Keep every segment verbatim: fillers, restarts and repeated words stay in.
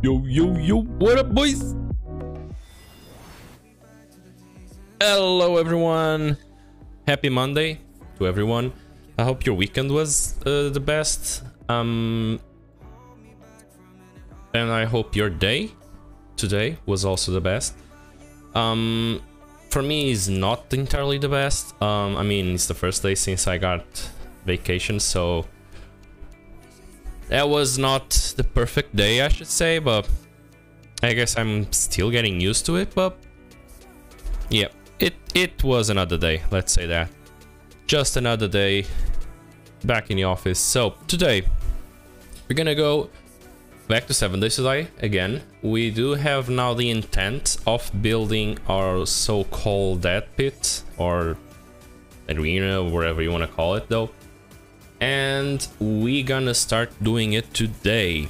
Yo, yo, yo, what up, boys? Hello, everyone. Happy Monday to everyone. I hope your weekend was uh, the best. Um, and I hope your day today was also the best. Um, for me, it's not entirely the best. Um, I mean, it's the first day since I got vacation, so that was not the perfect day, I should say, but I guess I'm still getting used to it. But yeah, it it was another day, let's say that. Just another day back in the office. So today we're gonna go back to Seven Days to Die again. We do have now the intent of building our so-called dead pit, or arena, whatever you want to call it though. And we gonna start doing it today.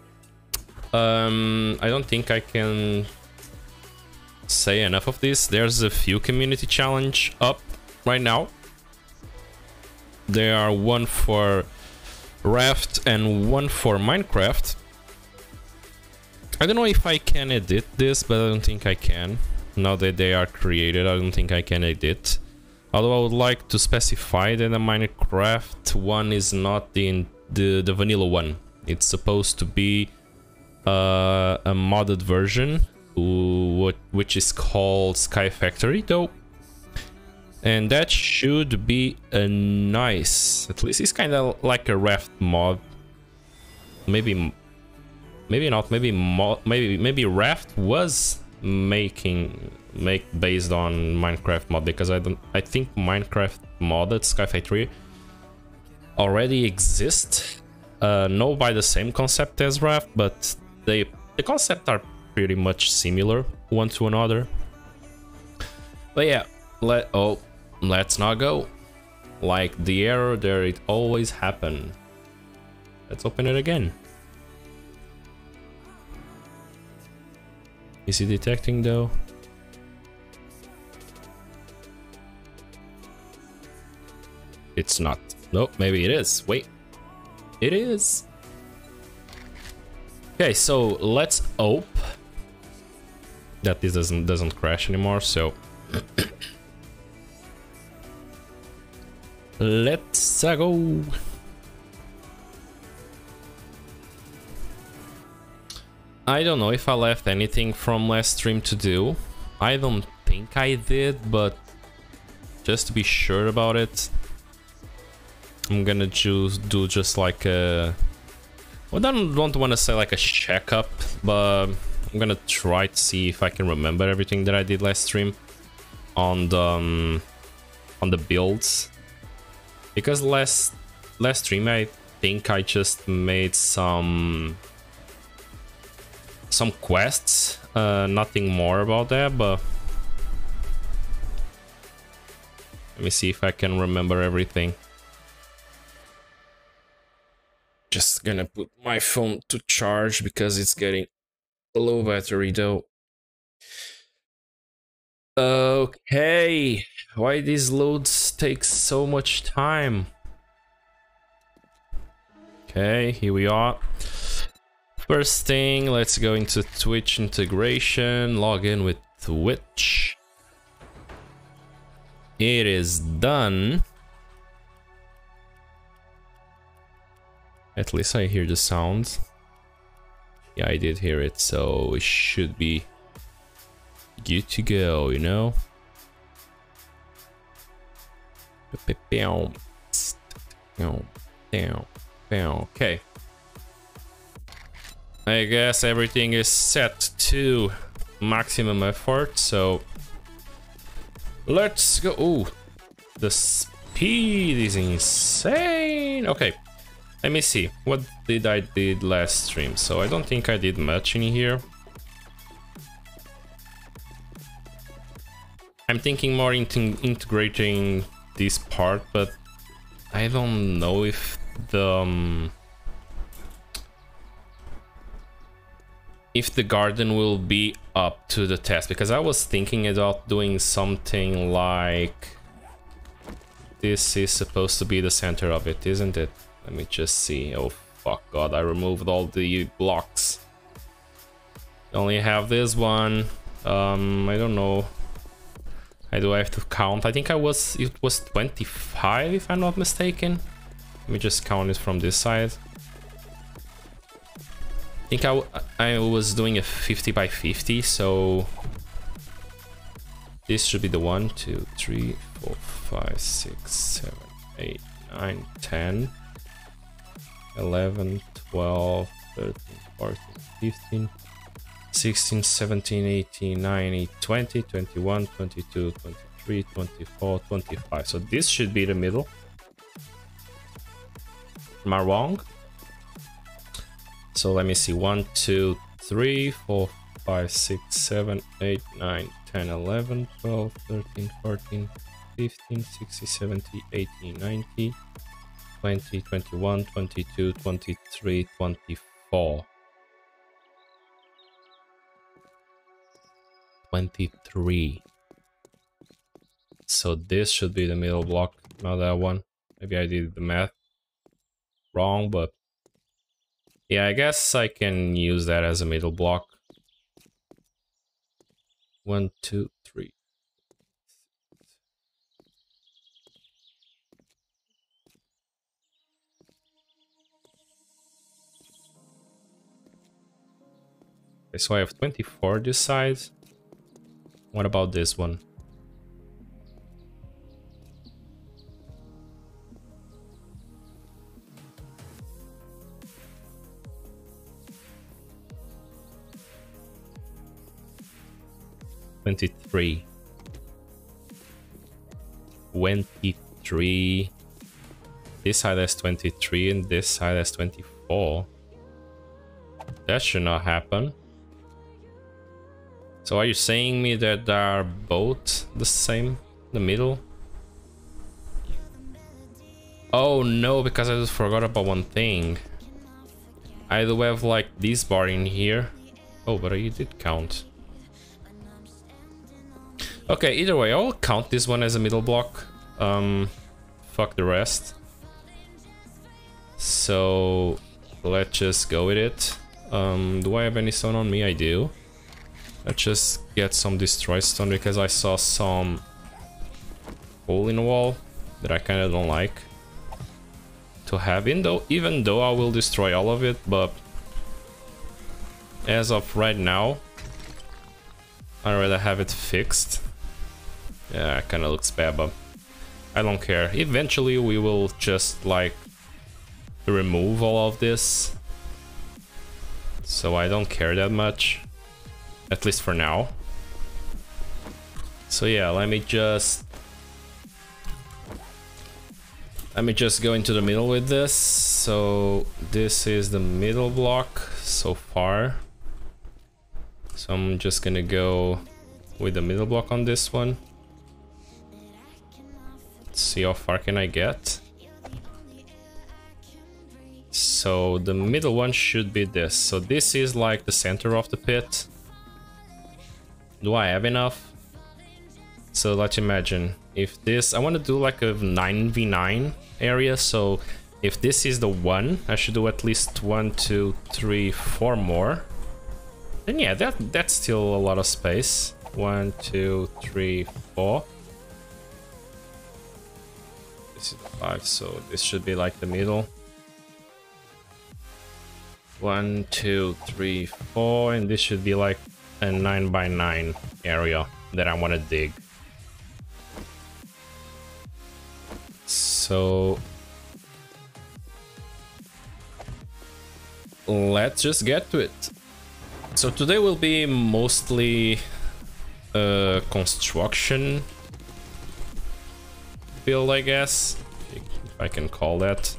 Um, I don't think I can say enough of this. There's a few community challenge up right now. There are one for Raft and one for Minecraft. I don't know if I can edit this, but I don't think I can. Now that they are created, I don't think I can edit. Although I would like to specify that the Minecraft one is not the, the, the vanilla one. It's supposed to be uh, a modded version, which is called Sky Factory though. And that should be a nice, at least it's kind of like a Raft mod. Maybe, maybe not, maybe mo maybe maybe Raft was making make based on Minecraft mod, because I don't I think Minecraft modded Sky Factory already exist. Uh, no, by the same concept as Raft, but they the concept are pretty much similar one to another. But yeah, let oh let's not go. Like the error there, it always happen. Let's open it again. Is he detecting though? It's not. Nope, maybe it is. Wait. It is. Okay, so let's hope that this doesn't doesn't crash anymore, so let's uh, go. I don't know if I left anything from last stream to do. I don't think I did, but just to be sure about it, I'm gonna choose do just like a, well, I don't, don't want to say like a checkup, but I'm gonna try to see if I can remember everything that I did last stream on the um, on the builds, because last last stream I think I just made some some quests, uh, nothing more about that, but let me see if I can remember everything. Just gonna put my phone to charge because it's getting a low battery though. Okay, why these loads take so much time? Okay, here we are. First thing, let's go into Twitch integration, log in with Twitch. It is done. At least I hear the sound. Yeah, I did hear it, so it should be good to go, you know? Okay. I guess everything is set to maximum effort, so let's go. Ooh, the speed is insane. Okay. Let me see, what did I did last stream? So I don't think I did much in here. I'm thinking more into integrating this part, but I don't know if the um, if the garden will be up to the test, because I was thinking about doing something like this is supposed to be the center of it, isn't it? Let me just see. Oh fuck god, I removed all the blocks. Only have this one. Um, I don't know. I do have to count. I think I was it was twenty-five if I'm not mistaken. Let me just count it from this side. I think I, w I was doing a fifty by fifty, so this should be the one, two, three, four, five, six, seven, eight, nine, ten, eleven, twelve, thirteen, fourteen, fifteen, sixteen, seventeen, eighteen, nineteen, twenty, twenty-one, twenty-two, twenty-three, twenty-four, twenty-five. So this should be the middle. Am I wrong? So let me see. one, two, three, four, five, six, seven, eight, nine, ten, eleven, twelve, thirteen, fourteen, fifteen, sixteen, seventeen, eighteen, nineteen, twenty, twenty-one, twenty-two, twenty-three, twenty-four. twenty-three. So this should be the middle block, not that one. Maybe I did the math wrong, but yeah, I guess I can use that as a middle block. One, two, three. Okay, so I have twenty-four this side. What about this one? twenty-three. twenty-three. This side has twenty-three and this side has twenty-four. That should not happen. So are you saying me that they are both the same? The middle? Oh no, because I just forgot about one thing. I do have like this bar in here. Oh, but I did count. Okay, either way, I'll count this one as a middle block. Um, fuck the rest. So let's just go with it. Um, do I have any stone on me? I do. Let's just get some destroy stone because I saw some hole in the wall that I kind of don't like to have. In though, even though I will destroy all of it, but as of right now, I'd rather have it fixed. Yeah, it kind of looks bad, but I don't care. Eventually we will just like remove all of this, so I don't care that much, at least for now. So yeah, let me just let me just go into the middle with this. So this is the middle block so far, so I'm just gonna go with the middle block on this one. See how far can I get. So the middle one should be this. So this is like the center of the pit. Do I have enough? So let's imagine if this, I want to do like a nine v nine area. So if this is the one, I should do at least one, two, three, four more. Then yeah, that that's still a lot of space. One, two, three, four. This is five, so this should be like the middle. One, two, three, four, and this should be like a nine by nine area that I want to dig. So let's just get to it. So today will be mostly uh, construction build, I guess, if I can call that.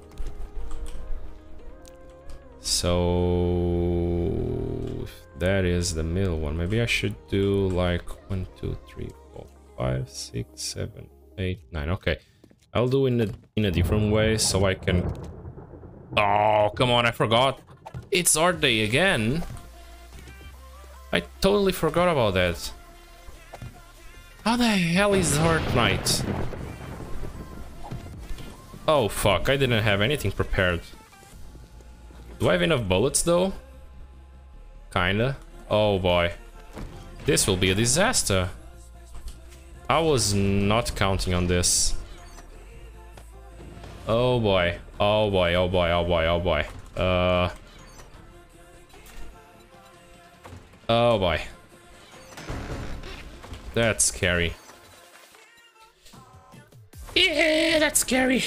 So that is the middle one. Maybe I should do like one, two, three, four, five, six, seven, eight, nine. Okay, I'll do in a in a different way so I can. Oh, come on! I forgot. It's art day again. I totally forgot about that. How the hell is art night? Oh fuck, I didn't have anything prepared. Do I have enough bullets though? Kinda. Oh boy. This will be a disaster. I was not counting on this. Oh boy. Oh boy, oh boy, oh boy, oh boy. Uh... Oh boy. That's scary. Yeah, that's scary.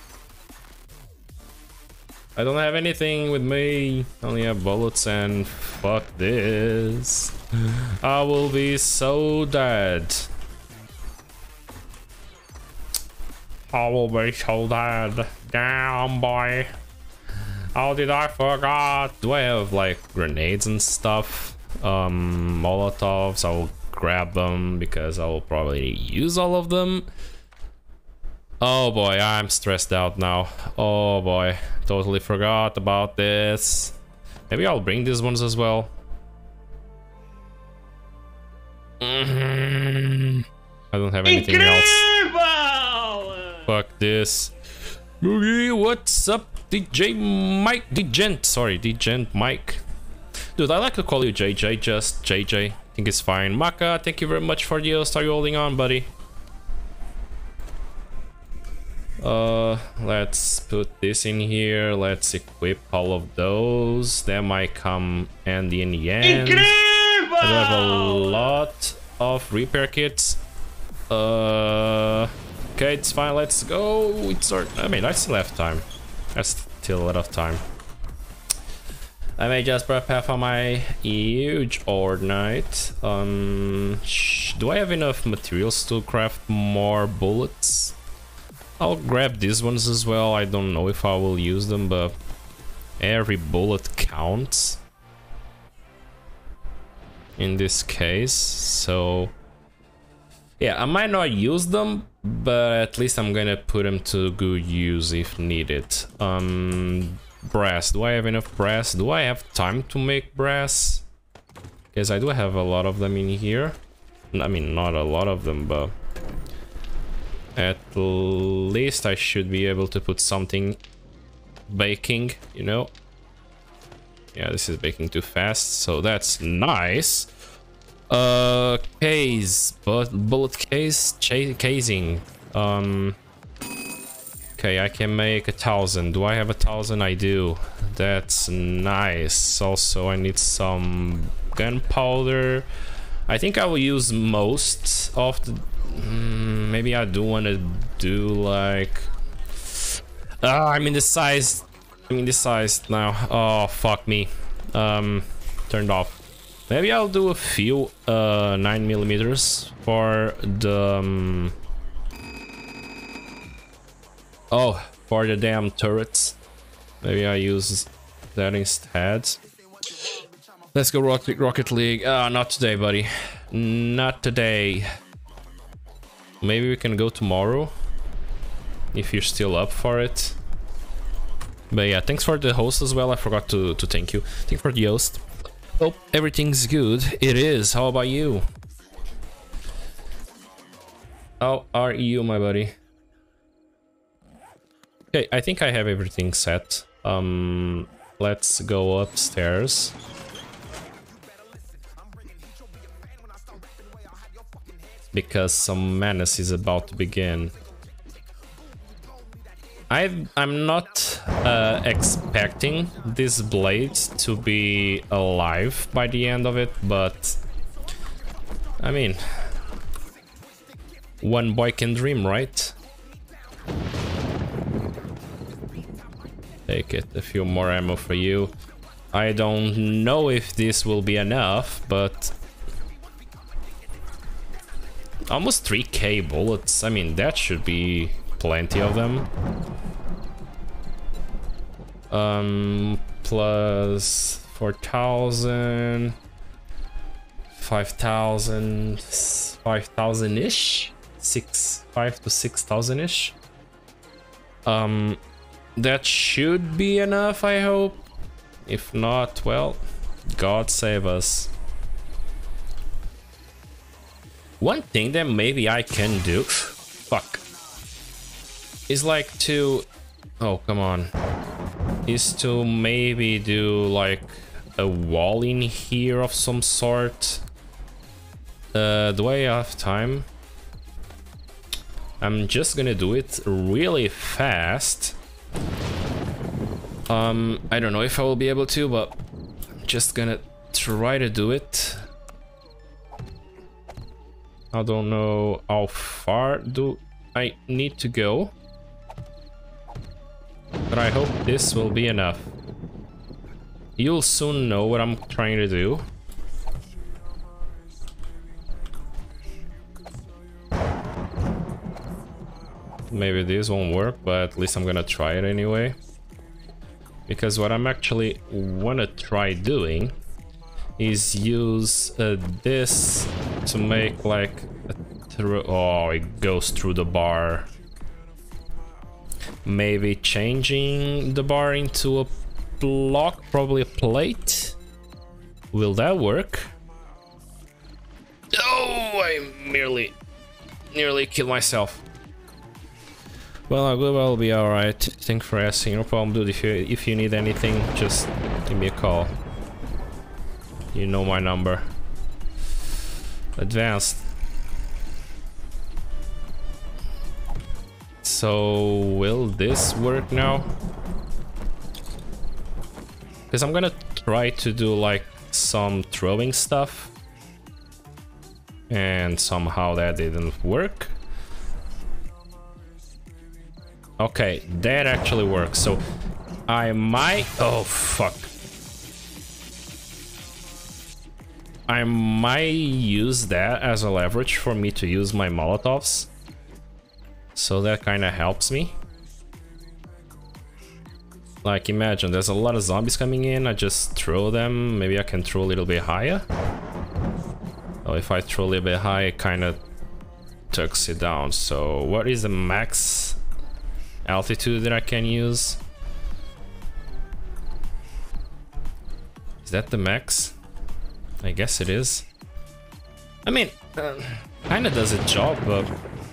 I don't have anything with me. Only have bullets and fuck this. I will be so dead. I will be so dead. Damn boy. How did I forgot? Do I have like grenades and stuff? Um, Molotovs. I'll grab them because I will probably use all of them. Oh boy, I'm stressed out now. Oh boy, totally forgot about this. Maybe I'll bring these ones as well. Mm-hmm. I don't have anything Incredible! else. Fuck this. Moogie, what's up? D J Mike, Dgent, sorry, Dgent Mike. Dude, I like to call you J J, just J J. I think it's fine. Maka, thank you very much for the host. Are you holding on, buddy? Uh, let's put this in here. Let's equip all of those. That might come handy in the end. Incredible! I do have a lot of repair kits. Uh, okay, it's fine. Let's go. It's our, I mean, I still have time. That's still a lot of time. I may just prepare for my huge Horde Night. Um, sh do I have enough materials to craft more bullets? I'll grab these ones as well. I don't know if I will use them, but every bullet counts in this case. So yeah, I might not use them, but at least I'm gonna put them to good use if needed. Um, brass. Do I have enough brass? Do I have time to make brass? Because I do have a lot of them in here. I mean, not a lot of them, but at least I should be able to put something baking, you know. Yeah, this is baking too fast, so that's nice. Uh, case, but bullet case, casing. Um, okay, I can make a thousand. Do I have a thousand? I do. That's nice. Also, I need some gunpowder. I think I will use most of the. Mm, maybe I do want to do like. Ah, I'm indecisive. I'm indecisive now. Oh fuck me. Um, turned off. Maybe I'll do a few uh nine millimeters for the. Um, oh, for the damn turrets. Maybe I use that instead. Let's go Rocket Rocket League. Ah, uh, not today, buddy. Not today. Maybe we can go tomorrow if you're still up for it. But yeah, thanks for the host as well. I forgot to, to thank you. Thanks for the host. Oh, everything's good. It is. How about you? How are you, my buddy? Okay, I think I have everything set. Um, let's go upstairs. Because some madness is about to begin. I've, I'm not uh, expecting this blade to be alive by the end of it, but I mean, one boy can dream, right? Take it, a few more ammo for you. I don't know if this will be enough, but almost three K bullets. I mean, that should be plenty of them. Um, plus four thousand, five thousand, five thousand ish, six, five to six thousand ish. Um, that should be enough, I hope. If not, well, God save us. One thing that maybe I can do, fuck, is like to, oh come on, is to maybe do like a wall in here of some sort. Uh, do I have time? I'm just gonna do it really fast. Um, I don't know if I will be able to, but I'm just gonna try to do it. I don't know how far do I need to go, but I hope this will be enough. You'll soon know what I'm trying to do. Maybe this won't work, but at least I'm gonna try it anyway. Because what I'm actually wanna try doing is use uh, this to make like a through. Oh, it goes through the bar. Maybe changing the bar into a block, probably a plate. Will that work? Oh, I merely nearly killed myself. Well, I will I'll be alright. Thanks for asking. No problem, dude. If you if you need anything, just give me a call. You know my number. Advanced. So will this work now? Because I'm gonna try to do like some throwing stuff, and somehow that didn't work. Okay, that actually works. So I might. Oh fuck. I might use that as a leverage for me to use my Molotovs. So that kind of helps me. Like, imagine there's a lot of zombies coming in, I just throw them. Maybe I can throw a little bit higher. Oh, if I throw a little bit high, it kind of tucks it down. So what is the max altitude that I can use? Is that the max? I guess it is. I mean, uh, kind of does its job, but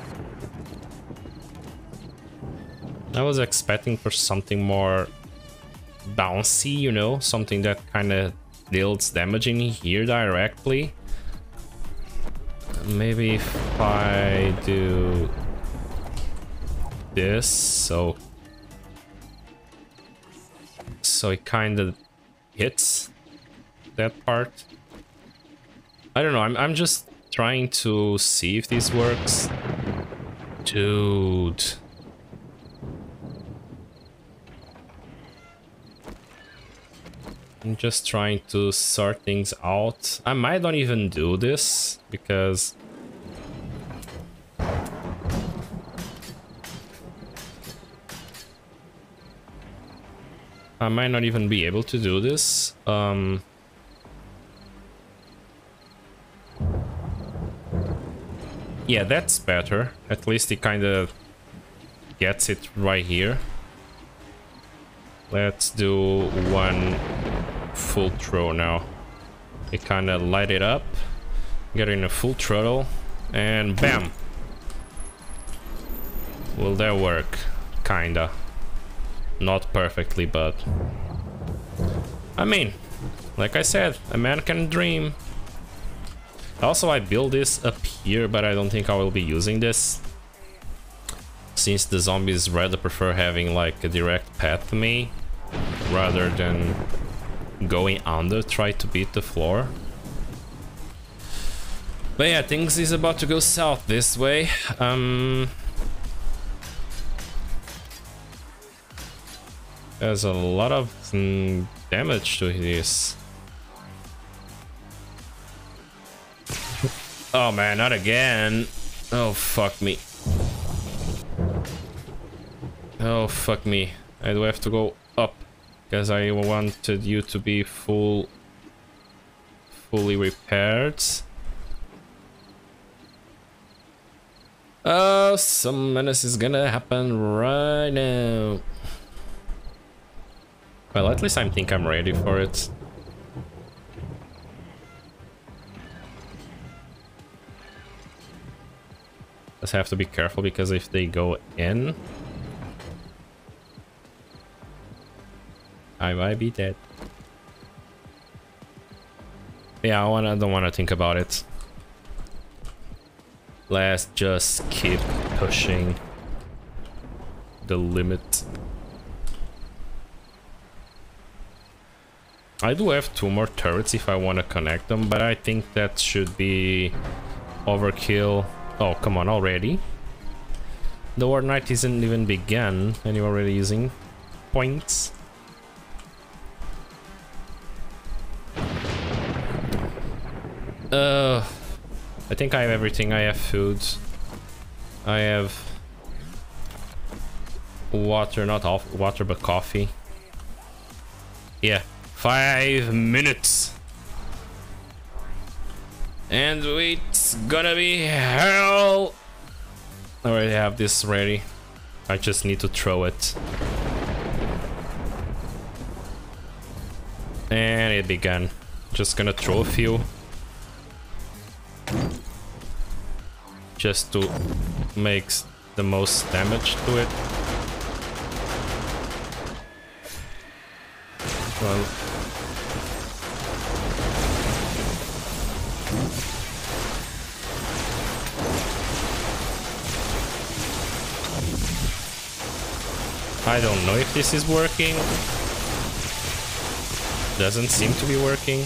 I was expecting for something more bouncy, you know, something that kind of deals damage in here directly. Maybe if I do this, so so it kind of hits that part. I don't know, I'm, I'm just trying to see if this works. Dude. I'm just trying to sort things out. I might not even do this, because I might not even be able to do this. Um, yeah, that's better. At least it kind of gets it right here. Let's do one full throw now. It kind of light it up, get in a full throttle, and bam! Will that work? Kinda. Not perfectly, but I mean, like I said, a man can dream. Also, I built this up here, but I don't think I will be using this, since the zombies rather prefer having like a direct path to me rather than going under, try to beat the floor. But yeah, things is about to go south this way. Um, there's a lot of mm, damage to this. Oh man, not again. Oh fuck me. Oh fuck me. I do have to go up, because I wanted you to be full fully repaired. Oh, some menace is gonna happen right now. Well, at least I think I'm ready for it. Just have to be careful, because if they go in, I might be dead. Yeah, I, wanna, I don't want to think about it. Let's just keep pushing the limit. I do have two more turrets if I want to connect them, but I think that should be overkill. Oh, come on, already? The war night isn't even begun, and you're already using points. Uh, I think I have everything. I have food. I have water, not off water, but coffee. Yeah. Five minutes. And it's gonna be hell. I already have this ready. I just need to throw it. And it began. Just gonna throw a few. Just to make the most damage to it. Well, I don't know if this is working. Doesn't seem to be working.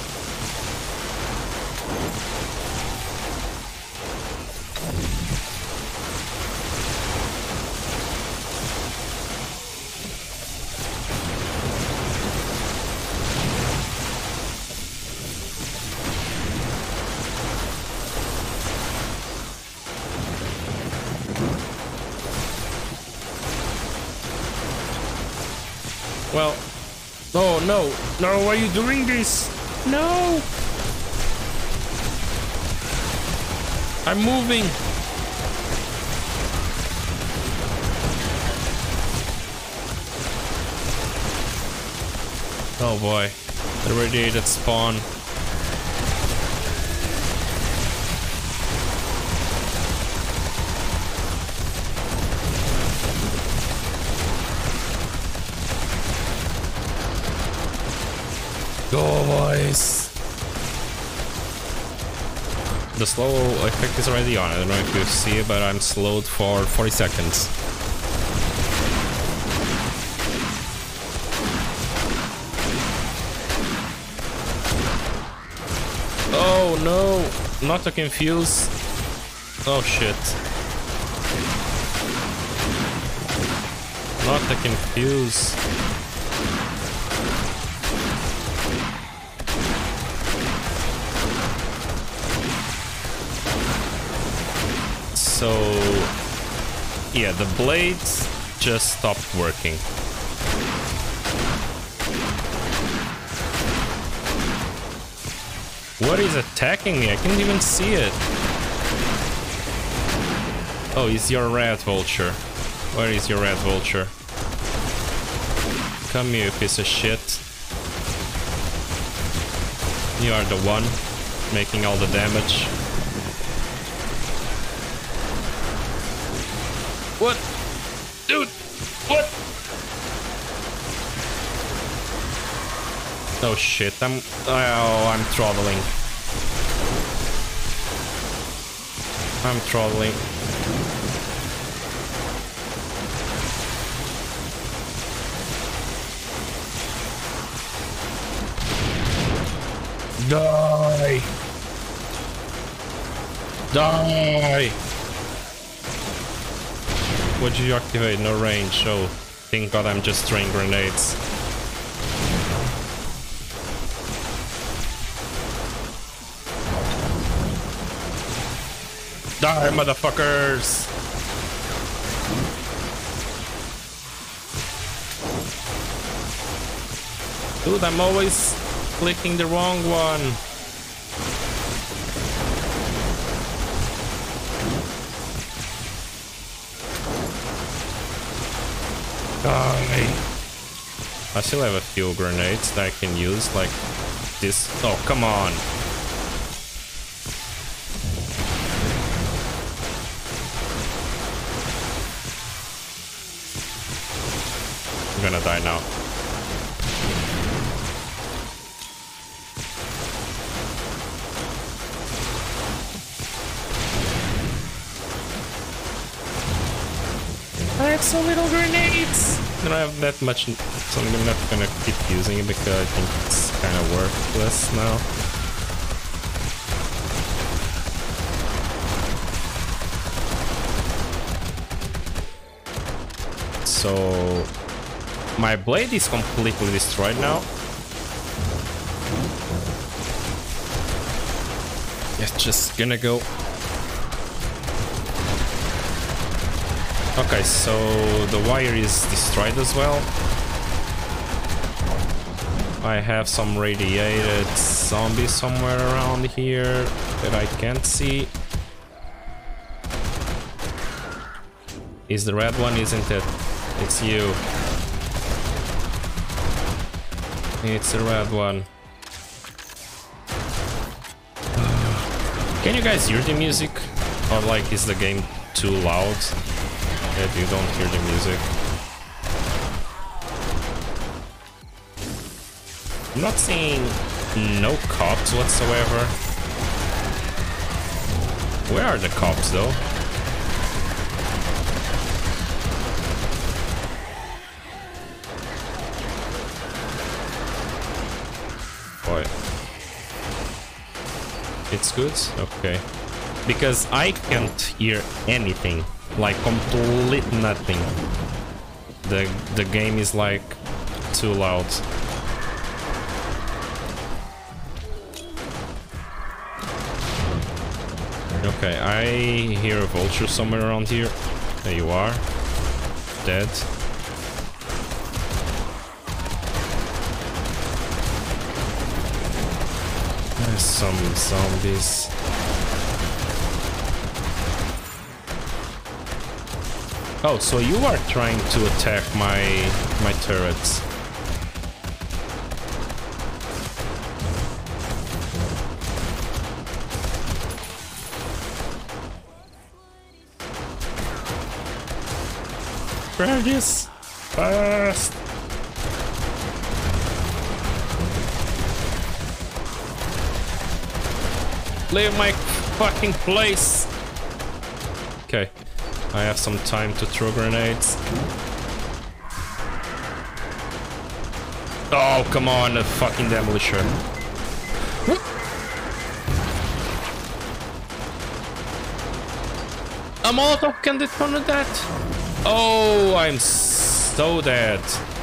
Well, oh no, no, why are you doing this? No! I'm moving! Oh boy, the radiated spawn. Go, boys! The slow effect is already on. I don't know if you see it, but I'm slowed for forty seconds. Oh no! Not to confuse. Oh shit. Not to confuse. So, yeah, the blades just stopped working. What is attacking me? I can't even see it. Oh, it's your red vulture. Where is your red vulture? Come here, you piece of shit. You are the one making all the damage. What? Dude! What? Oh shit, I'm... Oh, I'm throttling. I'm throttling. Die! Die! What did you activate? No range. Oh, thank God I'm just throwing grenades. Die, motherfuckers! Dude, I'm always clicking the wrong one. Die. I still have a few grenades that I can use, like this. Oh, come on. I'm gonna die now. have so little grenades. I don't have that much, so I'm not gonna keep using it because I think it's kind of worthless now. So my blade is completely destroyed now. It's just gonna go. Okay, so the wire is destroyed as well. I have some radiated zombies somewhere around here that I can't see. Is the red one, isn't it? It's you. It's the red one. Can you guys hear the music? Or like, is the game too loud that you don't hear the music? I'm not seeing no cops whatsoever. Where are the cops though? Boy. It's good? Okay. Because I can't hear anything. Like complete nothing. The the game is like too loud. Okay, I hear a vulture somewhere around here. There you are. Dead. There's some zombies. Oh, so you are trying to attack my my turrets. Grab this fast. Leave my fucking place. Okay. I have some time to throw grenades. Oh, come on, a fucking demolisher. A Molotov can detonate that? Oh, I'm so dead.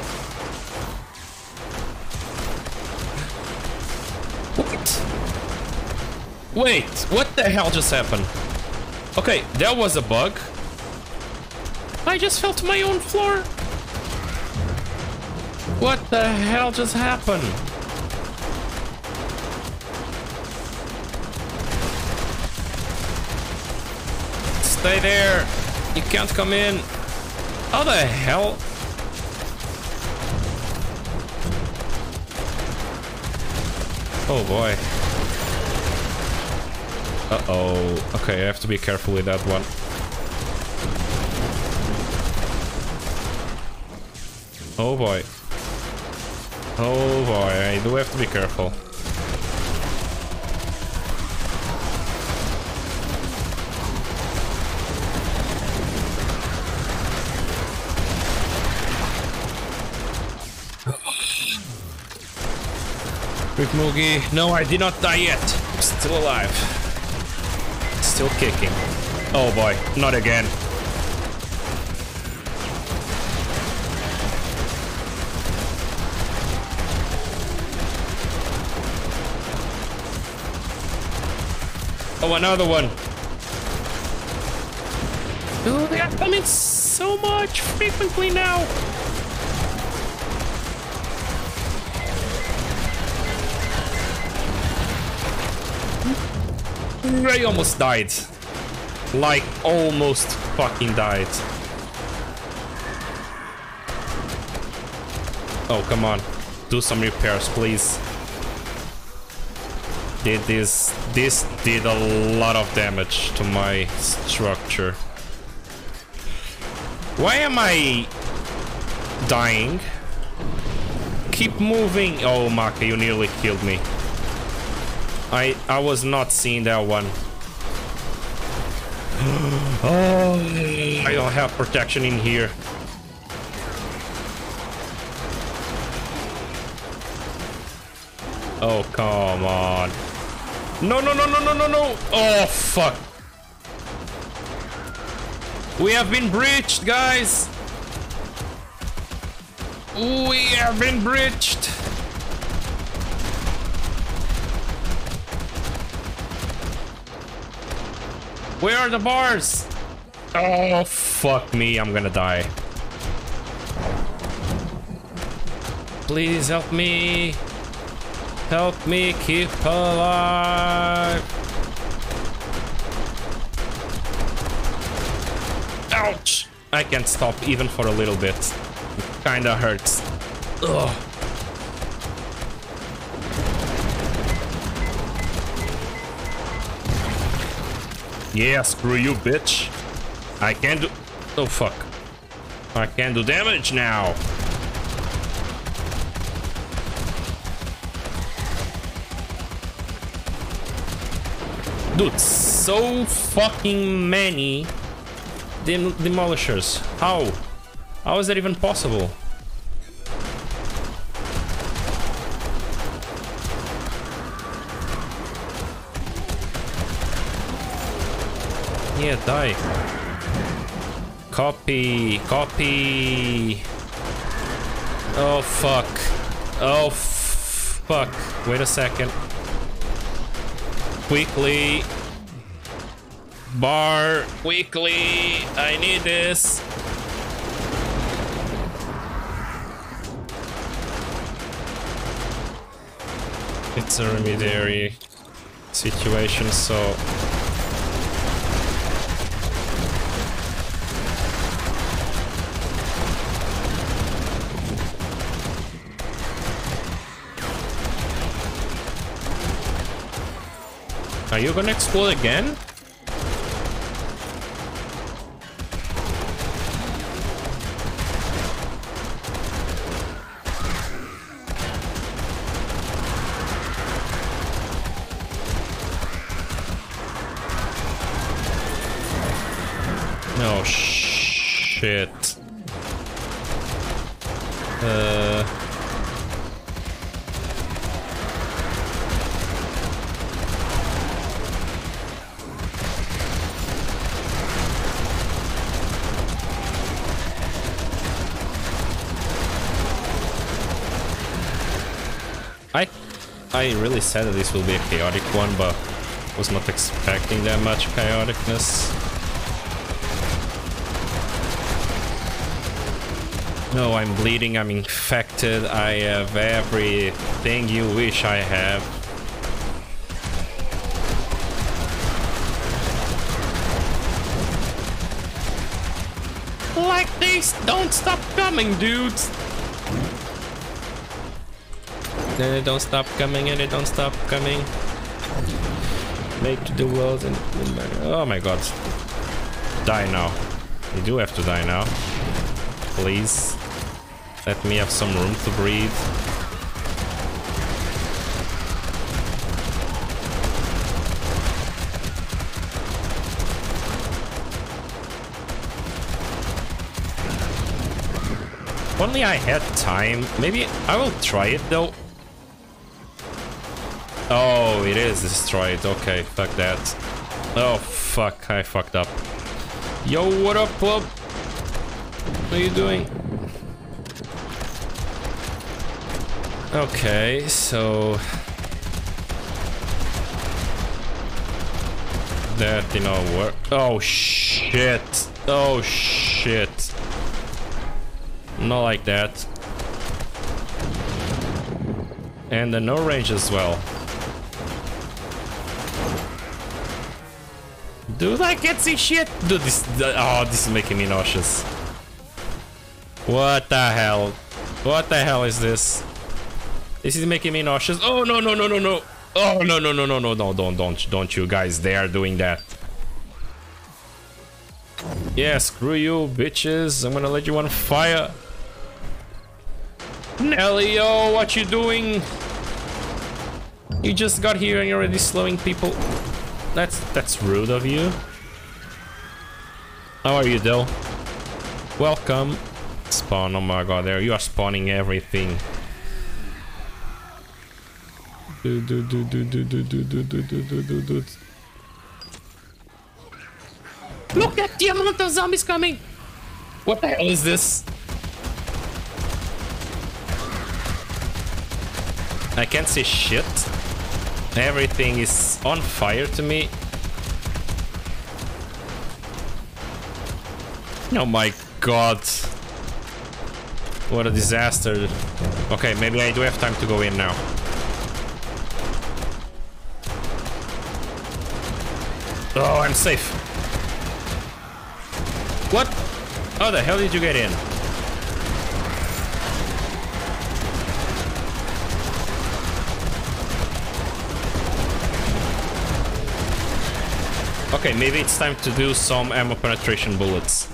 What? Wait, what the hell just happened? Okay, that was a bug. I just fell to my own floor. What the hell just happened? Stay there. You can't come in. How the hell? Oh boy. Uh-oh. Okay, I have to be careful with that one. Oh boy. Oh boy, I do have to be careful. Quick Moogie. No, I did not die yet. I'm still alive. Still kicking. Oh boy, not again. Oh, another one. Oh, they are coming so much frequently now. I almost died. Like, almost fucking died. Oh, come on. Do some repairs, please. Did this this did a lot of damage to my structure. Why am I dying? Keep moving. Oh, Maka, you nearly killed me. I I was not seeing that one. Oh, I don't have protection in here. Oh, come on. No, no, no, no, no, no, no. Oh, fuck. We have been breached, guys. We have been breached. Where are the bars? Oh, fuck me. I'm gonna die. Please help me. Help me keep alive. Ouch! I can't stop even for a little bit. It kinda hurts. Ugh. Yeah, screw you, bitch. I can't do... Oh, fuck. I can't do damage now. Dude, so fucking many dem demolishers. How? How is that even possible? Yeah, die. Copy, copy. Oh, fuck. Oh, fuck. Wait a second. Quickly. Bar, quickly. I need this. It's a remediary situation, so... Are you gonna explode again? Oh shit. Uh I I really said that this will be a chaotic one, but was not expecting that much chaoticness. No, I'm bleeding, I'm infected, I have everything you wish I have. Like this, don't stop coming, dudes! They don't stop coming and they don't stop coming. Make the world and... Oh my god. Die now. You do have to die now. Please. Let me have some room to breathe. If only I had time. Maybe I will try it though. Oh, it is destroyed. Okay, fuck that. Oh, fuck. I fucked up. Yo, what up, Club? What are you doing? Okay, so... That did not work. Oh, shit. Oh, shit. Not like that. And the no range as well. Dude, I can't see shit. Dude, this... Oh, this is making me nauseous. What the hell? What the hell is this? This is making me nauseous. Oh, no, no, no, no, no. Oh, no, no, no, no, no, no, don't, don't, don't you guys dare doing that. Yeah, screw you, bitches. I'm gonna let you on fire. Nelly, yo, what you doing? You just got here and you're already slowing people. That's, that's rude of you. How are you, Dill? Welcome. Spawn, oh my god, there you are spawning everything. Do, do, do, do, do, do, do, do, do, do, do, do, do. Look at the amount of zombies coming! What the hell is this? I can't see shit. Everything is on fire to me. Oh my god. What a disaster. Okay, maybe I do have time to go in now. Oh, I'm safe. What? How the hell did you get in? Okay, maybe it's time to do some ammo penetration bullets.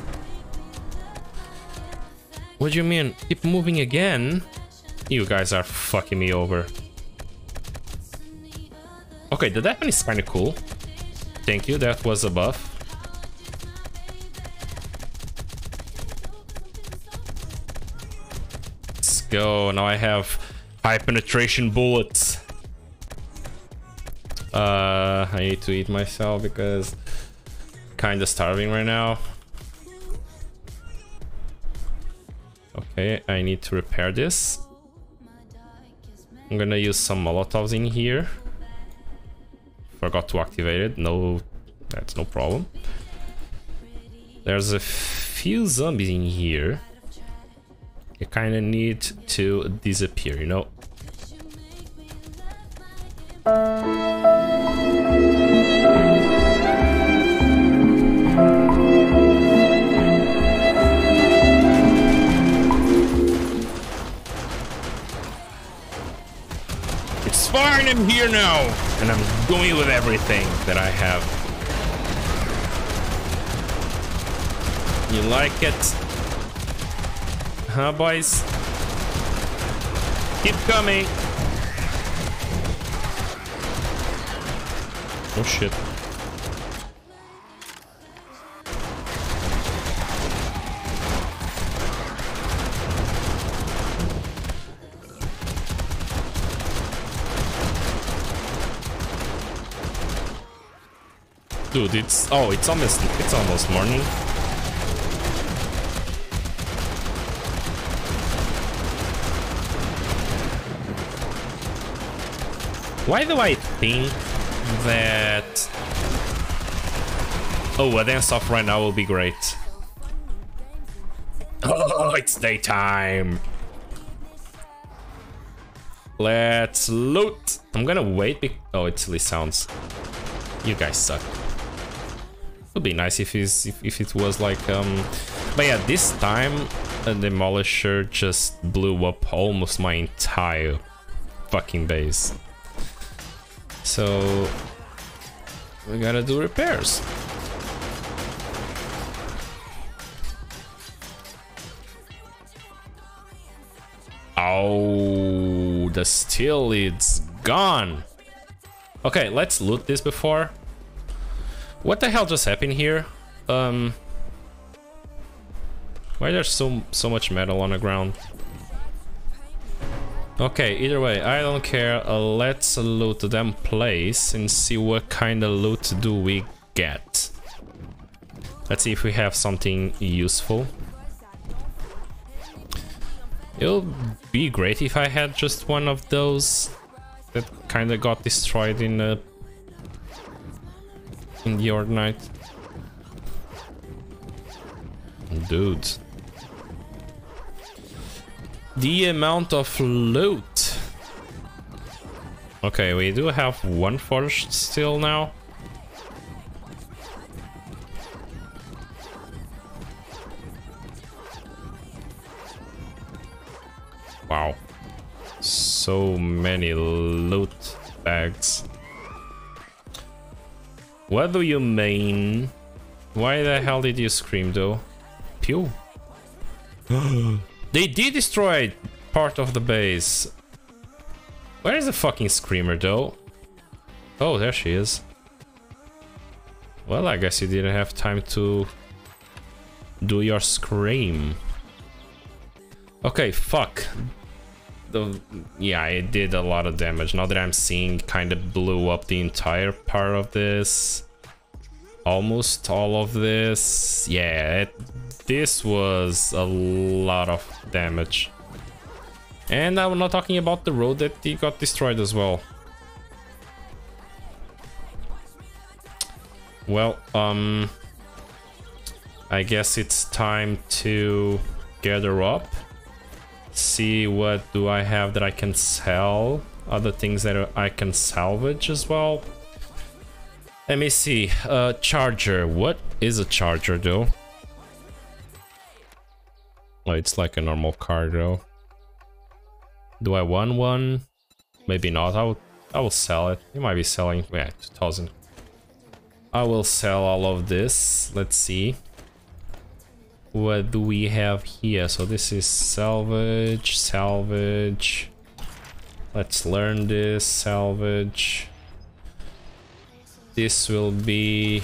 What do you mean? Keep moving again? You guys are fucking me over. Okay, the weapon is kind of cool. Thank you, that was a buff. Let's go. Now I have high penetration bullets. Uh, I need to eat myself because kind of starving right now. Okay, I need to repair this. I'm gonna use some Molotovs in here. Forgot to activate it. No, that's no problem. There's a few zombies in here. You kind of need to disappear, you know? It's fine, I'm here now, and I'm going with everything that I have. You like it? Huh, boys? Keep coming. Oh shit. Dude, it's oh, it's almost it's almost morning. Why do I think that oh, a dance off right now will be great? Oh, it's daytime. Let's loot. I'm gonna wait. Be oh, it silly sounds. You guys suck. Would be nice if, it's, if if it was like um but yeah, this time a demolisher just blew up almost my entire fucking base, so we gotta do repairs. Oh, the steel, it's gone. Okay, let's loot this before. What the hell just happened here? Um, why there's so so much metal on the ground? Okay, either way, I don't care. Uh, let's loot them place and see what kind of loot do we get. Let's see if we have something useful. It'll be great if I had just one of those that kind of got destroyed in the in the Horde Night. Dude, the amount of loot. Okay, we do have one forged still now. Wow, so many loot bags. What do you mean? Why the hell did you scream though? Pew. They did destroy part of the base. Where is the fucking screamer though? Oh, there she is. Well, I guess you didn't have time to Do your scream. Okay, fuck. The, yeah, it did a lot of damage. Now that I'm seeing, kind of blew up the entire part of this. Almost all of this. Yeah, it, this was a lot of damage. And I'm not talking about the road that he got destroyed as well. Well, um... I guess it's time to gather up. See what do I have that I can sell. Other things that I can salvage as well. Let me see. Uh, charger. What is a charger though? Oh, it's like a normal car though. Do I want one? Maybe not. I will, I will sell it. You might be selling. Yeah, two thousand. I will sell all of this. Let's see. What do we have here? So this is salvage, salvage. Let's learn this, salvage. This will be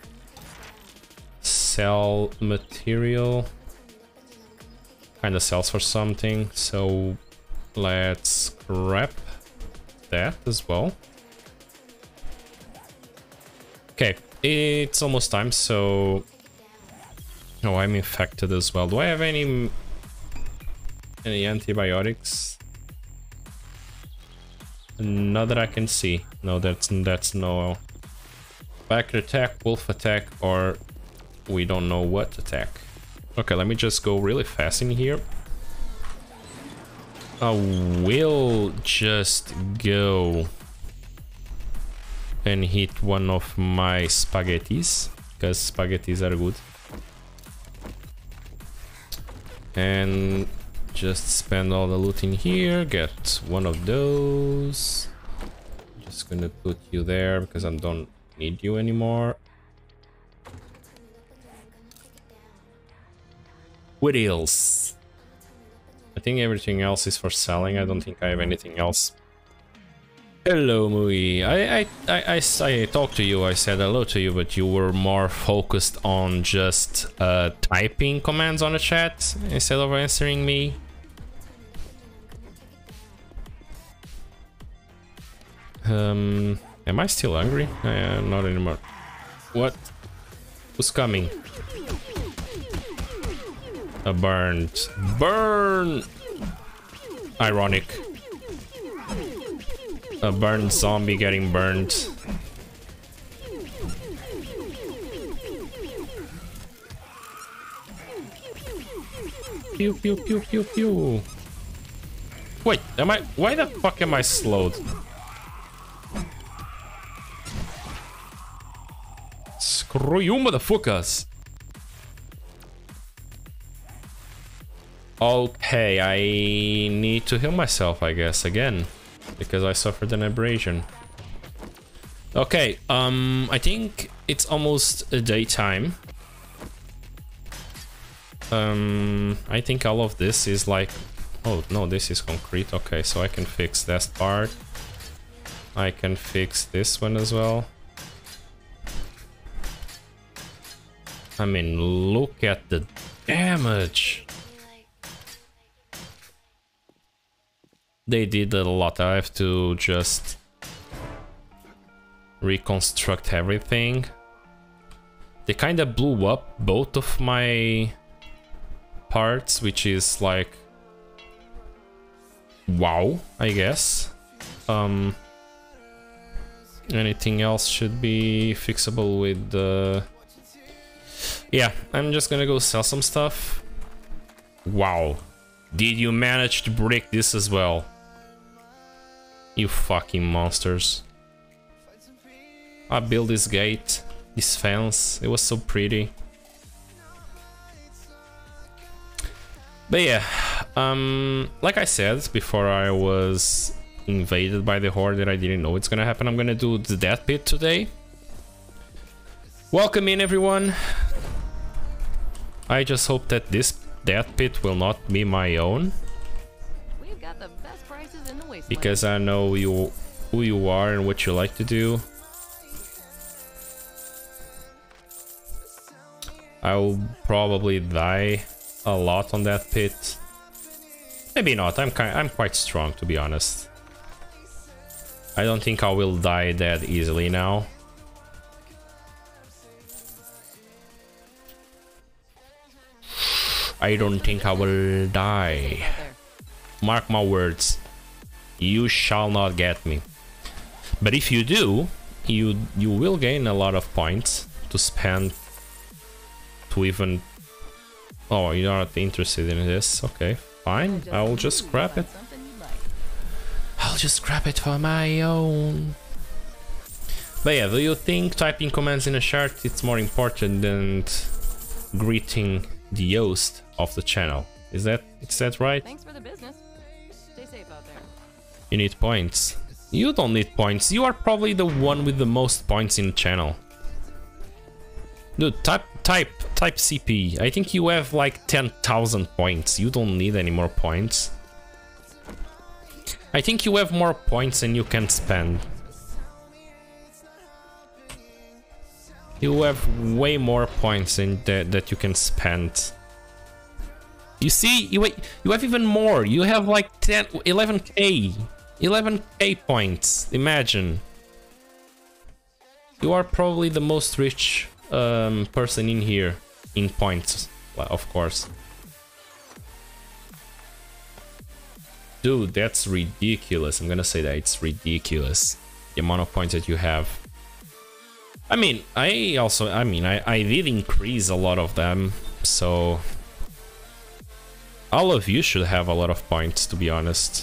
sell material. Kind of sells for something, so let's scrap that as well. Okay, it's almost time, so... Oh, I'm infected as well. Do I have any any antibiotics? Not that I can see. No, that's that's no. Back attack, wolf attack, or we don't know what attack. Okay, let me just go really fast in here. I will just go and hit one of my spaghettis, because spaghettis are good. And just spend all the loot in here, get one of those. Just gonna put you there because I don't need you anymore. What else? I think everything else is for selling. I don't think I have anything else. Hello, Mui. I, I, I, I, I talked to you, I said hello to you, but you were more focused on just uh, typing commands on the chat instead of answering me. Um, am I still hungry? Uh, not anymore. What? Who's coming? A burned. Burn! Ironic. A burned zombie getting burned. Pew pew pew pew pew. Wait, am I? Why the fuck am I slowed? Screw you, motherfuckers! Okay, I need to heal myself, I guess, again. Because I suffered an abrasion. Okay, um, I think it's almost a daytime. Um, I think all of this is like... Oh, no, this is concrete. Okay, so I can fix that part. I can fix this one as well. I mean, look at the damage. They did a lot. I have to just reconstruct everything. They kind of blew up both of my parts, which is like wow, I guess. Um, anything else should be fixable with the... Yeah, I'm just gonna go sell some stuff. Wow, did you manage to break this as well? You fucking monsters. I built this gate, this fence, it was so pretty. But yeah, um, like I said before I was invaded by the horde that I didn't know it's gonna happen, I'm gonna do the death pit today. Welcome in, everyone. I just hope that this death pit will not be my own. We've got the best prices in the wasteland. Because I know you, who you are and what you like to do. I'll probably die a lot on that pit. Maybe not. I'm kind. I'm quite strong, to be honest. I don't think I will die that easily now. I don't think I will die. Mark my words. You shall not get me. But if you do, you you will gain a lot of points to spend to even... Oh, you're not interested in this? Okay, fine. I'll just scrap it. I'll just scrap it for my own. But yeah, do you think typing commands in a chart it's more important than greeting the host of the channel? Is that is that right? Thanks for the business. Stay safe out there. You need points. You don't need points. You are probably the one with the most points in the channel. Dude, type type type C P. I think you have like ten thousand points. You don't need any more points. I think you have more points than you can spend. You have way more points than that, that you can spend. You see, you you have even more. You have like ten, eleven K. eleven K points. Imagine. You are probably the most rich um, person in here in points, of course. Dude, that's ridiculous. I'm gonna say that it's ridiculous. The amount of points that you have. I mean, I also, I mean, I, I did increase a lot of them, so all of you should have a lot of points, to be honest.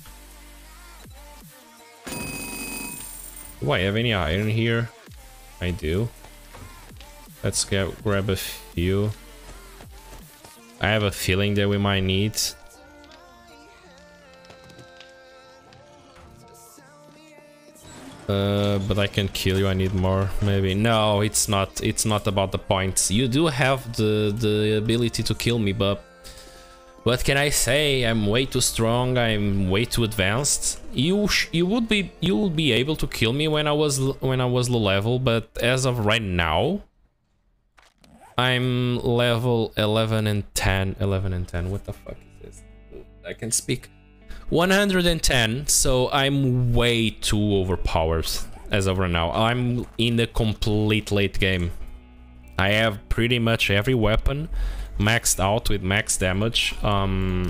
Do I have any iron here? I do. Let's get, grab a few. I have a feeling that we might need. Uh, but I can kill you. I need more, maybe. No, it's not. It's not about the points. You do have the the ability to kill me, but what can I say? I'm way too strong. I'm way too advanced. You sh you would be you would be able to kill me when I was when I was low level, but as of right now, I'm level eleven and ten. eleven and ten. What the fuck is this? I can speak. one hundred ten, so I'm way too overpowered as of right now. I'm in the complete late game. I have pretty much every weapon maxed out with max damage. Um,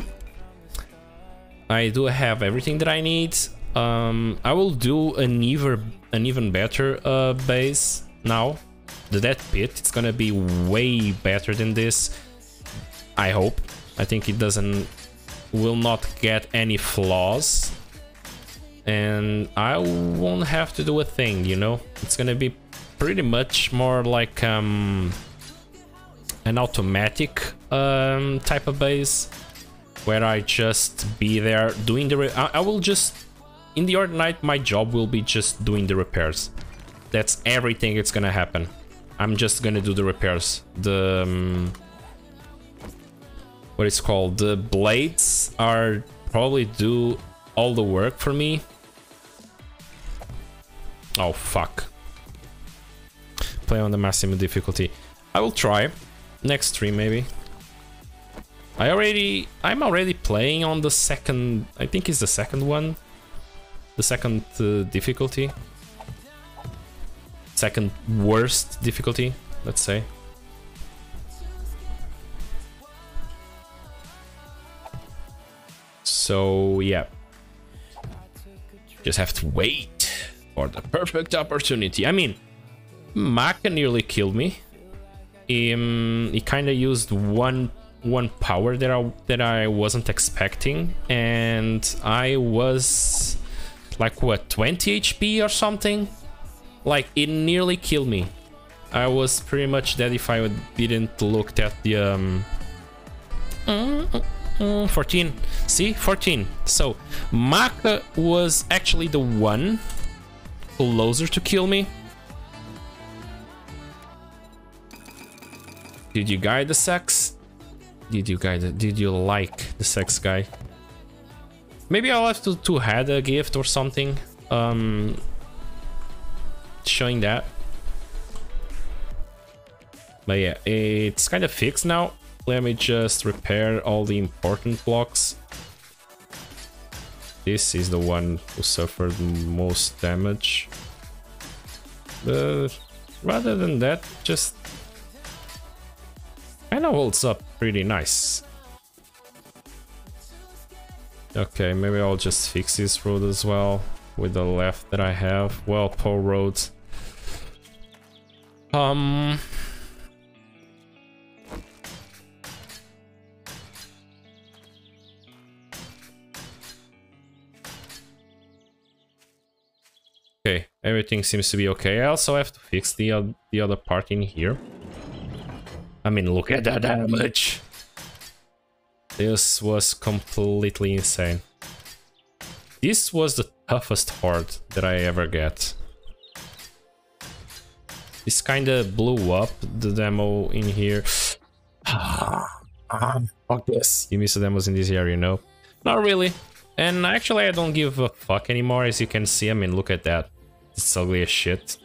I do have everything that I need. Um, I will do an even an even better uh, base now. The Dead Pit, it's gonna be way better than this. I hope. I think it doesn't. Will not get any flaws, and I won't have to do a thing, you know. It's gonna be pretty much more like um, an automatic um, type of base, where I just be there doing the re I, I will just in the Horde Night, my job will be just doing the repairs. That's everything that's gonna happen. I'm just gonna do the repairs. The um, what it's called, the blades are probably do all the work for me. Oh fuck. Play on the maximum difficulty. I will try next stream maybe. I already I'm already playing on the second, I think it's the second one. The second uh, difficulty. Second worst difficulty, let's say. So yeah, just have to wait for the perfect opportunity. I mean, Maka nearly killed me. Um, he kind of used one one power that I that I wasn't expecting, and I was like what twenty H P or something. Like it nearly killed me. I was pretty much dead if I didn't look at the um. Mm, fourteen. See? fourteen. So, Maka was actually the one closer to kill me. Did you guide the sex? Did you guide it? Did you like the sex guy? Maybe I'll have to, to add a gift or something. Um, showing that. But yeah, it's kind of fixed now. Let me just repair all the important blocks. This is the one who suffered most damage. But rather than that, just kind of holds up pretty nice. Okay, maybe I'll just fix this road as well with the left that I have. Well, poor roads. Um... Okay, everything seems to be okay. I also have to fix the, uh, the other part in here. I mean, look at that damage! This was completely insane. This was the toughest horde that I ever get. This kinda blew up the demo in here. Fuck this. You miss the demos in this area, no? Not really. And actually I don't give a fuck anymore, as you can see. I mean, look at that. It's ugly as shit.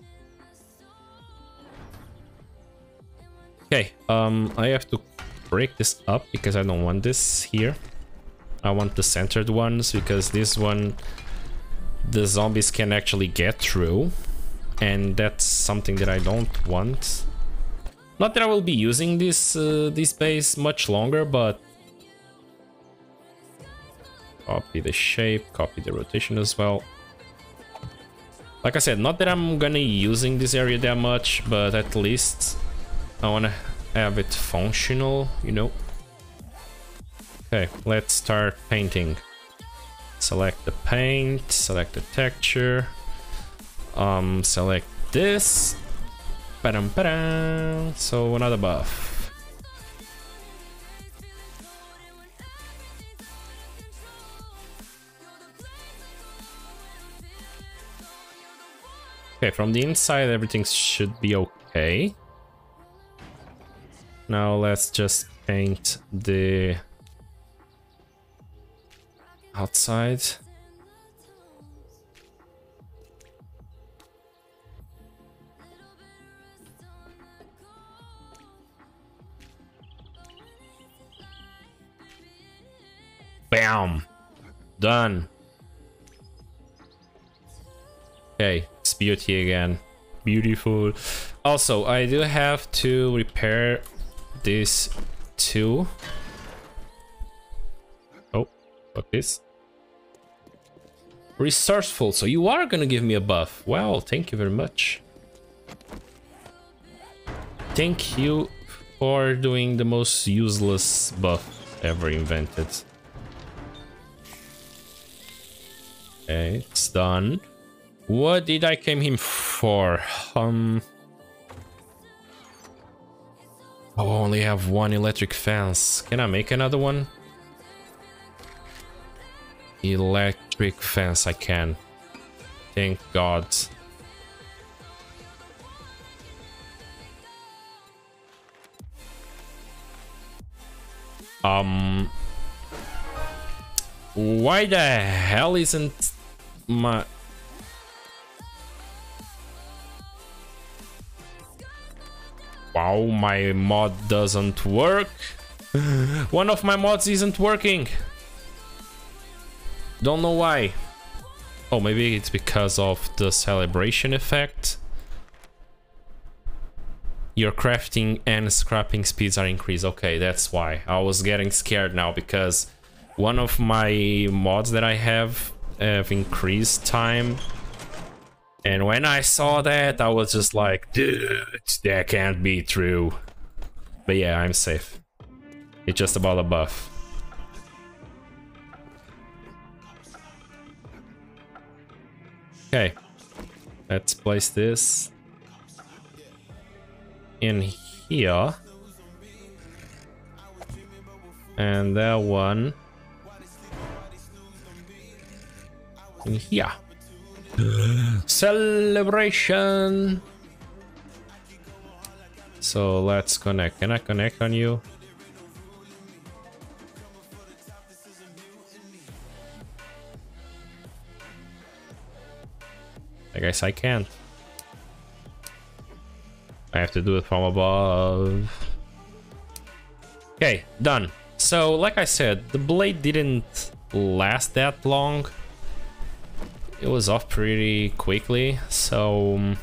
Okay, um, I have to break this up because I don't want this here. I want the centered ones because this one the zombies can actually get through, and that's something that I don't want. Not that I will be using this uh, this base much longer, but copy the shape, copy the rotation as well. Like I said, not that I'm gonna be using this area that much, but at least I wanna have it functional, you know. Okay, let's start painting. Select the paint, select the texture, um, select this. Ba-dum, ba-dum. So another buff. Okay, from the inside everything should be okay. Now let's just paint the outside. Bam! Done. Okay, it's beauty again. Beautiful. Also, I do have to repair this too. Oh, fuck this. Resourceful, so you are gonna give me a buff. Well, thank you very much. Thank you for doing the most useless buff ever invented. Okay, it's done. What did I came him for? Um... I only have one electric fence. Can I make another one? Electric fence, I can. Thank God. Um... Why the hell isn't my... Wow, my mod doesn't work. One of my mods isn't working. Don't know why. Oh, maybe it's because of the celebration effect. Your crafting and scrapping speeds are increased. Okay, that's why. I was getting scared now because one of my mods that I have have increased time. And when I saw that, I was just like, dude, that can't be true. But yeah, I'm safe. It's just about a buff. Okay, let's place this in here. And that one in here. Celebration. So let's connect. Can I connect on you? I guess I can't. I have to do it from above. Okay, done. So, like I said, the blade didn't last that long. It was off pretty quickly, so...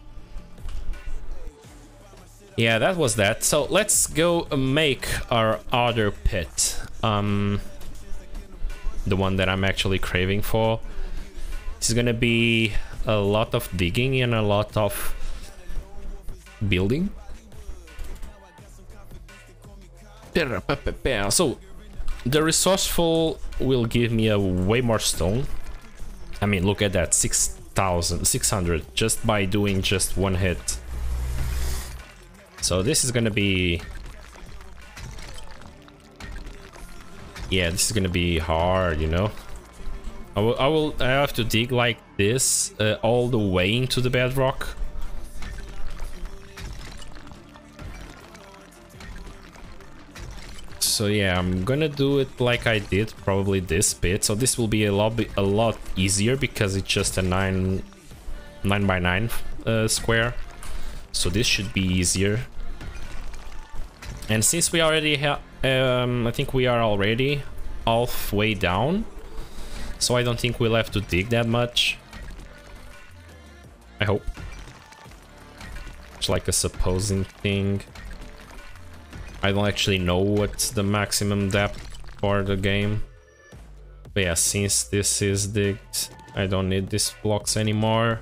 yeah, that was that. So, let's go make our other pit. Um, the one that I'm actually craving for. It's gonna be a lot of digging and a lot of building. So the resourceful will give me a way more stone. I mean, look at that, six thousand six hundred just by doing just one hit. So this is gonna be, yeah, this is gonna be hard, you know. I will, I will I have to dig like this uh, all the way into the bedrock. So yeah, I'm gonna do it like I did probably this bit. So this will be a lot a lot easier because it's just a nine nine by nine uh, square. So this should be easier. And since we already have, um, I think we are already halfway down, so I don't think we'll have to dig that much. I hope. It's like a supposing thing. I don't actually know what's the maximum depth for the game. But yeah, since this is digged, I don't need these blocks anymore.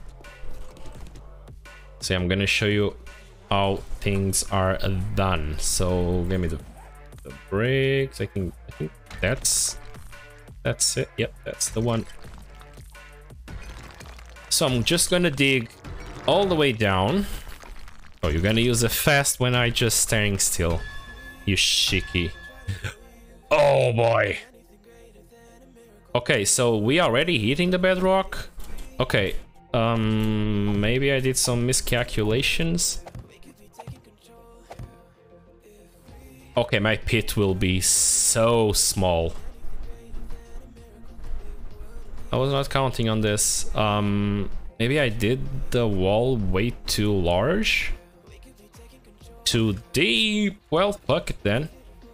So I'm gonna show you how things are done. So give me the, the bricks. I think I think that's that's it. Yep, that's the one. So I'm just gonna dig all the way down. Oh, you're gonna use it fast when I just standing still. You shicky. Oh boy. Okay, so we already hitting the bedrock. Okay, um, maybe I did some miscalculations. Okay, my pit will be so small. I was not counting on this. Um, maybe I did the wall way too large. Too deep. Well, fuck it then.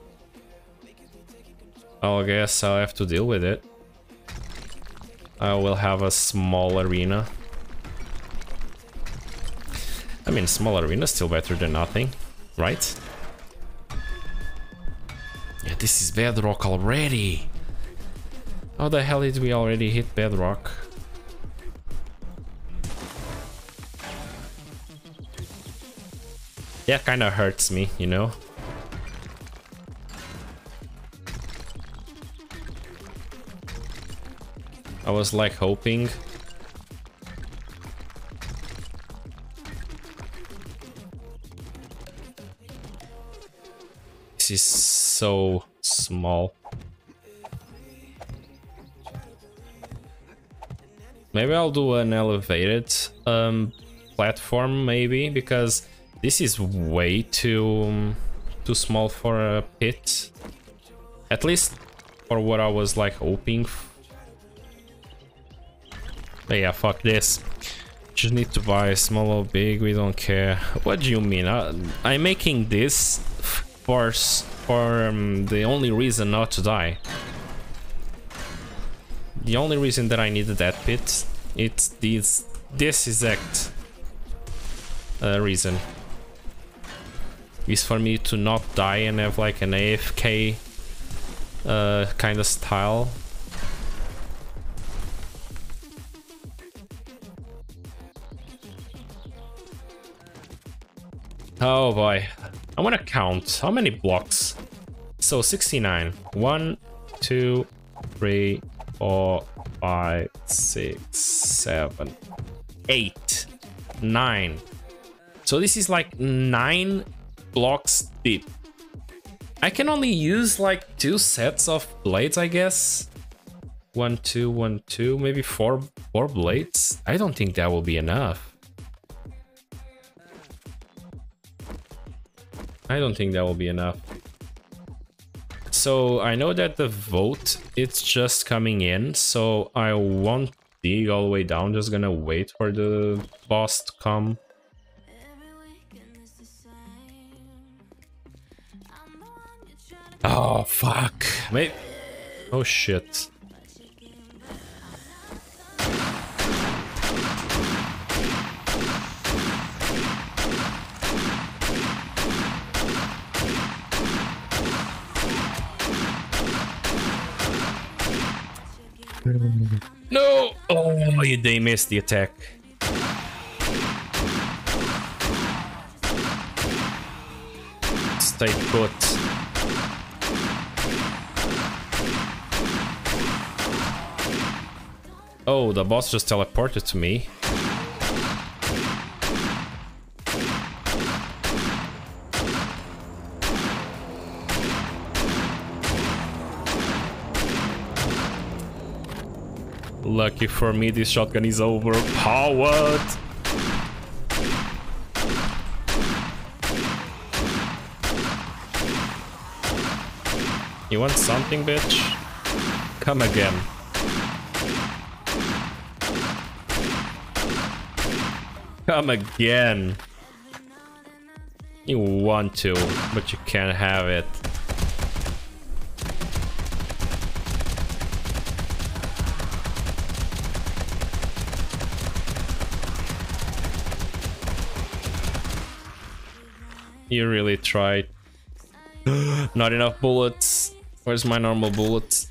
I guess I'll have to deal with it. I will have a small arena. I mean, small arena is still better than nothing, right? Yeah, this is bedrock already. How the hell did we already hit bedrock? Yeah, kind of hurts me, you know? I was like hoping. This is so small. Maybe I'll do an elevated um, platform, maybe, because this is way too um, too small for a pit. At least for what I was like hoping. But yeah, fuck this. Just need to buy small or big, we don't care. What do you mean? I, I'm making this for, for um, the only reason not to die. The only reason that I needed that pit, it's this, this exact uh, reason. Is for me to not die and have like an A F K uh, kind of style. Oh boy, I want to count how many blocks. So sixty-nine. One, two, three, four, five, six, seven, eight, nine. So this is like nine blocks deep. I can only use like two sets of blades, I guess. One, two, one, two, maybe four, four blades. I don't think that will be enough. I don't think that will be enough. So I know that the vote, it's just coming in, so I won't dig all the way down, just gonna wait for the boss to come. Oh, fuck. Wait. Oh, shit. No! Oh, they missed the attack. Stay put. Oh, the boss just teleported to me. Lucky for me, this shotgun is overpowered. You want something, bitch? Come again. Come again. You want to, but you can't have it. You really tried. Not enough bullets. Where's my normal bullets?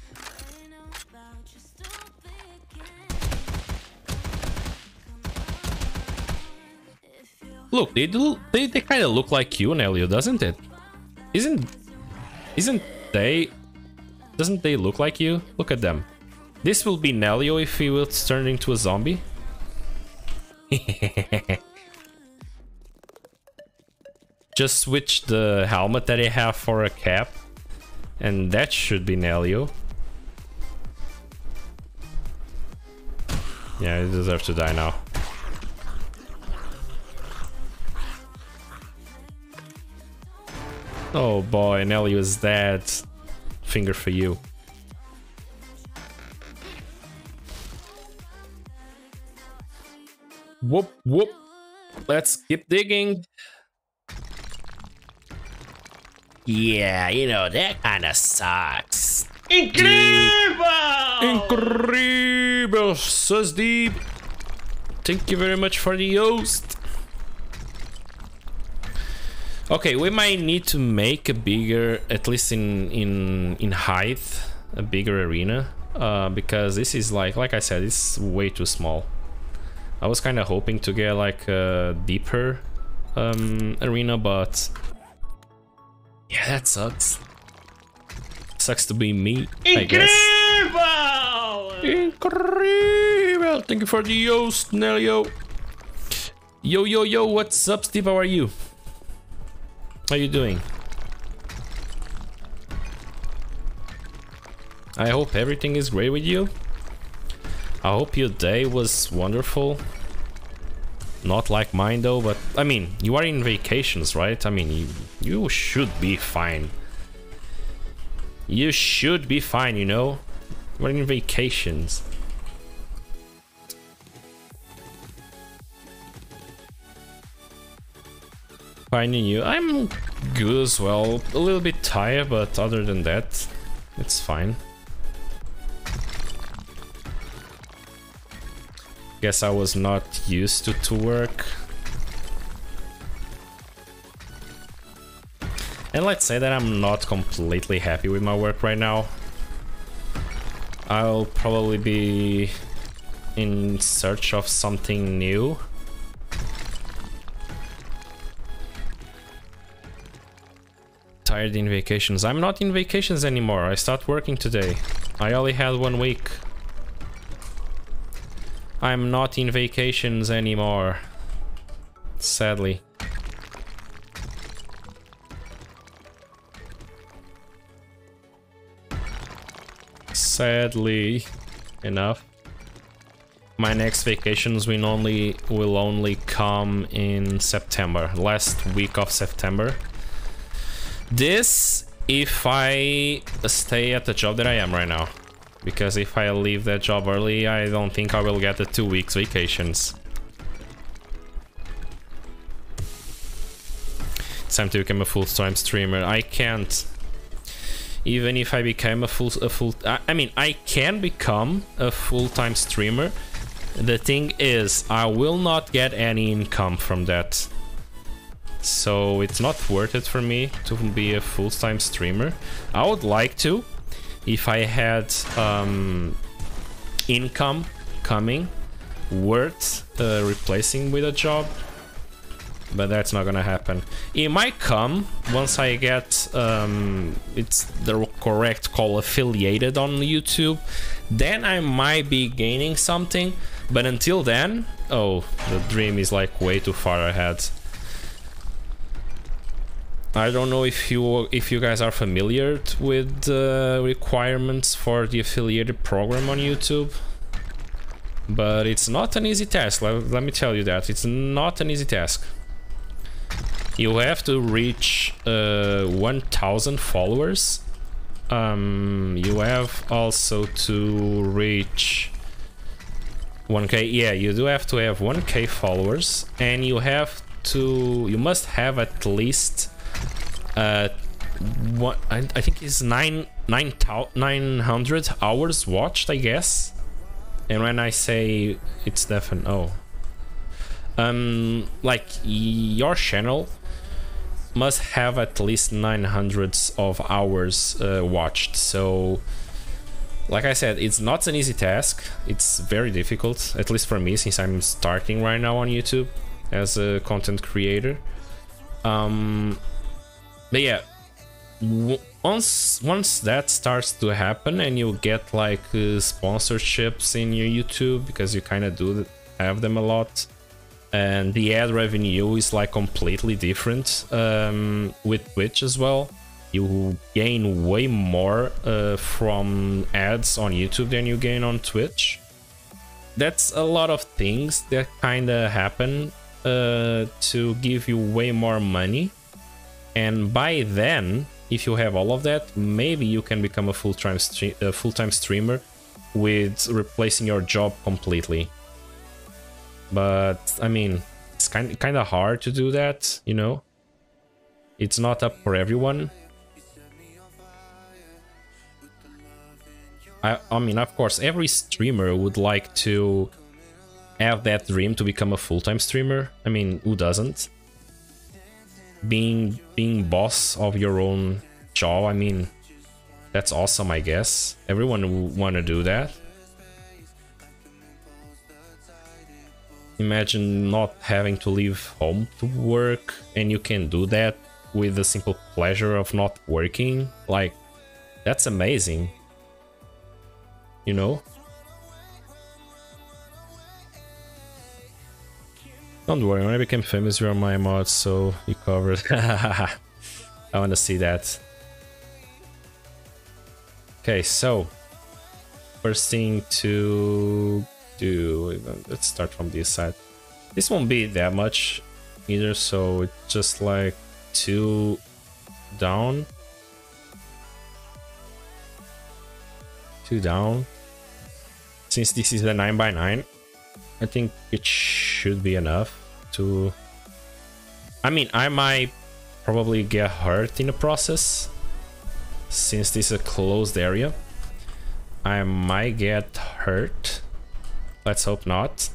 Look, they do. They, they kind of look like you, Nelio, doesn't it? Isn't isn't they? Doesn't they look like you? Look at them. This will be Nelio if he was turned into a zombie. Just switch the helmet that I have for a cap, and that should be Nelio. Yeah, he deserves to die now. Oh boy, Nelio is dead. Finger for you. Whoop whoop. Let's keep digging. Yeah, you know, that kind of sucks. Incredible! Incredible, says Deep. Thank you very much for the host. Okay, we might need to make a bigger, at least in in in height, a bigger arena, uh, because this is like, like I said, it's way too small. I was kind of hoping to get like a deeper um, arena, but yeah, that sucks. Sucks to be me, I guess. Incredible! Thank you for the host, Nelio. Yo, yo, yo, what's up, Steve? How are you? How you doing? I hope everything is great with you. I hope your day was wonderful. Not like mine though, but I mean, you are in vacations, right? I mean, you, you should be fine. You should be fine, you know? We're in vacations. Finding you. I'm good as well. A little bit tired, but other than that, it's fine. Guess I was not used to to work. And let's say that I'm not completely happy with my work right now. I'll probably be in search of something new. Tired in vacations. I'm not in vacations anymore. I start working today. I only had one week. I'm not in vacations anymore. Sadly. Sadly enough. My next vacations will only will only come in September. Last week of September. This if I stay at the job that I am right now. Because if I leave that job early, I don't think I will get the two weeks vacations. It's time to become a full-time streamer. I can't. even if I became a full a full I, I mean I can become a full-time streamer. The thing is, I will not get any income from that, so it's not worth it for me to be a full-time streamer. I would like to, if I had um, income coming worth uh, replacing with a job, but that's not gonna happen. It might come once I get um, it's the correct call, affiliated on YouTube. Then I might be gaining something, but until then, oh, the dream is like way too far ahead. I don't know if you if you guys are familiar with the requirements for the affiliated program on YouTube, but it's not an easy task. Let, let me tell you that it's not an easy task. You have to reach uh, one thousand followers. Um, you have also to reach one K. Yeah, you do have to have one K followers, and you have to. You must have at least uh, what I, I think is nine nine nine hundred hours watched, I guess. And when I say it's definitely oh, um, like your channel must have at least nine hundreds of hours uh, watched. So like I said, it's not an easy task. It's very difficult, at least for me, since I'm starting right now on YouTube as a content creator. Um, but yeah, w once once that starts to happen and you get like uh, sponsorships in your YouTube, because you kind of do have them a lot, and the ad revenue is like completely different um, with Twitch as well. You gain way more uh, from ads on YouTube than you gain on Twitch. That's a lot of things that kind of happen uh, to give you way more money. And by then, if you have all of that, maybe you can become a full-time stre uh, full-time streamer with replacing your job completely. But I mean, it's kind kind of hard to do that, you know. It's not up for everyone. I, I mean, of course, every streamer would like to have that dream to become a full-time streamer. I mean, who doesn't? Being being boss of your own job, I mean, that's awesome, I guess. Everyone would want to do that. Imagine not having to leave home to work, and you can do that with the simple pleasure of not working. Like, that's amazing. You know? Don't worry, when I became famous, you're on my mod, so you covered. I want to see that. Okay, so first thing to do, let's start from this side. This won't be that much either, so it's just like two down, two down. Since this is a nine by nine, I think it should be enough to... I mean, I might probably get hurt in the process, since this is a closed area. I might get hurt. Let's hope not.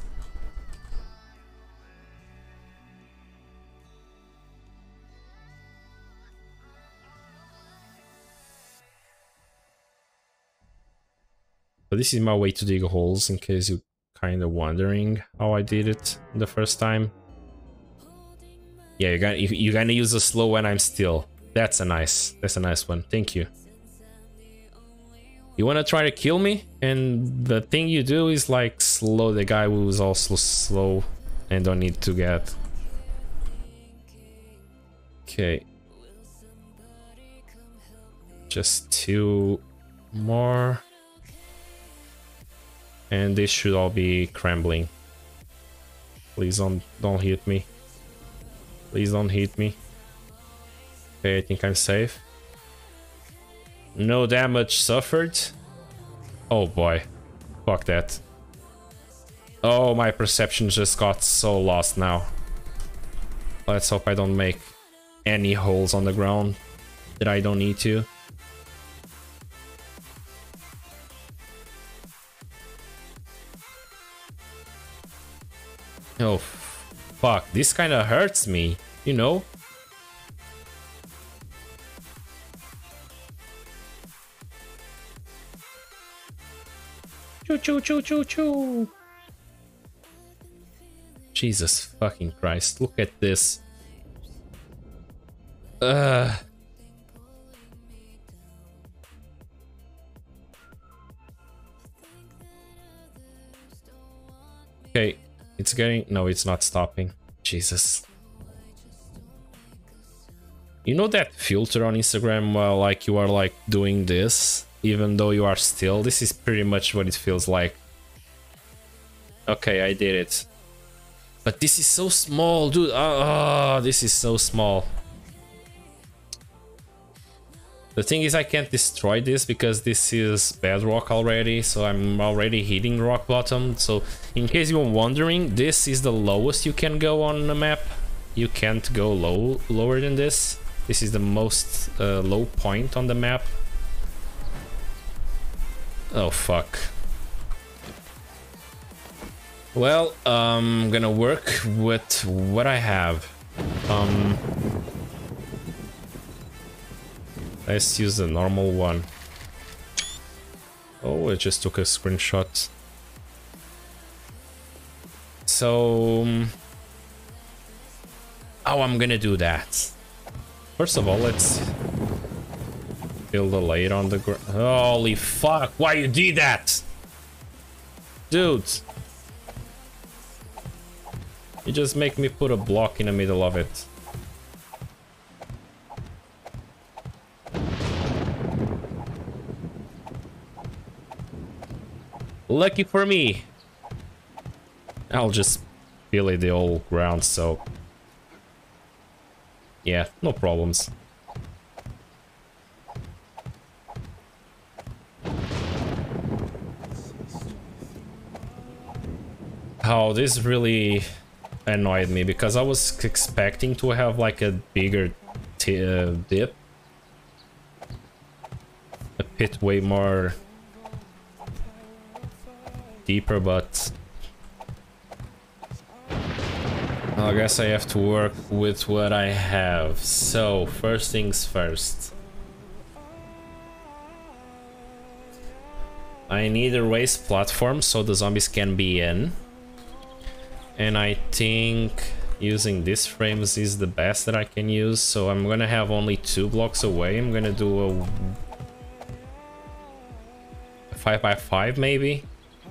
But this is my way to dig holes, in case you're kind of wondering how I did it the first time. Yeah, you're gonna, you're gonna use a slow when I'm still. That's a nice, that's a nice one. Thank you. You wanna try to kill me? And the thing you do is like slow the guy who's also slow and don't need to get. Okay. Just two more. And this should all be crumbling. Please don't don't hit me. Please don't hit me. Okay, I think I'm safe. No damage suffered. Oh boy. Fuck that. Oh, my perception just got so lost now. Let's hope I don't make any holes on the ground that I don't need to. Oh, fuck. This kind of hurts me, you know? Choo choo choo choo choo. Jesus fucking Christ. Look at this. Uh. Okay, it's getting... No, it's not stopping. Jesus. You know that filter on Instagram, uh, like you are like doing this, even though you are still? This is pretty much what it feels like. Okay, I did it. But this is so small, dude. Oh, this is so small. The thing is, I can't destroy this because this is bedrock already, so I'm already hitting rock bottom. So in case you're wondering, this is the lowest you can go on the map. You can't go low lower than this. This is the most uh, low point on the map. Oh fuck. Well, um, I'm gonna work with what I have. Um, let's use the normal one. Oh, I just took a screenshot. So, um, oh, I'm gonna do that. First of all, let's build a layer on the ground. Holy fuck! Why you did that, dude? You just make me put a block in the middle of it. Lucky for me. I'll just fill the whole ground, so... Yeah, no problems. Oh, this really annoyed me because I was expecting to have like a bigger t uh, dip, a pit way more deeper, but I guess I have to work with what I have. So first things first, I need a raised platform so the zombies can be in. And I think using these frames is the best that I can use, so I'm gonna have only two blocks away. I'm gonna do a, a five by five maybe.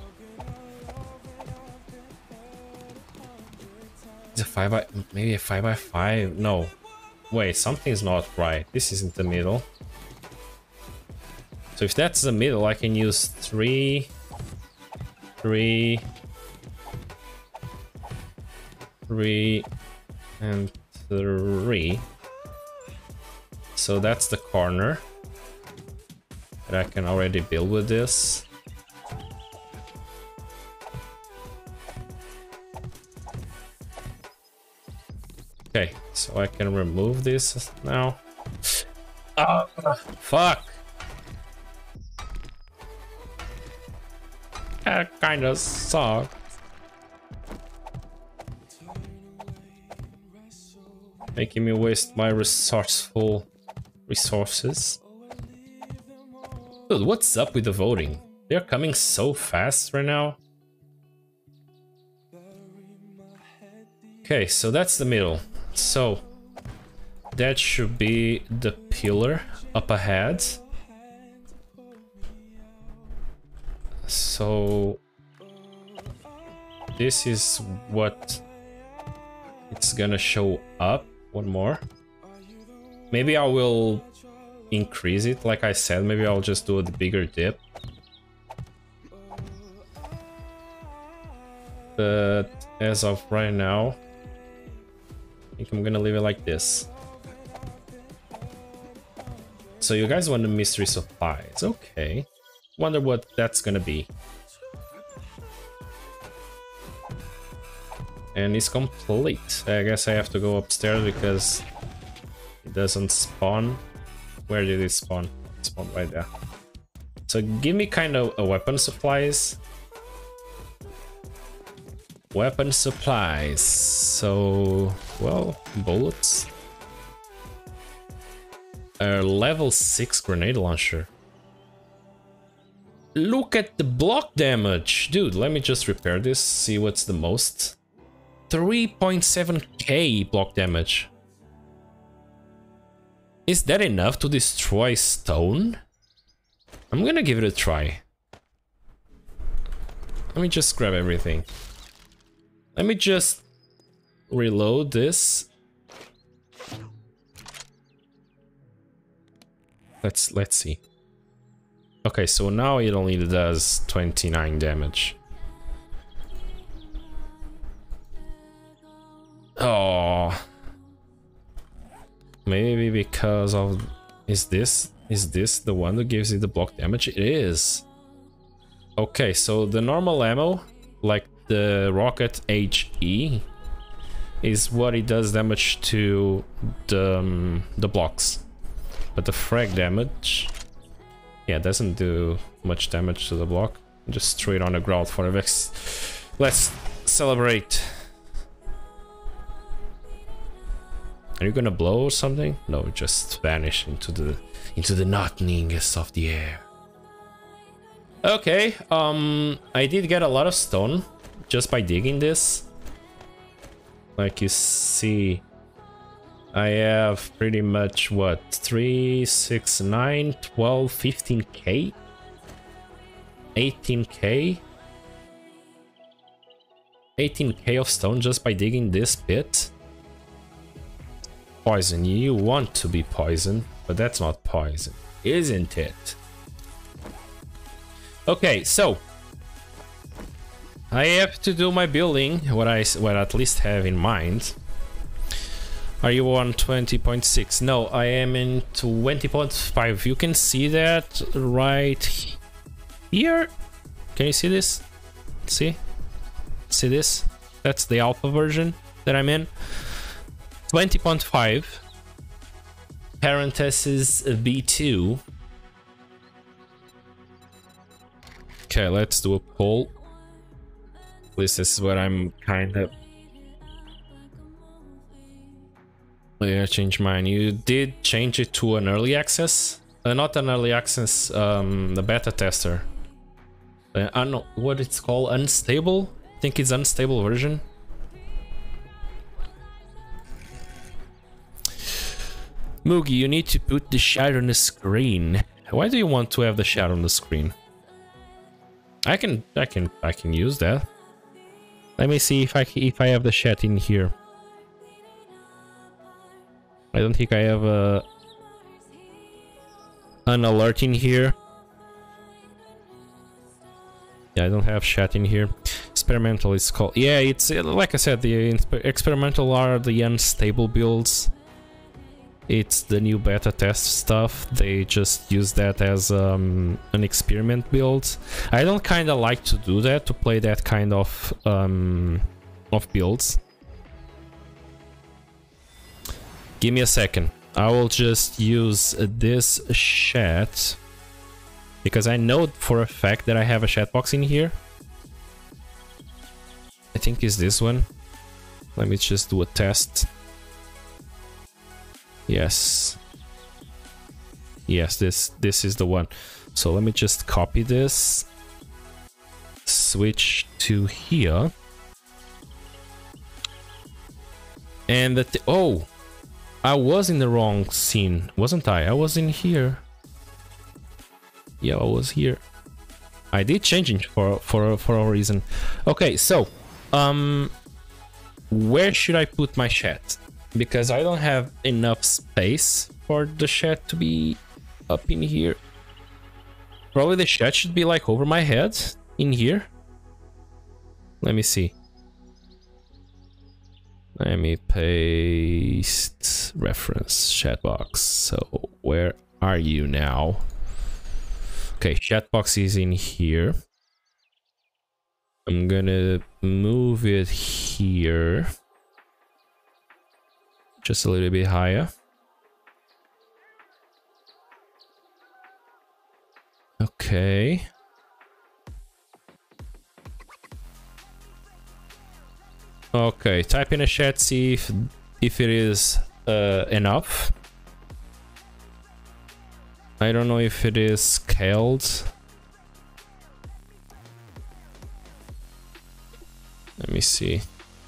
Is a five by maybe a five by five? No, wait, something's not right. This isn't the middle. So if that's the middle, I can use three, three. Three and three. So that's the corner that I can already build with this. Okay, so I can remove this now. Oh, fuck! That kind of sucks. Making me waste my resourceful resources. Dude, what's up with the voting? They're coming so fast right now. Okay, so that's the middle. So that should be the pillar up ahead. So this is what it's gonna show up. One more. Maybe I will increase it, like I said. Maybe I'll just do a bigger dip. But as of right now, I think I'm gonna leave it like this. So you guys want the mystery supplies. Okay. Wonder what that's gonna be. And it's complete. I guess I have to go upstairs because it doesn't spawn. Where did it spawn? It spawned right there. So give me kind of a weapon supplies. Weapon supplies. So, well, bullets. A level six grenade launcher. Look at the block damage. Dude, let me just repair this, see what's the most. three point seven K block damage. Is that enough to destroy stone? I'm gonna give it a try. Let me just grab everything. Let me just reload this. Let's let's see. Okay, so now it only does twenty-nine damage. Oh. Maybe because of is this is this the one that gives you the block damage? It is. Okay, so the normal ammo, like the rocket H E, is what it does damage to the um, the blocks. But the frag damage, yeah, doesn't do much damage to the block. Just straight on the ground for a vex. Let's celebrate. Are you gonna blow or something? No, just vanish into the into the nothingness of the air. Okay, um, I did get a lot of stone just by digging this. Like you see, I have pretty much what, three, six, nine, twelve, fifteen K, eighteen K, eighteen K of stone just by digging this pit. Poison, you want to be poison, but that's not poison, isn't it? Okay, so I have to do my building, what I what I at least have in mind. Are you on twenty point six? No, I am in twenty point five. You can see that right here. Can you see this? See? See this? That's the alpha version that I'm in. twenty point five. Parenthesis B two. Okay, let's do a poll. This is what I'm kind of... Yeah, change mine. You did change it to an early access? Uh, not an early access, um, the beta tester. Uh, I don't know what it's called, unstable? I think it's unstable version. Moogie, you need to put the shadow on the screen. Why do you want to have the shadow on the screen? I can, I can, I can use that. Let me see if I if I have the chat in here. I don't think I have a an alert in here. Yeah, I don't have chat in here. Experimental is called. Yeah, it's like I said. The experimental are the unstable builds. It's the new beta test stuff. They just use that as um, an experiment build. I don't kind of like to do that, to play that kind of um, of builds. Give me a second. I will just use this chat because I know for a fact that I have a chat box in here. I think it's this one. Let me just do a test. Yes. Yes, this this is the one. So let me just copy this. Switch to here. And that oh, I was in the wrong scene, wasn't I? I was in here. Yeah, I was here. I did change it for for for a reason. Okay, so um where should I put my chat? Because I don't have enough space for the chat to be up in here. Probably the chat should be like over my head in here. Let me see. Let me paste reference chat box. So where are you now? Okay, chat box is in here. I'm gonna move it here. Just a little bit higher. Okay. Okay, type in a chat, see if, if it is uh, enough. I don't know if it is scaled. Let me see.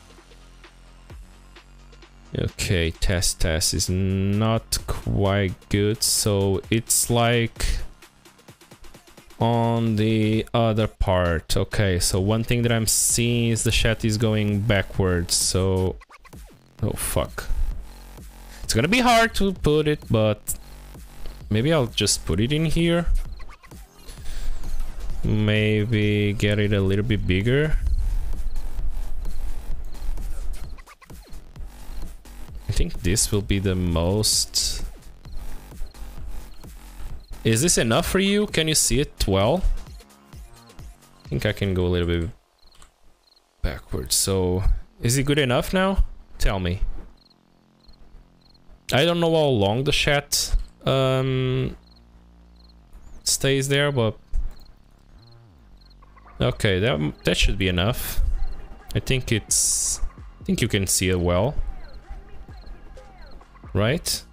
Okay, test test is not quite good, so it's like on the other part. Okay, so one thing that I'm seeing is the chat is going backwards, so... Oh, fuck. It's gonna be hard to put it, but... Maybe I'll just put it in here. Maybe get it a little bit bigger. I think this will be the most... Is this enough for you? Can you see it well? I think I can go a little bit backwards. So, is it good enough now? Tell me. I don't know how long the chat um, stays there, but... Okay, that, that should be enough. I think it's... I think you can see it well. Right?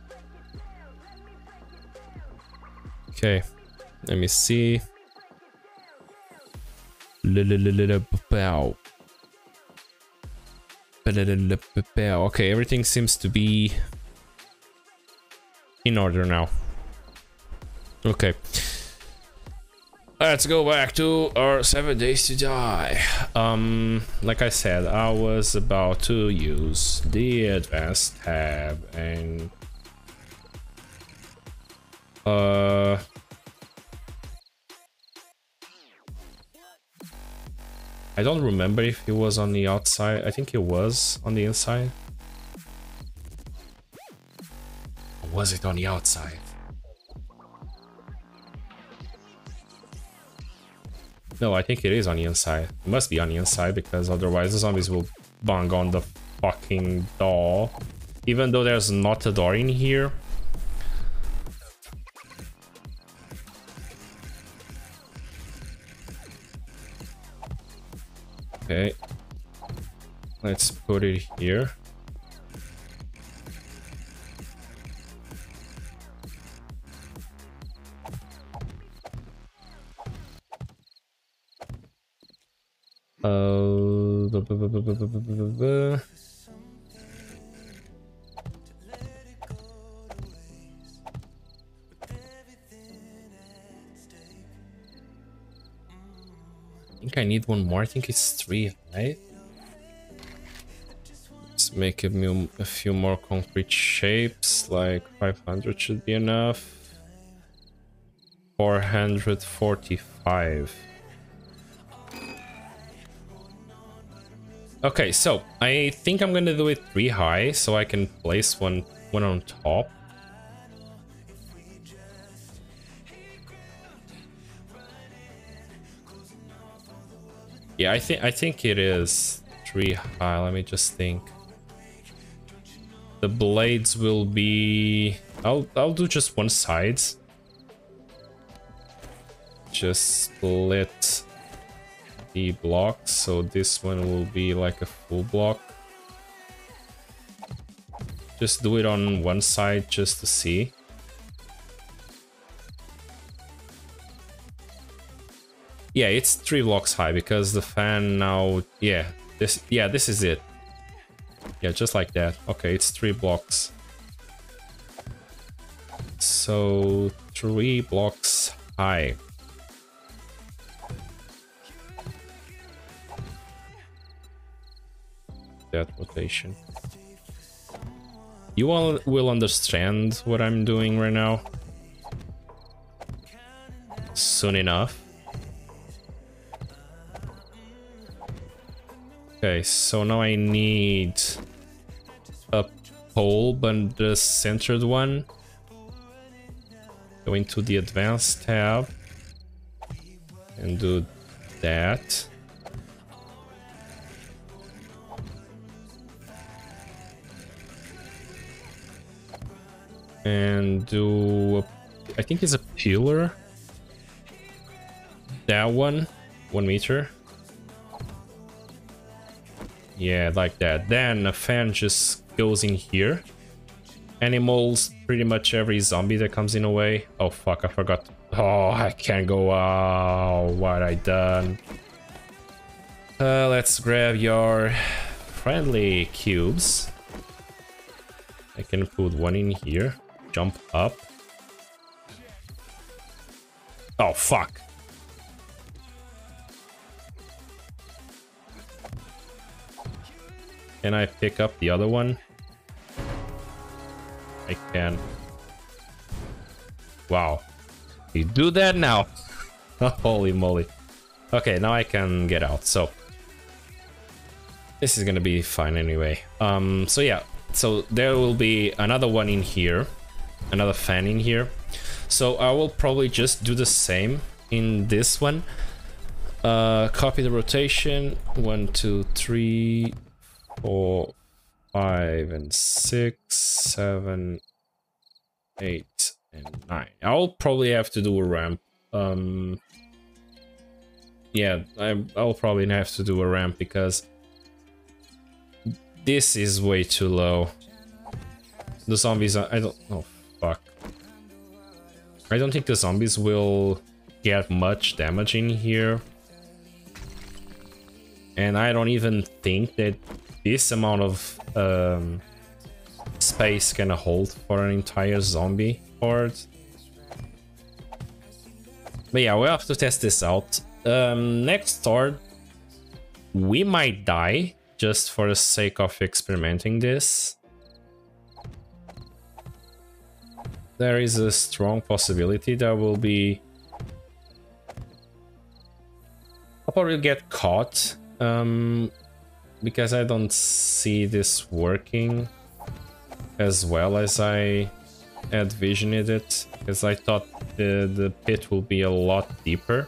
Okay, let me see. Okay, everything seems to be in order now. Okay. Let's go back to our seven days to die. Um, like I said, I was about to use the advanced tab and uh I don't remember if it was on the outside. I think it was on the inside. Or was it on the outside? No, I think it is on the inside. It must be on the inside because otherwise the zombies will bang on the fucking door. Even though there's not a door in here. Okay. Let's put it here. Uh, bu- bu- bu- bu- bu- bu- bu- bu- bu- I think I need one more. I think it's three, right? Let's make a, few- a few more concrete shapes. Like five hundred should be enough. four hundred forty-five. Okay, so I think I'm gonna do it three high so I can place one one on top. Yeah, I think I think it is three high. Let me just think. The blades will be I'll I'll do just one side. Just split the blocks, so this one will be like a full block. Just do it on one side just to see. Yeah, it's three blocks high because the fan now, yeah, this, yeah, this is it. Yeah, just like that. Okay, it's three blocks. So three blocks high. That rotation. You all will understand what I'm doing right now soon enough. Okay, so now I need a pole, but the centered one. Go into the advanced tab and do that. And do a, I think it's a pillar. That one, one meter. Yeah, like that. Then a fan just goes in here. Animals, pretty much every zombie that comes in a way. Oh fuck, I forgot. Oh, I can't go out. What I done? Uh, let's grab your friendly cubes. I can put one in here. Jump up. Oh fuck. Can I pick up the other one? I can. Wow. You do that now. Holy moly. Okay, now I can get out. So this is gonna be fine anyway. Um, so yeah, so there will be another one in here, another fan in here. So I will probably just do the same in this one. Uh, copy the rotation. One, two, three, four, five, and six, seven, eight, and nine. I'll probably have to do a ramp. Um, yeah, I, I'll probably have to do a ramp because this is way too low. The zombies are, I don't, oh fuck. I don't think the zombies will get much damage in here. And I don't even think that this amount of um, space can hold for an entire zombie horde. But yeah, we'll have to test this out. Um, next horde, we might die just for the sake of experimenting this. There is a strong possibility that will be... I'll probably get caught. Um, because I don't see this working as well as I envisioned it, because I thought the, the pit will be a lot deeper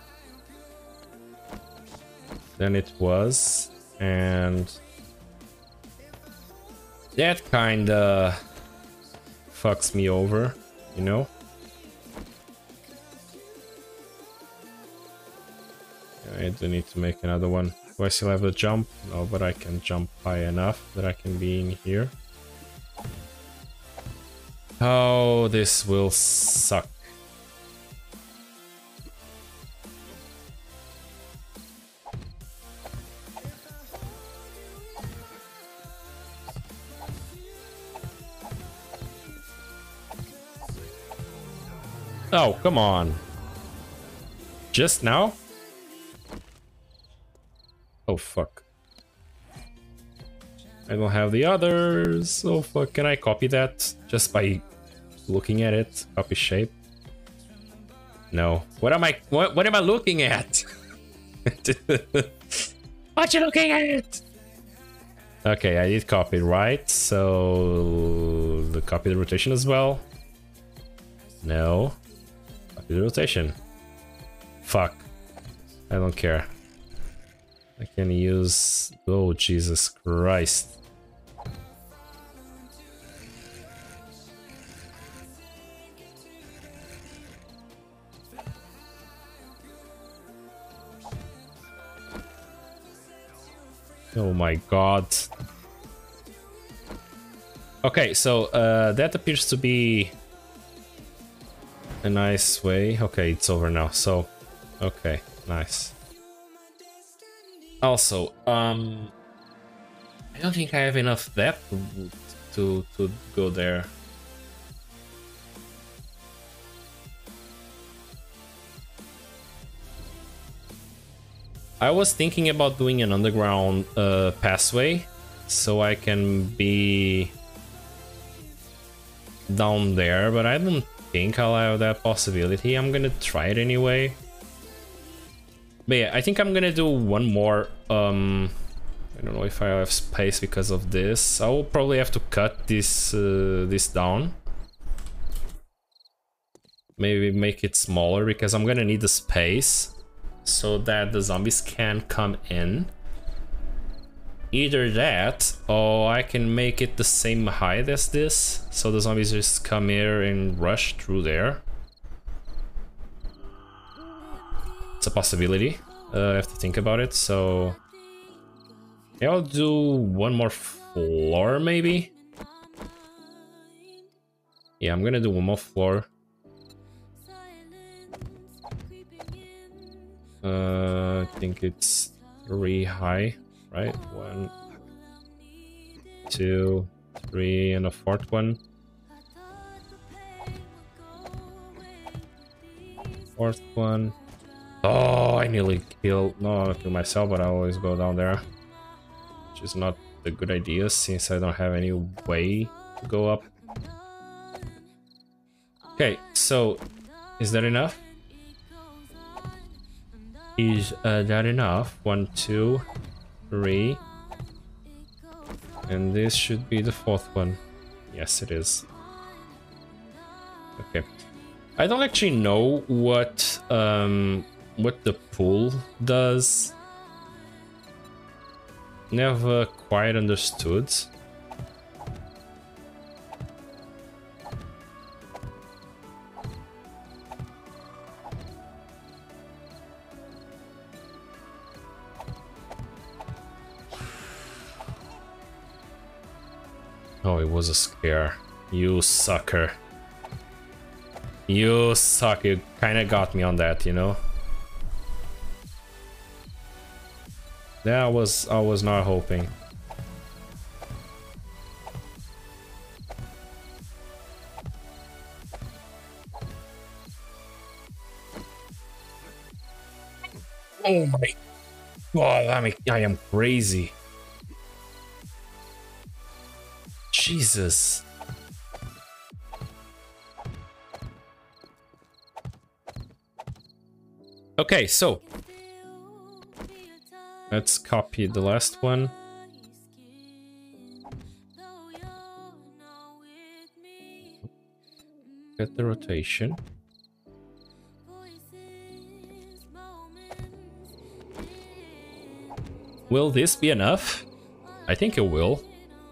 than it was, and that kinda fucks me over, you know? I do need to make another one. Do I still have a jump? No, but I can jump high enough that I can be in here. Oh, this will suck. Oh, come on. Just now? Oh, fuck. I don't have the others. Oh, fuck. Can I copy that just by looking at it? Copy shape? No. What am I... What, what am I looking at? What you looking at? Okay, I did copy, right? So... The copy the rotation as well? No. Copy the rotation. Fuck. I don't care. I can use... Oh, Jesus Christ. Oh my god. Okay, so uh, that appears to be a nice way. Okay, it's over now, so... Okay, nice. Also, um, I don't think I have enough depth to, to, to go there. I was thinking about doing an underground uh, passway, so I can be down there, but I don't think I'll have that possibility. I'm gonna try it anyway. But yeah, I think I'm gonna do one more. Um, I don't know if I have space because of this. I will probably have to cut this uh, this down. Maybe make it smaller because I'm gonna need the space so that the zombies can come in. Either that, or I can make it the same height as this, so the zombies just come here and rush through there. It's a possibility. Uh, I have to think about it. So I'll do one more floor, maybe? Yeah, I'm gonna do one more floor. Uh, I think it's three high, right? One, two, three, and a fourth one. Fourth one. Oh, I nearly killed... No, I killed myself, but I always go down there. Which is not a good idea, since I don't have any way to go up. Okay, so... Is that enough? Is uh, that enough? One, two, three. And this should be the fourth one. Yes, it is. Okay. I don't actually know what um, what the pool does. Never quite understood. Oh, it was a scare. You sucker. You suck. You kinda got me on that, you know? That was... I was not hoping. Oh my god, I mean, I am crazy. Jesus. Okay, so let's copy the last one. Get the rotation. Will this be enough? I think it will.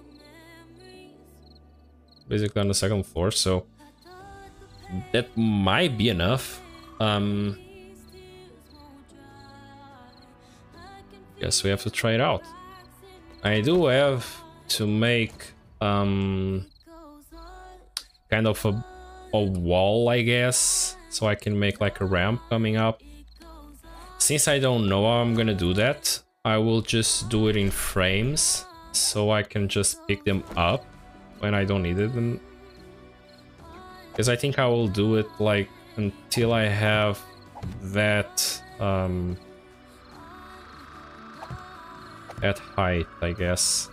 Basically on the second floor, so that might be enough. Um, guess we have to try it out. I do have to make um, kind of a, a wall, I guess, so I can make like a ramp coming up. Since I don't know how I'm gonna do that, I will just do it in frames, so I can just pick them up when I don't need it, and because I think I will do it like until I have that um, at height, I guess.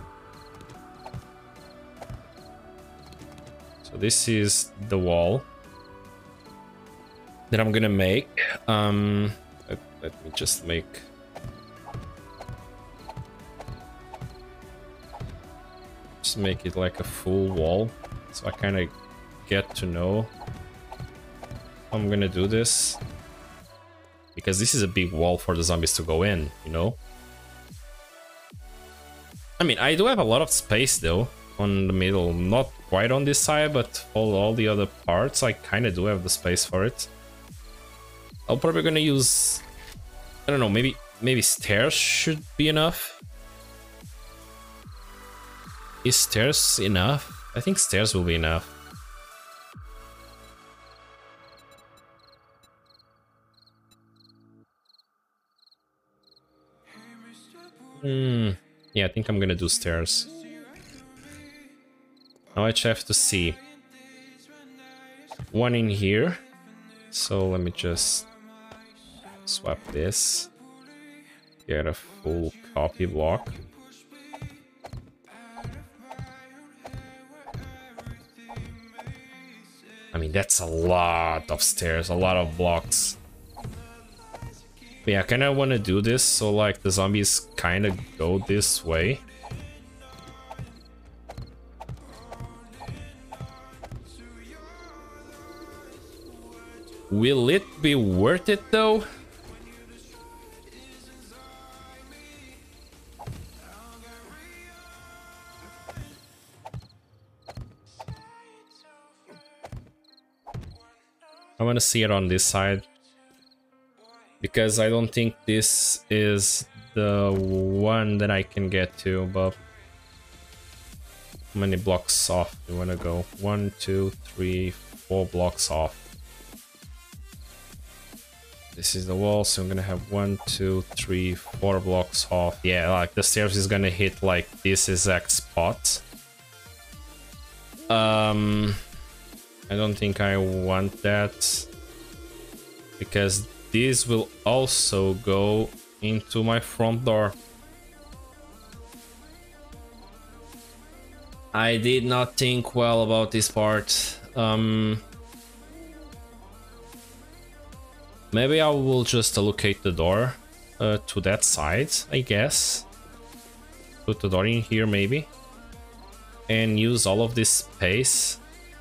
So this is the wall that I'm gonna make. Um, let, let me just make. Just make it like a full wall, so I kind of get to know how I'm gonna do this, because this is a big wall for the zombies to go in, you know. I mean, I do have a lot of space though on the middle, not quite on this side, but all, all the other parts I kind of do have the space for it. I'm probably gonna use, I don't know, maybe maybe stairs should be enough. Is stairs enough? I think stairs will be enough. Hmm. Yeah, I think I'm gonna do stairs. Now I just have to see. One in here. So let me just swap this. Get a full copy block. I mean, that's a lot of stairs, a lot of blocks. But yeah, I kind of want to do this so like the zombies kind of go this way. Will it be worth it though? I want to see it on this side, because I don't think this is the one that I can get to, but how many blocks off do you want to go? One, two, three, four blocks off. This is the wall, so I'm gonna have one, two, three, four blocks off. Yeah, like the stairs is gonna hit like this exact spot. Um, I don't think I want that, because this will also go into my front door. I did not think well about this part. Um, maybe I will just allocate the door uh, to that side, I guess. Put the door in here maybe. And use all of this space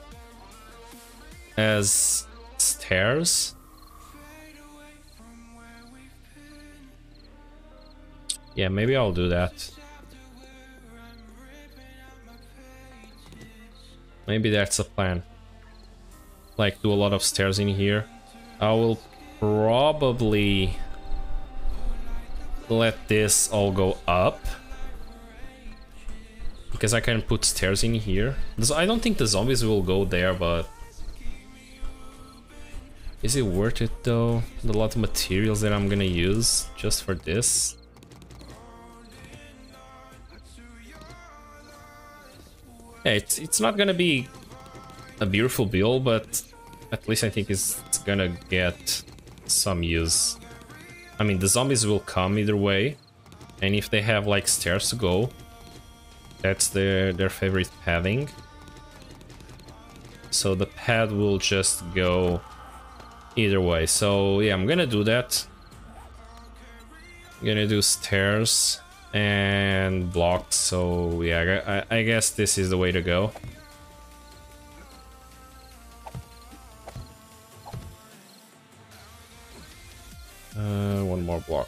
as stairs. Yeah, maybe I'll do that. Maybe that's a plan. Like, do a lot of stairs in here. I will probably let this all go up, because I can put stairs in here. I don't think the zombies will go there, but is it worth it though? A lot of materials that I'm gonna use just for this. Yeah, it's, it's not gonna be a beautiful build, but at least I think it's, it's gonna get some use. I mean, the zombies will come either way, and if they have like stairs to go, that's their, their favorite padding. So the pad will just go either way. So yeah, I'm gonna do that. I'm gonna do stairs and blocks, so yeah, I, I guess this is the way to go. Uh, one more block.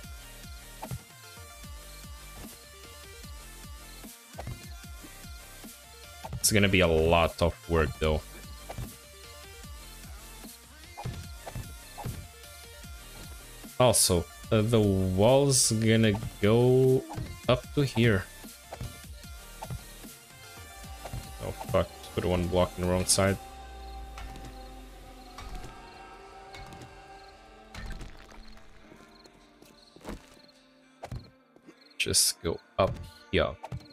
It's gonna be a lot of work though. Also, uh, the wall's gonna go up to here. Oh fuck, put one block in the wrong side. Just go up here.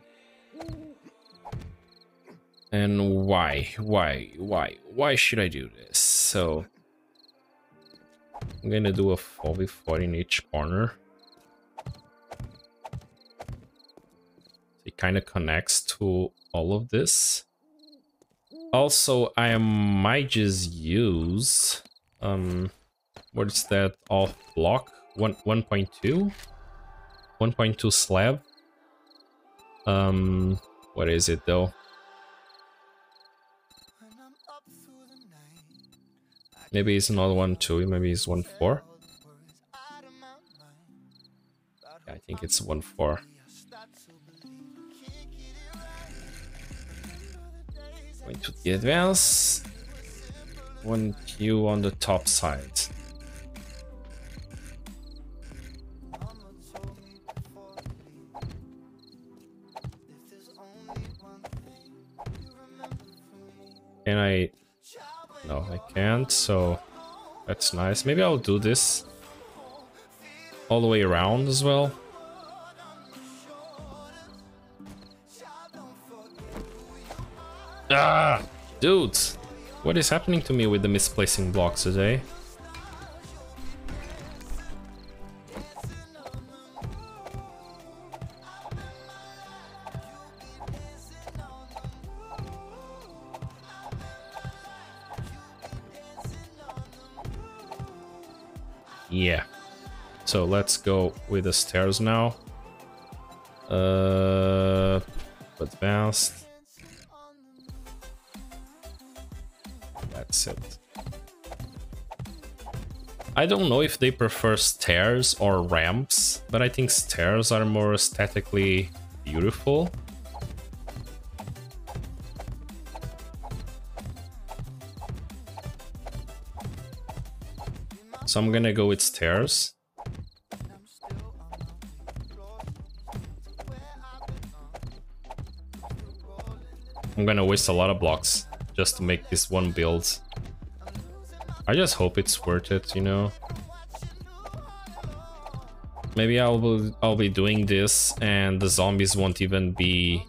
And why? Why? Why? Why should I do this? So I'm gonna do a four v four in each corner. It kind of connects to all of this. Also, I might just use um, what is that off block? One one point two, one point two slab. Um, what is it though? Maybe it's not one two, maybe it's one four. Yeah, I think it's one four. Going to the advance. One Q on the top side. Can I? No, I can't, so that's nice. Maybe I'll do this all the way around as well. Ah, dude, what is happening to me with the misplacing blocks today? Yeah, so let's go with the stairs now. Uh, advanced. That's it. I don't know if they prefer stairs or ramps, but I think stairs are more aesthetically beautiful. So I'm gonna go with stairs. I'm gonna waste a lot of blocks just to make this one build. I just hope it's worth it, you know. Maybe I'll be, I'll be doing this and the zombies won't even be...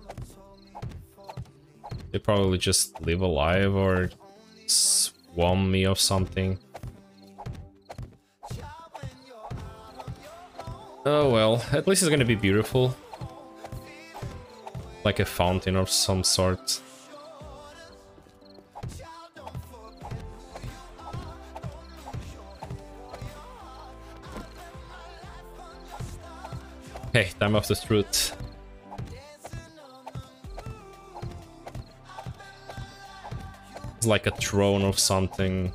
They probably just live alive or swarm me or something. Oh well, at least it's gonna be beautiful. Like a fountain of some sort. Okay, time of the truth. It's like a throne of something.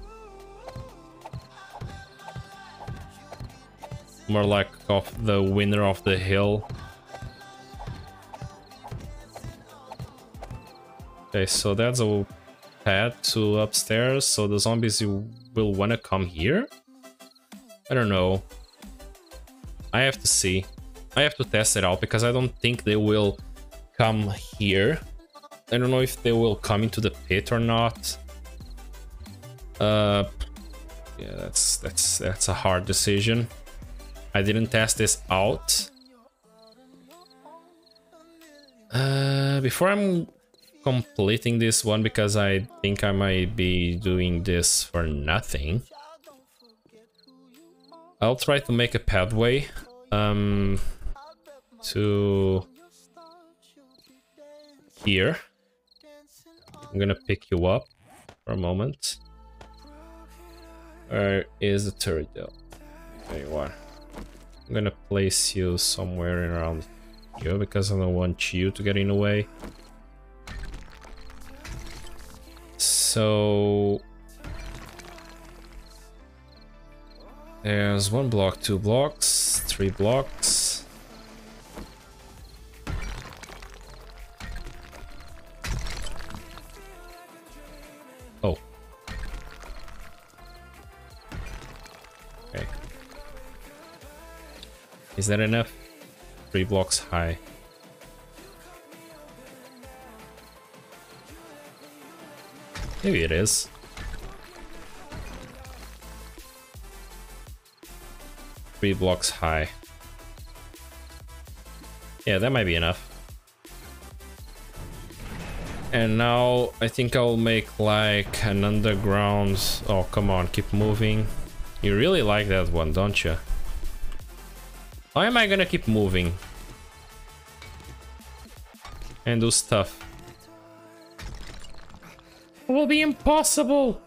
More like of the winner of the hill. Okay, so that's a path to upstairs, so the zombies will want to come here? I don't know. I have to see. I have to test it out because I don't think they will come here. I don't know if they will come into the pit or not. Uh, yeah, that's that's that's a hard decision. I didn't test this out. Uh, before I'm completing this one, because I think I might be doing this for nothing, I'll try to make a pathway um, to here. I'm gonna pick you up for a moment. Where is the turret though? There you are. I'm gonna place you somewhere around here because I don't want you to get in the way. So there's one block, two blocks, three blocks. Oh. Okay. Is that enough? Three blocks high. Maybe it is. Three blocks high. Yeah, that might be enough. And now I think I'll make like an underground... Oh, come on, keep moving. You really like that one, don't you? How am I gonna keep moving? And do stuff? It will be impossible!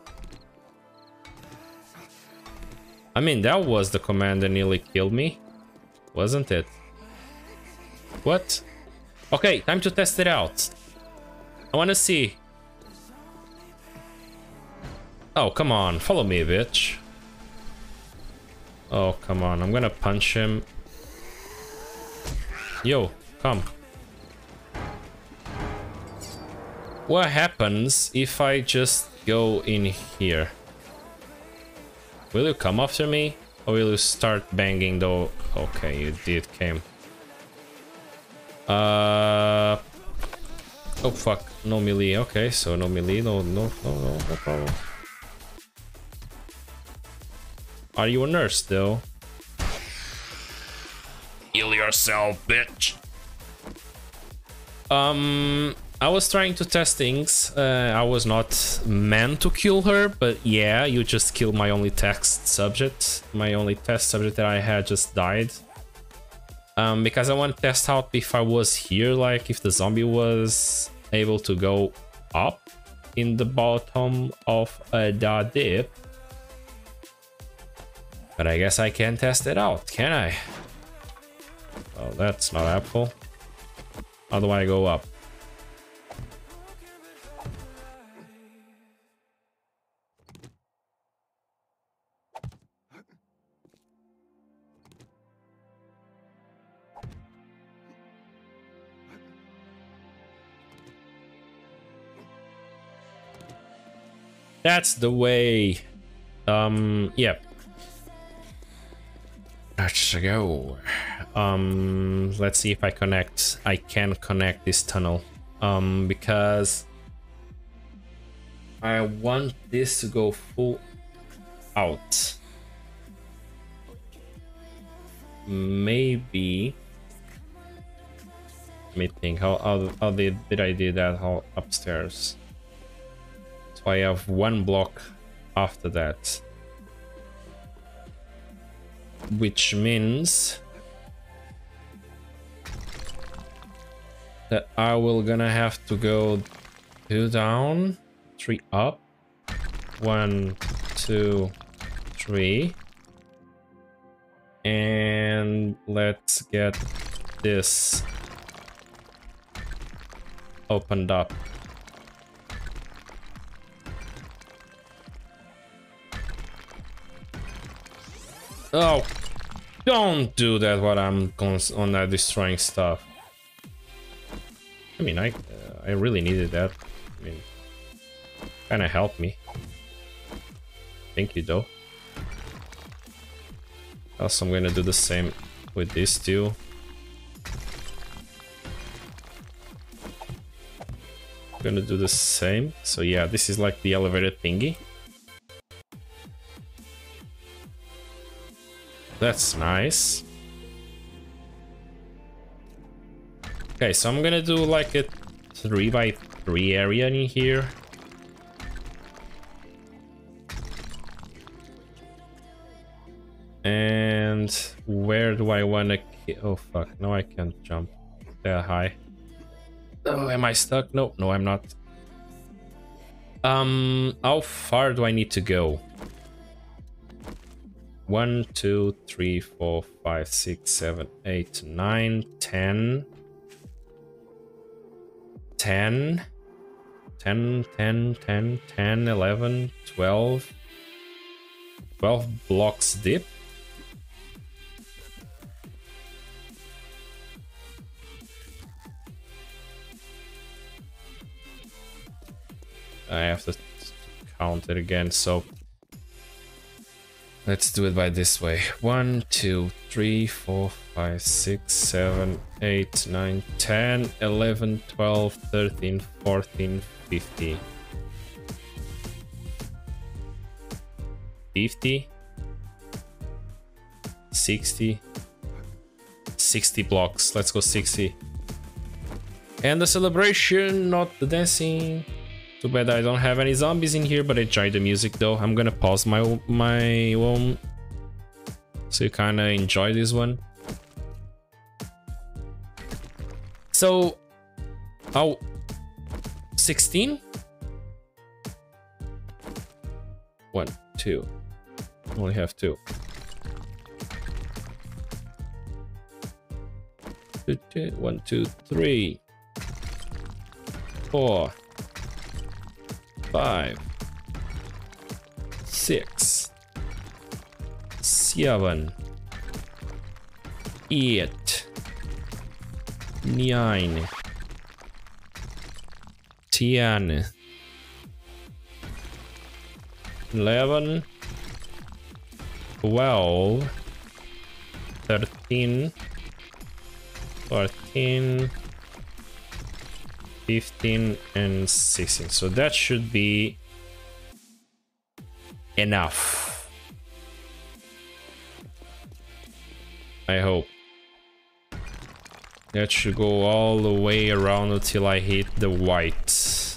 I mean, that was the command that nearly killed me, wasn't it? What? Okay, time to test it out. I wanna see. Oh, come on, follow me, bitch. Oh, come on, I'm gonna punch him. Yo, come. What happens if I just go in here? Will you come after me? Or will you start banging though? Okay, you did came. Uh... Oh fuck, no melee. Okay, so no melee, no, no, no, no, no problem. Are you a nurse though? Heal yourself, bitch. Um... I was trying to test things. Uh, I was not meant to kill her, but yeah, you just killed my only test subject. My only test subject that I had just died. Um, because I want to test out if I was here, like if the zombie was able to go up in the bottom of uh, the dip. But I guess I can test it out, can I? Oh, that's not helpful. How do I go up? That's the way. Um, yeah. Let's go. Um, let's see if I connect. I can connect this tunnel. Um, because I want this to go full out. Maybe. Let me think. How how, how did, did I do that? How upstairs? So I have one block after that, which means that I will gonna have to go two down, three up, one, two, three, and let's get this opened up. Oh, don't do that while I'm on that destroying stuff. I mean, I uh, I really needed that. I mean, kind of helped me. Thank you, though. Also, I'm gonna do the same with this too. I'm gonna do the same. So yeah, this is like the elevator thingy. That's nice. Okay, so I'm gonna do like a three by three area in here. And where do I wanna... Oh fuck, no I can't jump that high. Oh, am I stuck? No, no I'm not. Um, how far do I need to go? One, two, three, four, five, six, seven, eight, nine, ten. ten. ten, ten, ten, ten, eleven, twelve. twelve blocks deep. I have to count it again, so let's do it by this way. One, two, three, four, five, six, seven, eight, nine, ten, eleven, twelve, thirteen, fourteen, fifteen. fifty, sixty, sixty blocks. Let's go sixty. And the celebration, not the dancing. Too bad I don't have any zombies in here, but I enjoy the music though. I'm gonna pause my my one so you kind of enjoy this one. So, oh, sixteen? One, two. Only have two. One, two, three, four. Five, six, seven, eight, nine, ten, eleven, twelve, thirteen, fourteen, fifteen and sixteen. So that should be enough. I hope. That should go all the way around until I hit the white.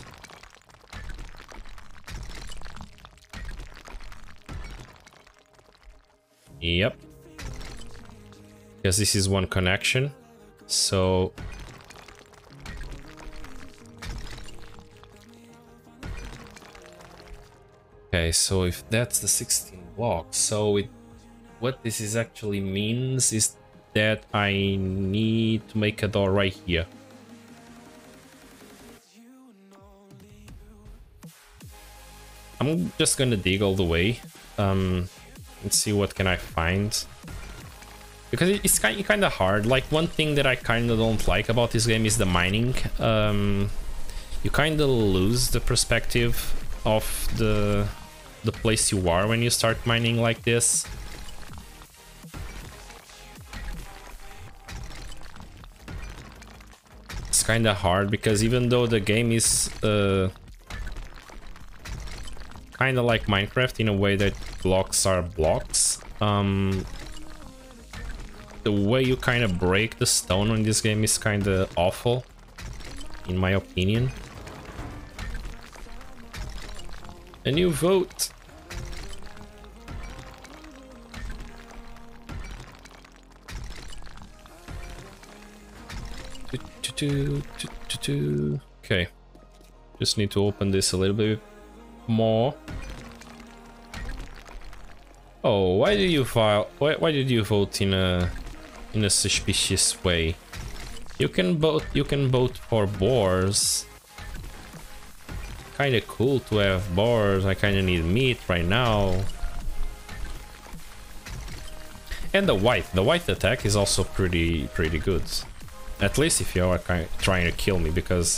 Yep. Because this is one connection. So okay, so if that's the sixteen blocks, so it, what this is actually means is that I need to make a door right here. I'm just gonna dig all the way um, and see what can I find. Because it's kind of, kind of hard. Like, one thing that I kind of don't like about this game is the mining. Um, you kind of lose the perspective of the the place you are when you start mining like this. It's kind of hard because even though the game is uh, kind of like Minecraft in a way that blocks are blocks. Um, the way you kind of break the stone in this game is kind of awful, in my opinion. A new vote. Okay, just need to open this a little bit more. Oh, why did you file? Why, why did you vote in a in a suspicious way? You can vote. You can vote for boars. Kind of cool to have boars. I kind of need meat right now. And the white, the white attack is also pretty pretty good. At least if you are kind of trying to kill me, because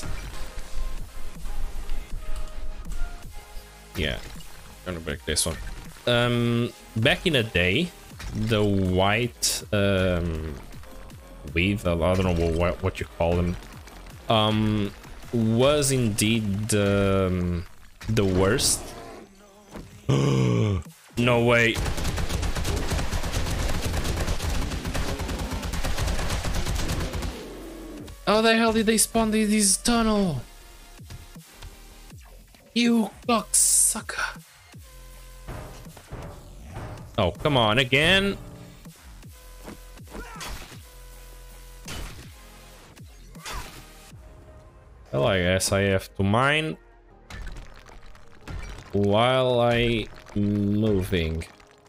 yeah, I'm gonna break this one. Um, back in the day, the white um, weave, I don't know what what you call them, um, was indeed um, the worst. No way. How the hell did they spawn in this tunnel? You cocksucker. Oh, come on, again? Well, I guess I have to mine while I moving.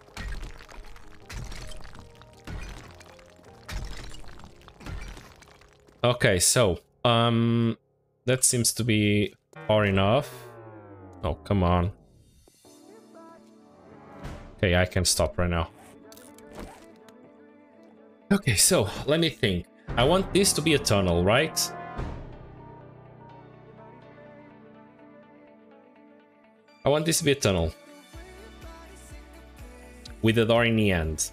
Okay, so um that seems to be far enough. Oh, come on. Okay, I can stop right now. Okay, so let me think. I want this to be a tunnel, right? I want this to be a tunnel with a door in the end.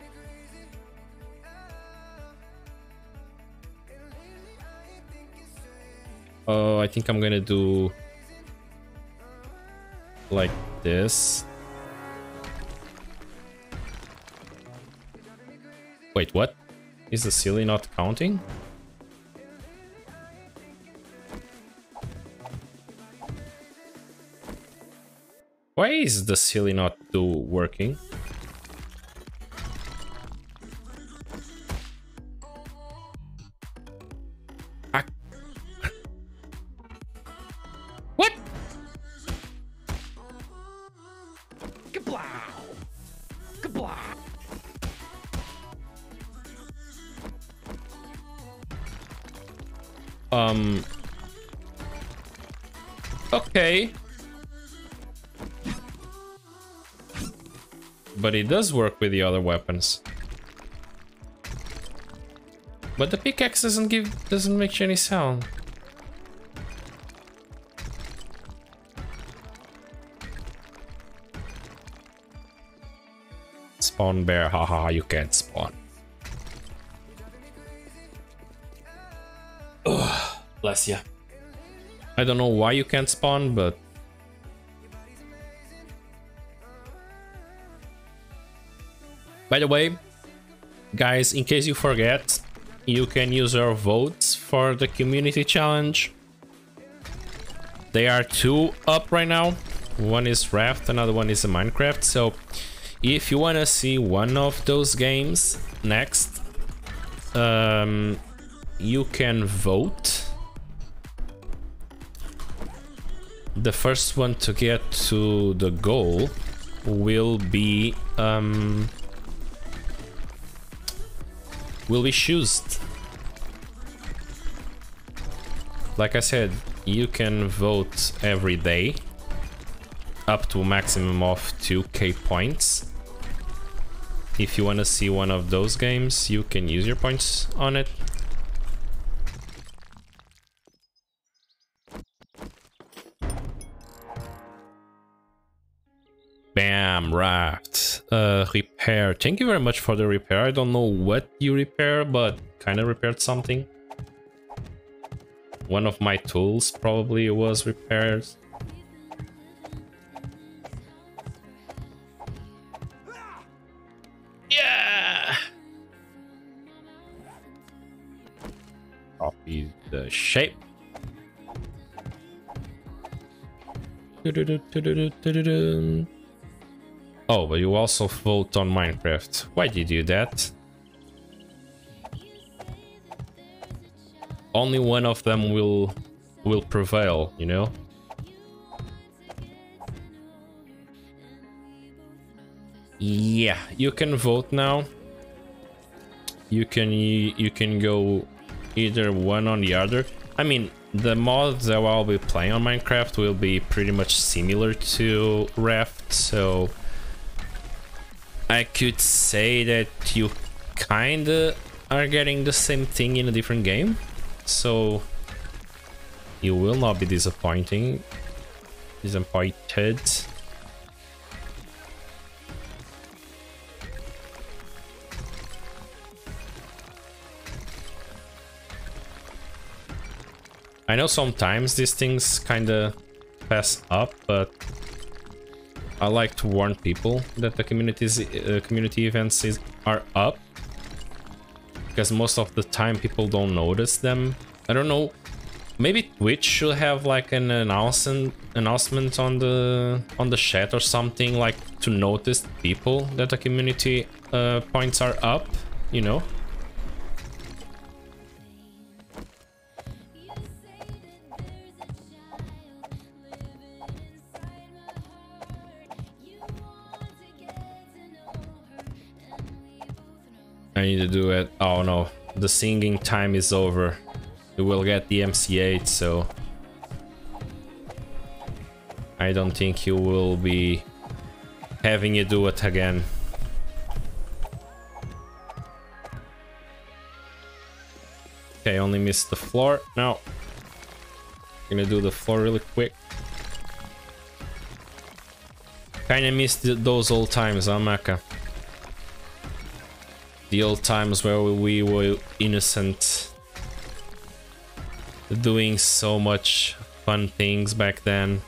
Oh, I think I'm gonna do like this. Wait, what? Is the silly not counting? Why is the silly not do working? I... What? Kablow! Kablow! Um. Okay. But it does work with the other weapons. But the pickaxe doesn't give doesn't make any sound. Spawn bear, haha, you can't spawn. Ugh, bless ya. I don't know why you can't spawn, but by the way, guys, in case you forget, you can use your votes for the community challenge. There are two up right now. One is Raft, another one is a Minecraft. So if you want to see one of those games next, um, you can vote. The first one to get to the goal will be um, will be chosen. Like I said, you can vote every day up to a maximum of two K points. If you want to see one of those games, you can use your points on it. Bam, Raft. Uh, repair. Thank you very much for the repair. I don't know what you repair, but kind of repaired something. One of my tools probably was repaired. shape. Oh, but you also vote on Minecraft. Why did you do that? Only one of them will will prevail, you know? Yeah, you can vote now. You can you can go either one on the other. I mean, the mods that I'll be playing on Minecraft will be pretty much similar to Raft, so I could say that you kinda are getting the same thing in a different game. So you will not be disappointing. Disappointed. I know sometimes these things kinda pass up, but I like to warn people that the communities, uh, community events is, are up, because most of the time people don't notice them. I don't know, maybe Twitch should have like an announcement announcement on the on the chat or something, like to notice people that the community uh, points are up, you know. I need to do it. Oh no, the singing time is over. You will get the M C eight, so I don't think you will be having you do it again. Okay, only missed the floor. Now, gonna do the floor really quick. Kinda missed those old times, huh, Maka? The old times where we were innocent, doing so much fun things back then.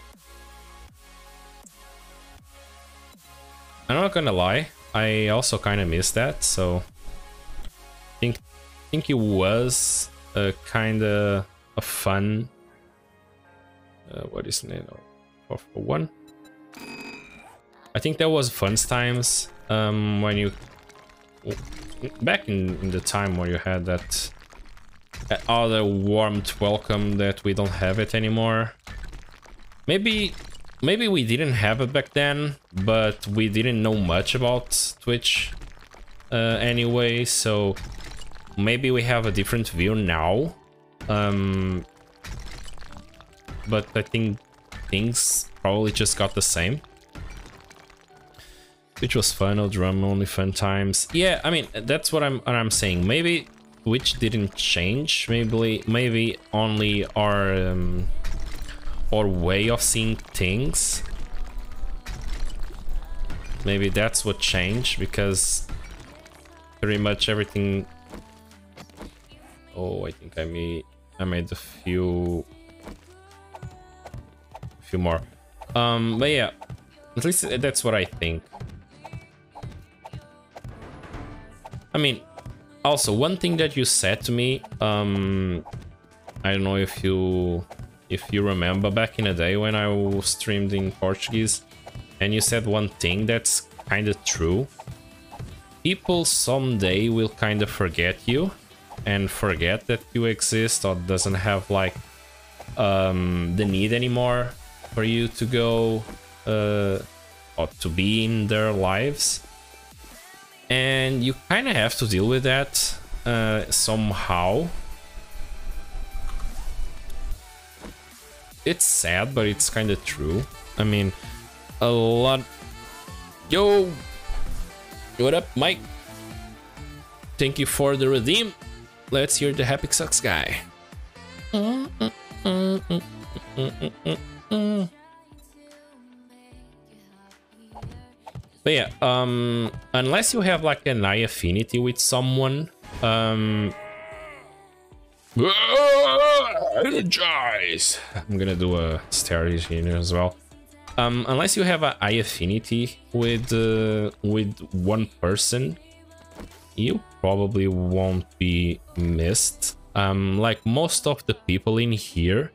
I'm not gonna lie, I also kind of miss that, so I think think it was a kind of a fun. Uh, what is the name? Four for one. I think that was fun times um, when you. Back in, in the time where you had that, that other warmed welcome that we don't have it anymore. Maybe maybe we didn't have it back then, but we didn't know much about Twitch uh, anyway, so maybe we have a different view now. Um, but I think things probably just got the same. Which was fun, no drum, only fun times. Yeah, I mean, that's what I'm what I'm saying. Maybe which didn't change. Maybe maybe only our um, our way of seeing things. Maybe that's what changed, because pretty much everything. Oh, I think I made I made a few a few more. Um, but yeah, at least that's what I think. I mean, also one thing that you said to me, um, I don't know if you if you remember back in the day when I streamed in Portuguese, and you said one thing that's kind of true. People someday will kind of forget you and forget that you exist, or doesn't have like um, the need anymore for you to go uh, or to be in their lives. And you kind of have to deal with that uh, somehow. It's sad, but it's kind of true. I mean, a lot... Yo! What up, Mike? Thank you for the redeem. Let's hear the Happy Sucks guy. Mm, mm, mm, mm, mm, mm, mm, mm. But yeah, um, unless you have like an eye affinity with someone, um, energize. I'm gonna do a strategy here as well. Um, unless you have an eye affinity with uh, with one person, you probably won't be missed Um, like most of the people in here,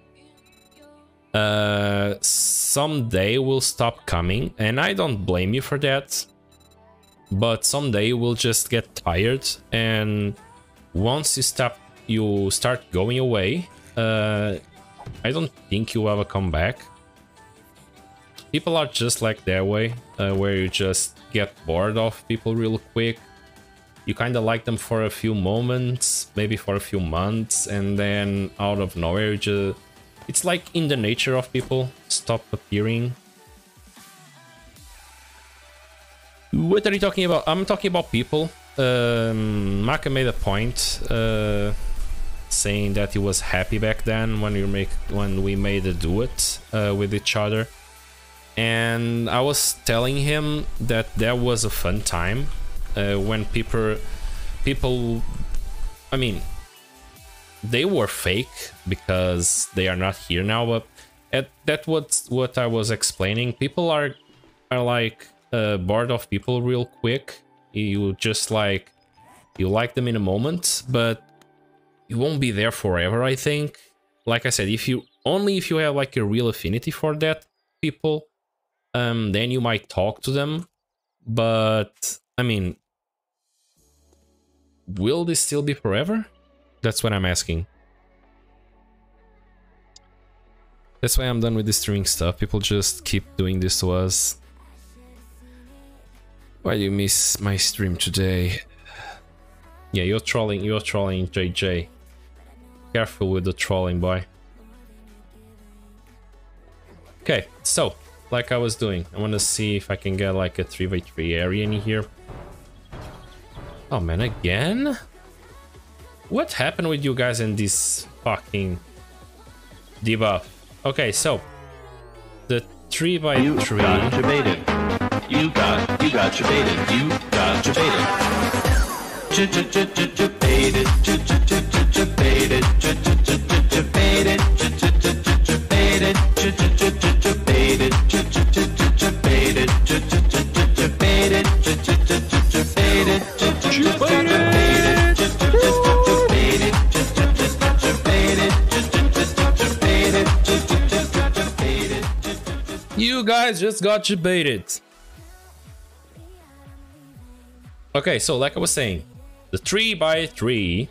uh, someday will stop coming, and I don't blame you for that. But someday you will just get tired, and once you stop, you start going away. Uh, I don't think you ever come back. People are just like that way, uh, where you just get bored of people real quick. You kind of like them for a few moments, maybe for a few months, and then out of nowhere, you just... It's like in the nature of people, stop appearing. What are you talking about? I'm talking about people. Um, Maka made a point, uh, saying that he was happy back then when we make when we made a duet uh, with each other, and I was telling him that that was a fun time. Uh, when people, people, I mean, they were fake because they are not here now. But at, that was what I was explaining. People are are like uh, bored of people real quick. You just like you like them in a moment, but you won't be there forever. I think. Like I said, if you only if you have like a real affinity for that people, um, then you might talk to them. But I mean, will this still be forever? That's what I'm asking. That's why I'm done with this streaming stuff. People just keep doing this to us. Why do you miss my stream today? Yeah, you're trolling, you're trolling, J J. Careful with the trolling, boy. Okay, so, like I was doing, I want to see if I can get like a three by three area in here. Oh man, again? What happened with you guys in this fucking debuff? Okay, so the three by You three. got debated. You got, you got debated. You got debated. Debated. Debated. Debated. Debated. Debated. You guys just got debated. Okay, so like I was saying, the three by three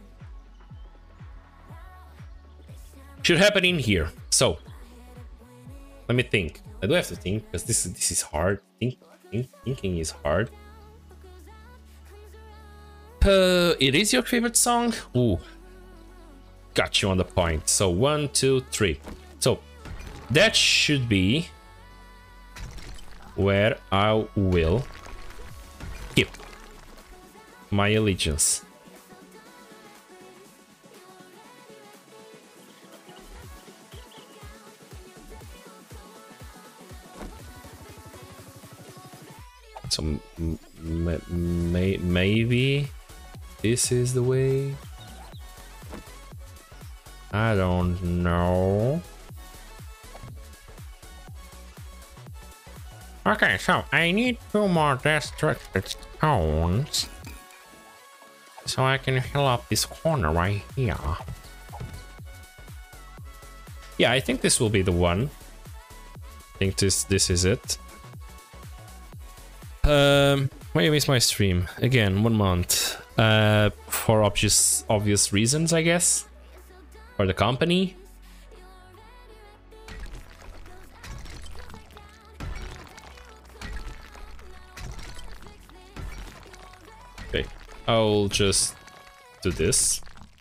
should happen in here. So let me think. I do have to think because this is this is hard. Think, think thinking is hard. Uh, it is your favorite song? Ooh, got you on the point. So one, two, three. So that should be where I will keep my allegiance. So m may maybe this is the way. I don't know. Okay, so I need two more destructed stones so I can fill up this corner right here. Yeah, I think this will be the one. I think this this is it. Um, why you miss my stream again? One month. Uh, for obvious obvious reasons, I guess. For the company. Okay, I'll just do this.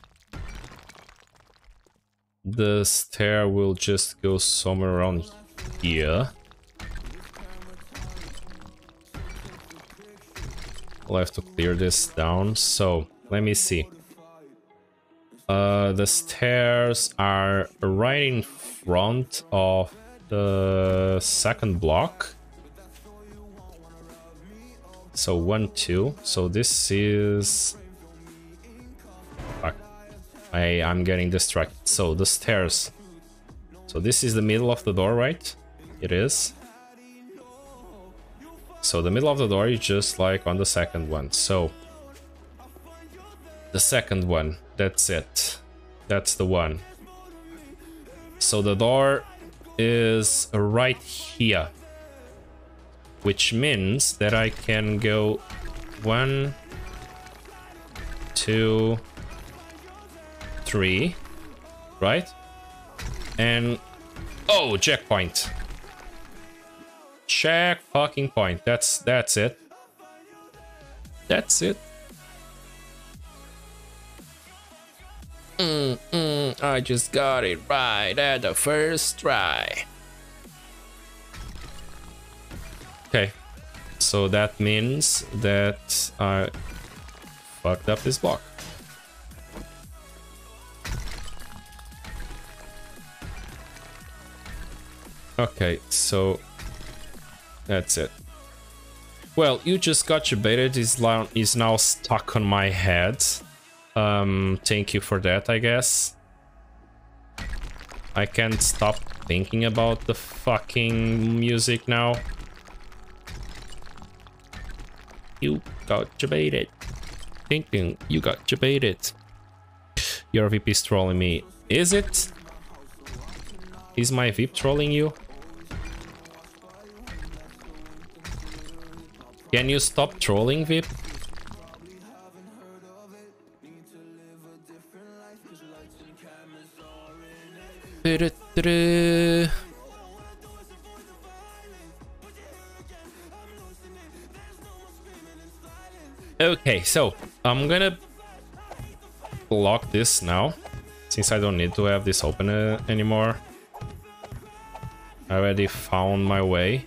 The stair will just go somewhere around here. I'll have to clear this down. So let me see. Uh, the stairs are right in front of the second block. So one, two. So this is. Fuck. I I'm getting distracted. So the stairs. So this is the middle of the door, right? It is. So the middle of the door is just like on the second one. So the second one That's it. That's the one. So the door is right here, which means that I can go one, two, three, right? And oh, checkpoint. Check fucking point. That's that's it. That's it. Mm, mm, I just got it right at the first try. Okay, so that means that I fucked up this block. Okay, so that's it. Well, you just got your baited is now is now stuck on my head. Um, thank you for that, I guess. I can't stop thinking about the fucking music now. You got baited. Thinking you got baited. Your V P is trolling me. Is it? Is my V P trolling you? Can you stop trolling, V I P? Okay, so I'm gonna block this now, since I don't need to have this open uh, anymore. I already found my way.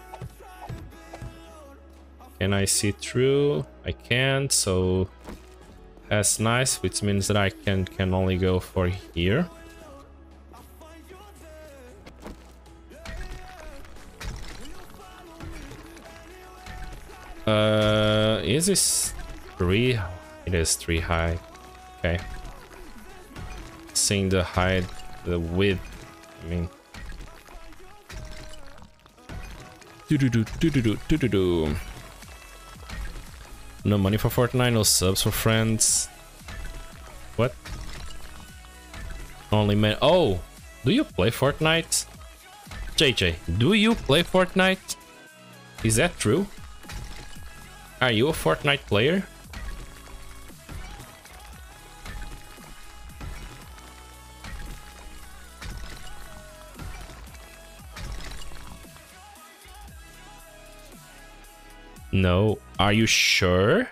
Can I see through? I can't, so that's nice, which means that I can can only go for here. Uh, is this three? It is three high. Okay. Seeing the height, the width. I mean. Do do do do do do do do. No money for Fortnite, no subs for friends. What? Only man. Oh, do you play Fortnite? J J, do you play Fortnite? Is that true? Are you a Fortnite player? No. Are you sure?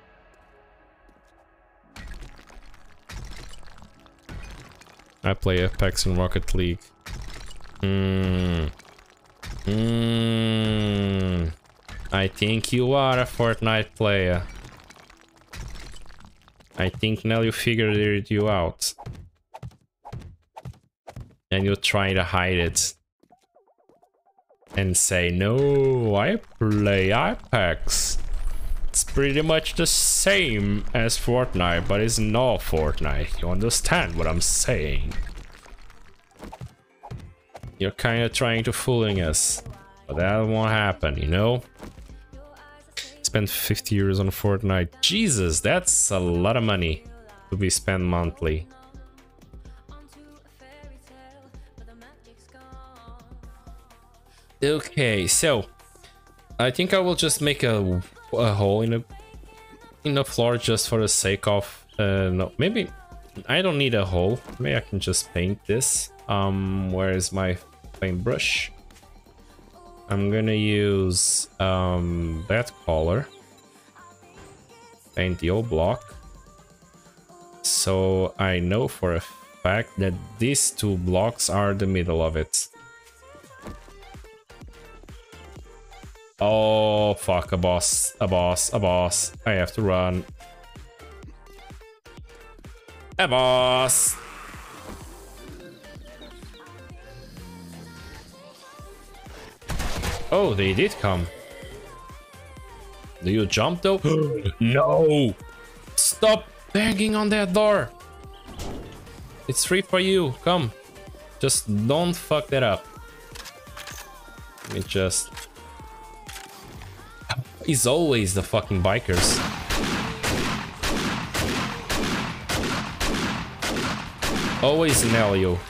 I play Apex and Rocket League. Hmm. Hmm. I think you are a Fortnite player. I think now you figured you out. And you're trying to hide it. And say, no, I play Apex. It's pretty much the same as Fortnite, but it's not Fortnite. You understand what I'm saying? You're kind of trying to fooling us. But that won't happen, you know? Spent fifty euros on Fortnite. Jesus, that's a lot of money to be spent monthly. Okay, so I think I will just make a, a hole in a in the floor just for the sake of uh, no, maybe I don't need a hole. Maybe I can just paint this. Um, where is my paintbrush? I'm gonna use um, that color, paint the old block, so I know for a fact that these two blocks are the middle of it. Oh fuck, a boss, a boss, a boss, I have to run. A boss! Oh, they did come. Do you jump though? No! Stop banging on that door! It's free for you, come. Just don't fuck that up. Let me just... It's always the fucking bikers. Always Nelio.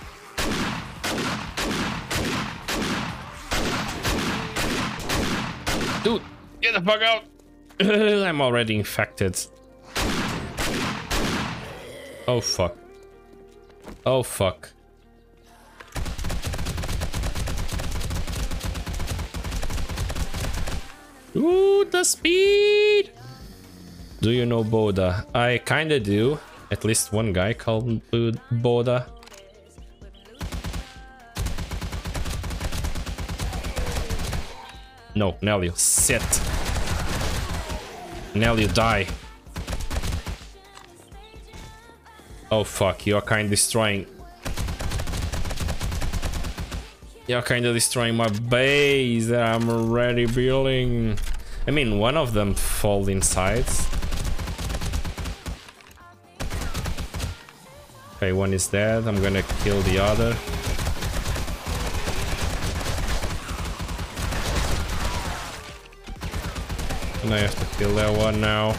Dude, get the fuck out! I'm already infected. Oh fuck. Oh fuck. Ooh, the speed! Do you know Boda? I kinda do. At least one guy called Boda. No, Nelly, sit. Nelly, die. Oh fuck, you're kinda destroying. You're kinda destroying my base that I'm already building. I mean, one of them fall inside. Okay, one is dead. I'm gonna kill the other. And I have to kill that one now.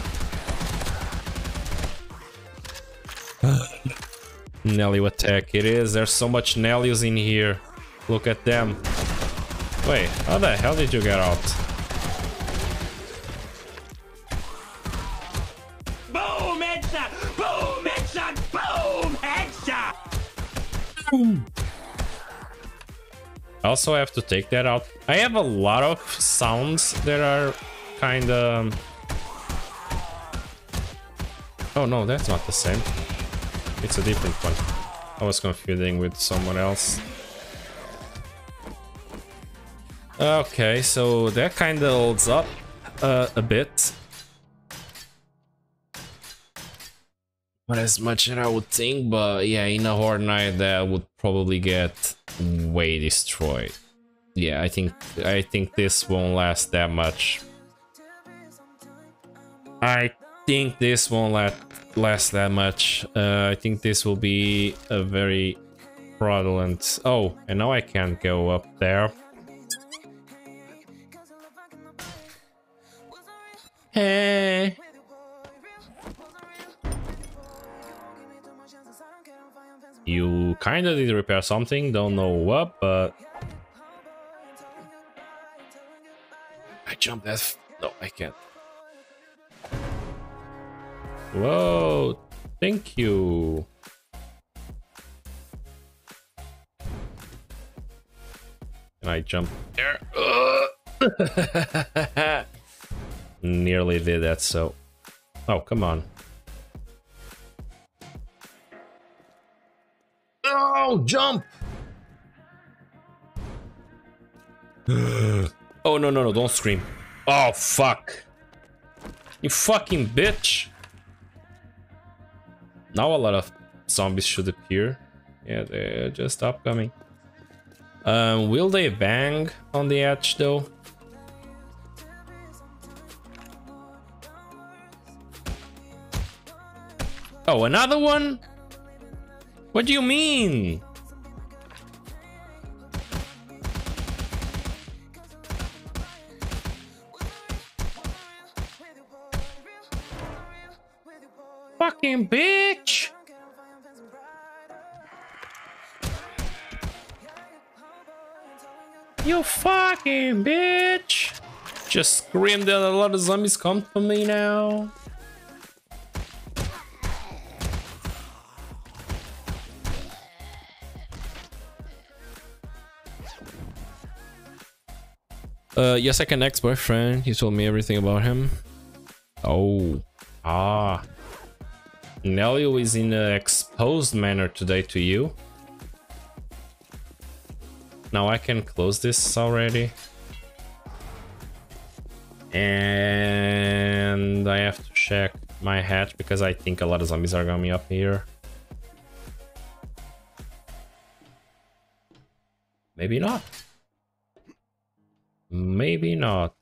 Nelly attack. It is. There's so much Nellies in here. Look at them. Wait, how the hell did you get out? Boom, headshot! Boom, headshot! Boom, headshot! I also have to take that out. I have a lot of sounds that are kind of... Oh no, that's not the same. It's a different one. I was confusing with someone else. Okay, so that kind of holds up uh, a bit. Not as much as I would think, but yeah, in a Horde Night that would probably get way destroyed. Yeah, I think I think this won't last that much. I think this won't last last that much. Uh, I think this will be a very fraudulent. Oh, and now I can't go up there. Hey. You kinda did repair something, don't know what, but I jumped that. F no, I can't. Whoa, thank you. And I jumped there. Nearly did that, so. Oh, come on. Oh, jump! Oh, no, no, no, don't scream. Oh, fuck. You fucking bitch. Now a lot of zombies should appear. Yeah, they're just upcoming. Um, will they bang on the edge, though? Oh, another one? What do you mean? Fucking bitch! You fucking bitch! Just screamed that a lot of zombies come for me now. Uh, your second ex-boyfriend, you told me everything about him. Oh. Ah. Nelio is in an exposed manner today to you. Now I can close this already. And I have to check my hatch because I think a lot of zombies are coming up here. Maybe not. Maybe not.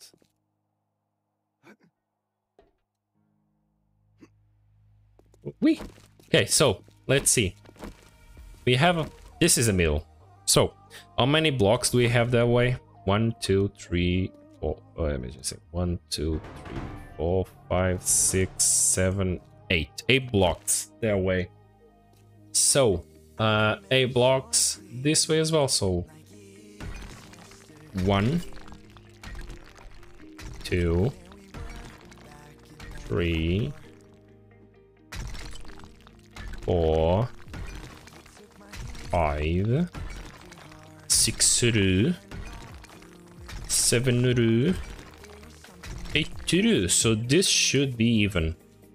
We okay, so let's see. We have a, this is a middle. So how many blocks do we have that way? One, two, three, four. Oh, let me just say one, two, three, four, five, six, seven, eight. Eight blocks that way. So Uh, A blocks this way as well, so one, two, three, four, five, six, seven, eight. So this should be even.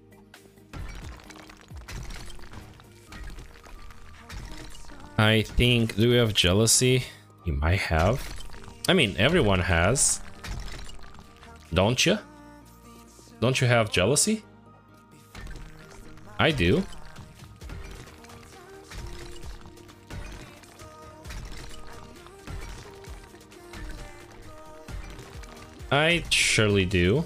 I think, do we have jealousy? You might have. I mean, everyone has. Don't you? Don't you have jealousy? I do. I surely do.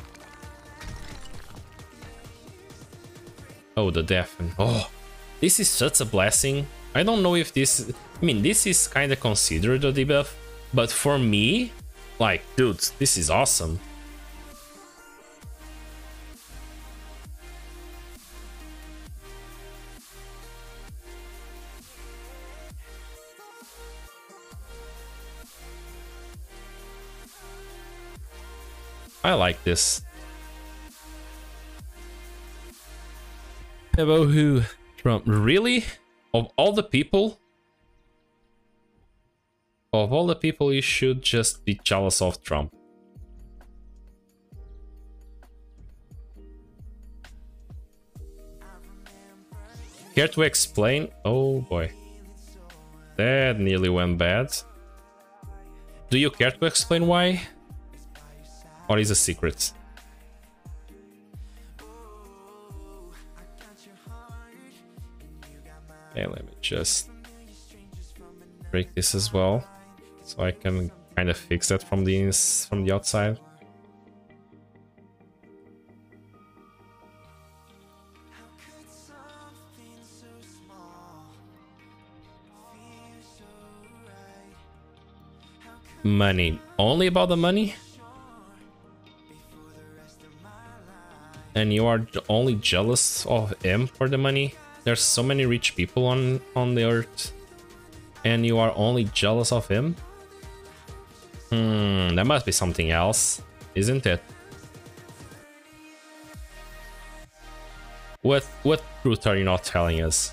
Oh, the deafen. Oh, this is such a blessing. I don't know if this... I mean, this is kind of considered a debuff, but for me, like, dude, this is awesome. I like this. About who? Trump. Really? Of all the people? Of all the people, you should just be jealous of Trump. Care to explain? Oh boy. That nearly went bad. Do you care to explain why? Or is it a secret? Okay, let me just break this as well, so I can kind of fix that from the ins from the outside. Money. Only about the money? And you are only jealous of him for the money? There's so many rich people on, on the earth, and you are only jealous of him? Hmm, that must be something else, isn't it? What what truth are you not telling us?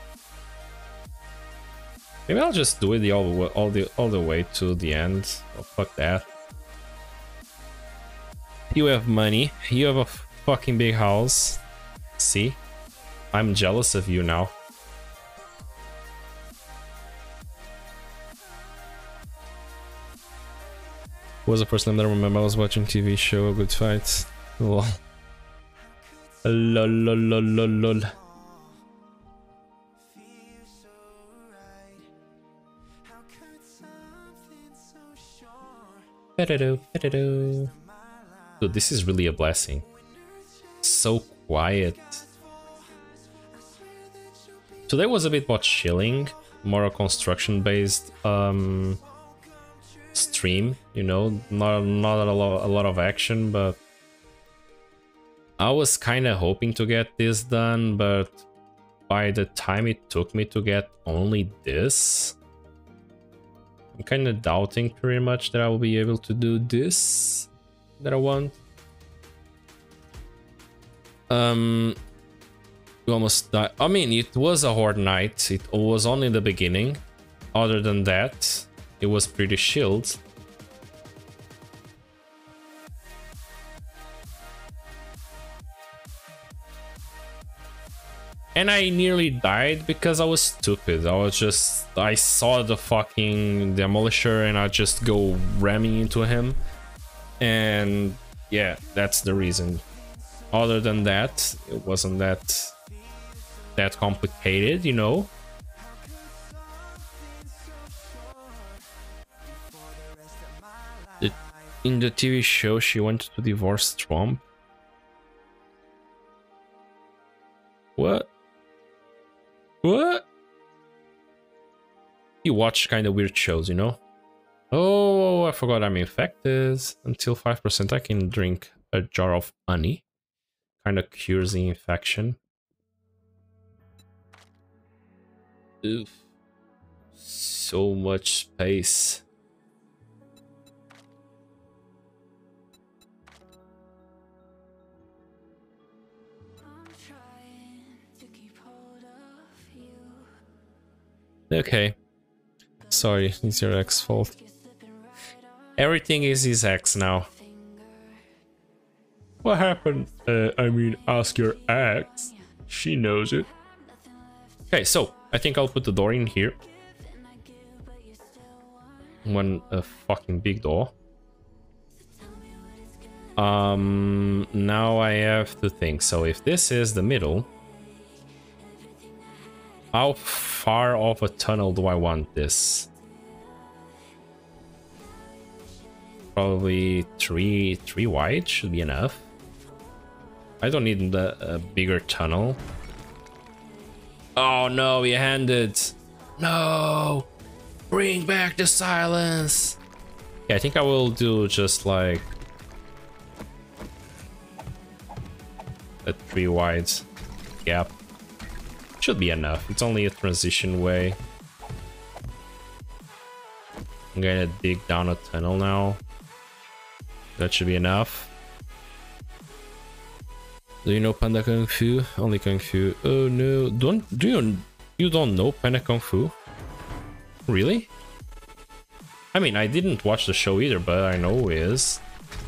Maybe I'll just do it the all the way, all the all the way to the end. Oh, fuck that. You have money. You have a fucking big house. See? I'm jealous of you now. Who was the first time that I remember I was watching T V show, A Good Fight? Lol. Lol lol lol lol lol. Dude, this is really a blessing. So quiet. Today was a bit more chilling, more a construction based um, stream, you know, not, not a, lot, a lot of action, but I was kind of hoping to get this done, but by the time it took me to get only this, I'm kind of doubting pretty much that I will be able to do this that I want. Um... We almost died. I mean, it was a horde night. It was only the beginning. Other than that, it was pretty chilled. And I nearly died because I was stupid. I was just... I saw the fucking Demolisher and I just go ramming into him. And yeah, that's the reason. Other than that, it wasn't that... that complicated, you know. The, in the T V show, she wanted to divorce Trump. What? What? You watch kind of weird shows, you know. Oh, I forgot I'm infected. Until five percent, I can drink a jar of honey. Kind of cures the infection. Oof. So much space. Okay. Sorry, it's your ex fault. Everything is his ex now. What happened? Uh, I mean, ask your ex. She knows it. Okay, so I think I'll put the door in here. One a fucking big door. Um, now I have to think. So if this is the middle, how far of a tunnel do I want this? Probably three, three wide should be enough. I don't need the, a bigger tunnel. Oh no, he handed. No, bring back the silence. Yeah, I think I will do just like a three wide gap. Should be enough. It's only a transition way. I'm gonna dig down a tunnel now. That should be enough. Do you know Panda Kung Fu? Only Kung Fu. Oh no! Don't do you you don't know Panda Kung Fu? Really? I mean, I didn't watch the show either, but I know who is.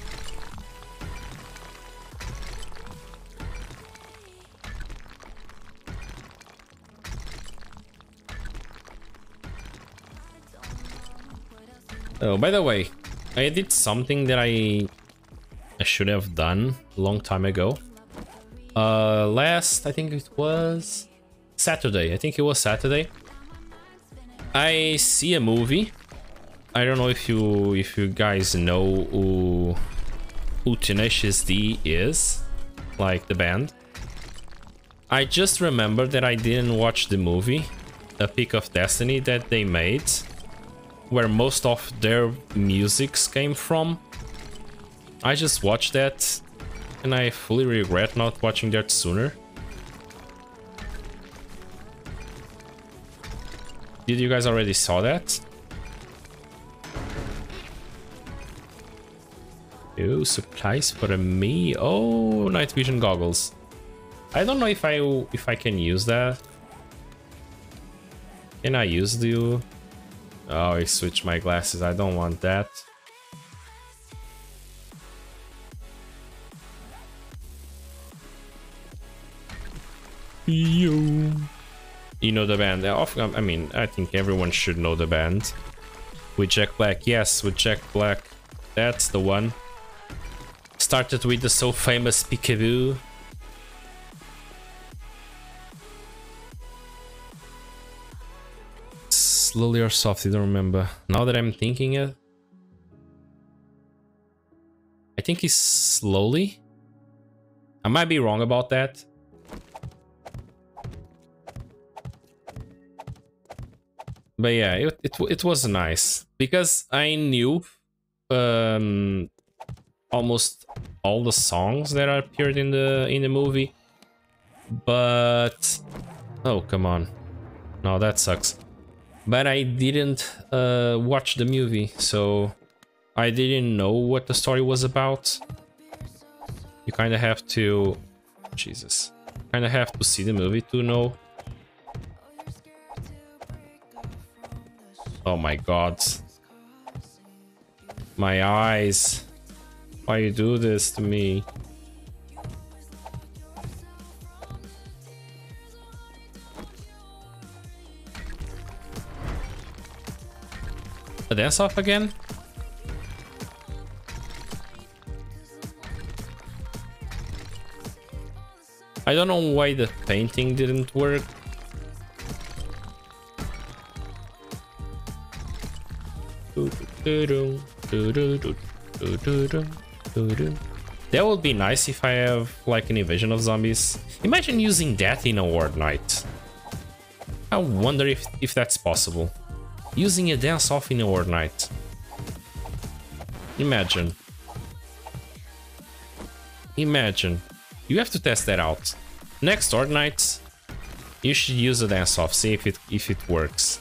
Oh, by the way, I did something that I I should have done a long time ago. Uh, last, I think it was Saturday. I think it was Saturday. I see a movie. I don't know if you if you guys know who who Tenacious D is, like the band. I just remembered that I didn't watch the movie, A Peak of Destiny, that they made, where most of their musics came from. I just watched that, and I fully regret not watching that sooner. Did you guys already saw that? Oh, supplies for me. Oh, night vision goggles. I don't know if I if I can use that. Can I use the? Oh, I switched my glasses. I don't want that. Yo. You know the band. I mean, I think everyone should know the band. With Jack Black. Yes, with Jack Black. That's the one. Started with the so famous Peekaboo. Slowly or softly, don't remember. Now that I'm thinking it, I think it's slowly. I might be wrong about that. But yeah, it, it, it was nice because I knew um, almost all the songs that appeared in the in the movie. But oh, come on. No, that sucks. But I didn't uh, watch the movie, so I didn't know what the story was about. You kind of have to... Jesus. Kind of have to see the movie to know. Oh my god. My eyes. Why you do this to me? A dance off again? I don't know why the painting didn't work. That would be nice if I have like an invasion of zombies. Imagine using that in a Horde Night. I wonder if, if that's possible. Using a dance off in a Horde Night. Imagine. Imagine. You have to test that out. Next Horde Night, You should use the dance off, see if it if it works.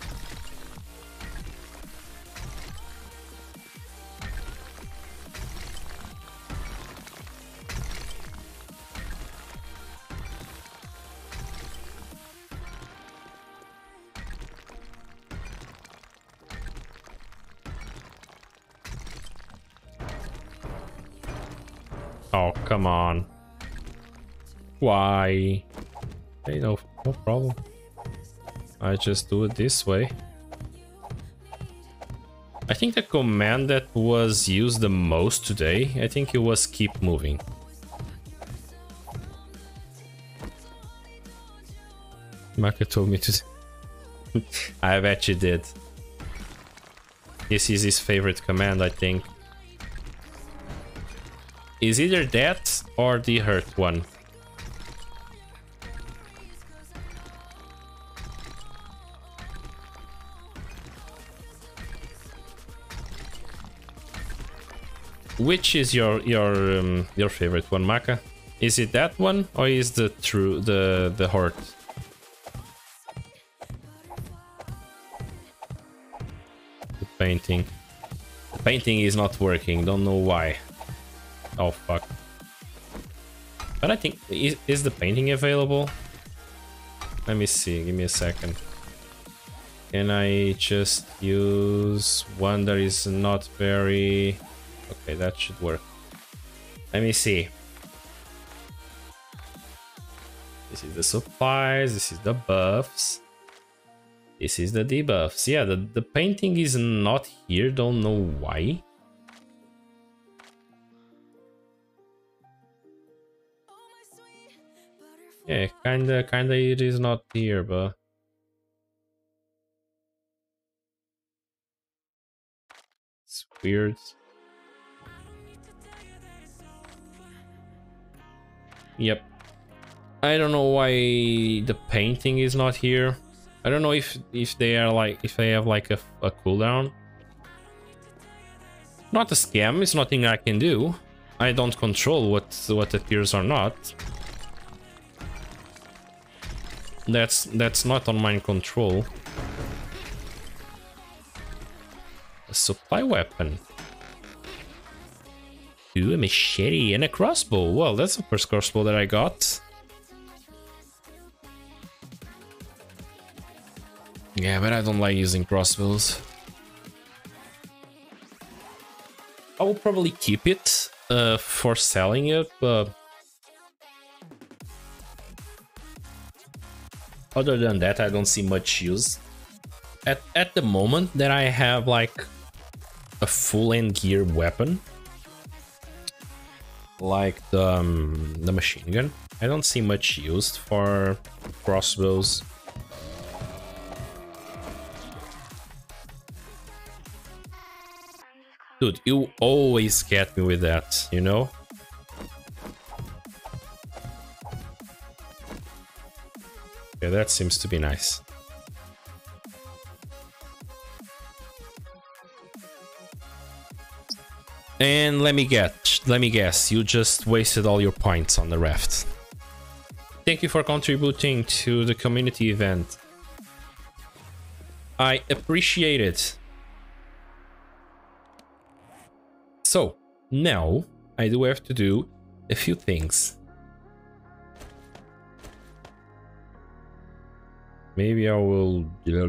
Oh, come on. Why? Hey, no, no problem. I just do it this way. I think the command that was used the most today, I think it was keep moving. Maka told me to... I bet you did. This is his favorite command, I think. Is either that or the hurt one. Which is your your um, your favorite one, Maka? Is it that one or is the true the the hurt? The painting. The painting is not working. Don't know why. Oh fuck. But I think is, is the painting available? Let me see. Give me a second. Can I just use one that is not very... Okay, that should work. Let me see. This is the supplies, this is the buffs. This is the debuffs. Yeah, the, the painting is not here, don't know why. Yeah, kinda, kinda it is not here, but... It's weird. Yep. I don't know why the painting is not here. I don't know if if they are like if they have like a, a cooldown. Not a scam. It's nothing I can do. I don't control what what appears or not. That's that's not on my control. A supply weapon. Ooh, a machete and a crossbow. Well, that's the first crossbow that I got. Yeah, but I don't like using crossbows. I will probably keep it uh, for selling it, but... Other than that, I don't see much use. At, at the moment that I have like a full end gear weapon, like the, um, the machine gun, I don't see much used for crossbows. Dude, you always get me with that, you know? Yeah, that seems to be nice. And let me get, let me guess, you just wasted all your points on the raft. Thank you for contributing to the community event. I appreciate it. So, now I do have to do a few things. Maybe I will...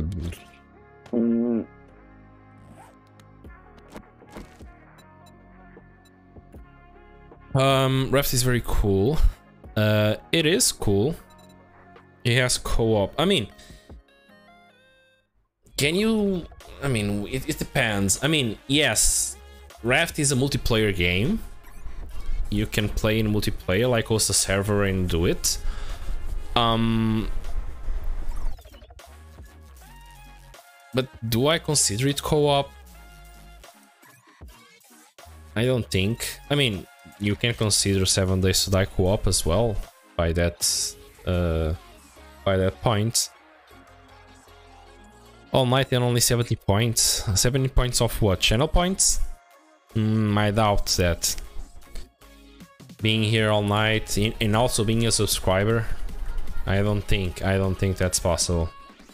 Um, Raft is very cool. Uh, it is cool. It has co-op. I mean, can you... I mean, it, it depends. I mean, yes, Raft is a multiplayer game. You can play in multiplayer, like host a server and do it. Um... But do I consider it co-op? I don't think. I mean, you can consider Seven Days to Die co-op as well by that uh, by that point. All night and only seventy points. seventy points of what? Channel points? Mm, I doubt that. Being here all night and also being a subscriber. I don't think, I don't think that's possible.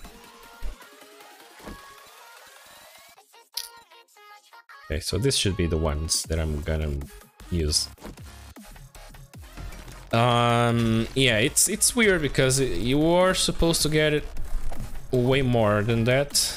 Okay, so this should be the ones that I'm gonna use. Um, yeah, it's it's weird because you are supposed to get it way more than that.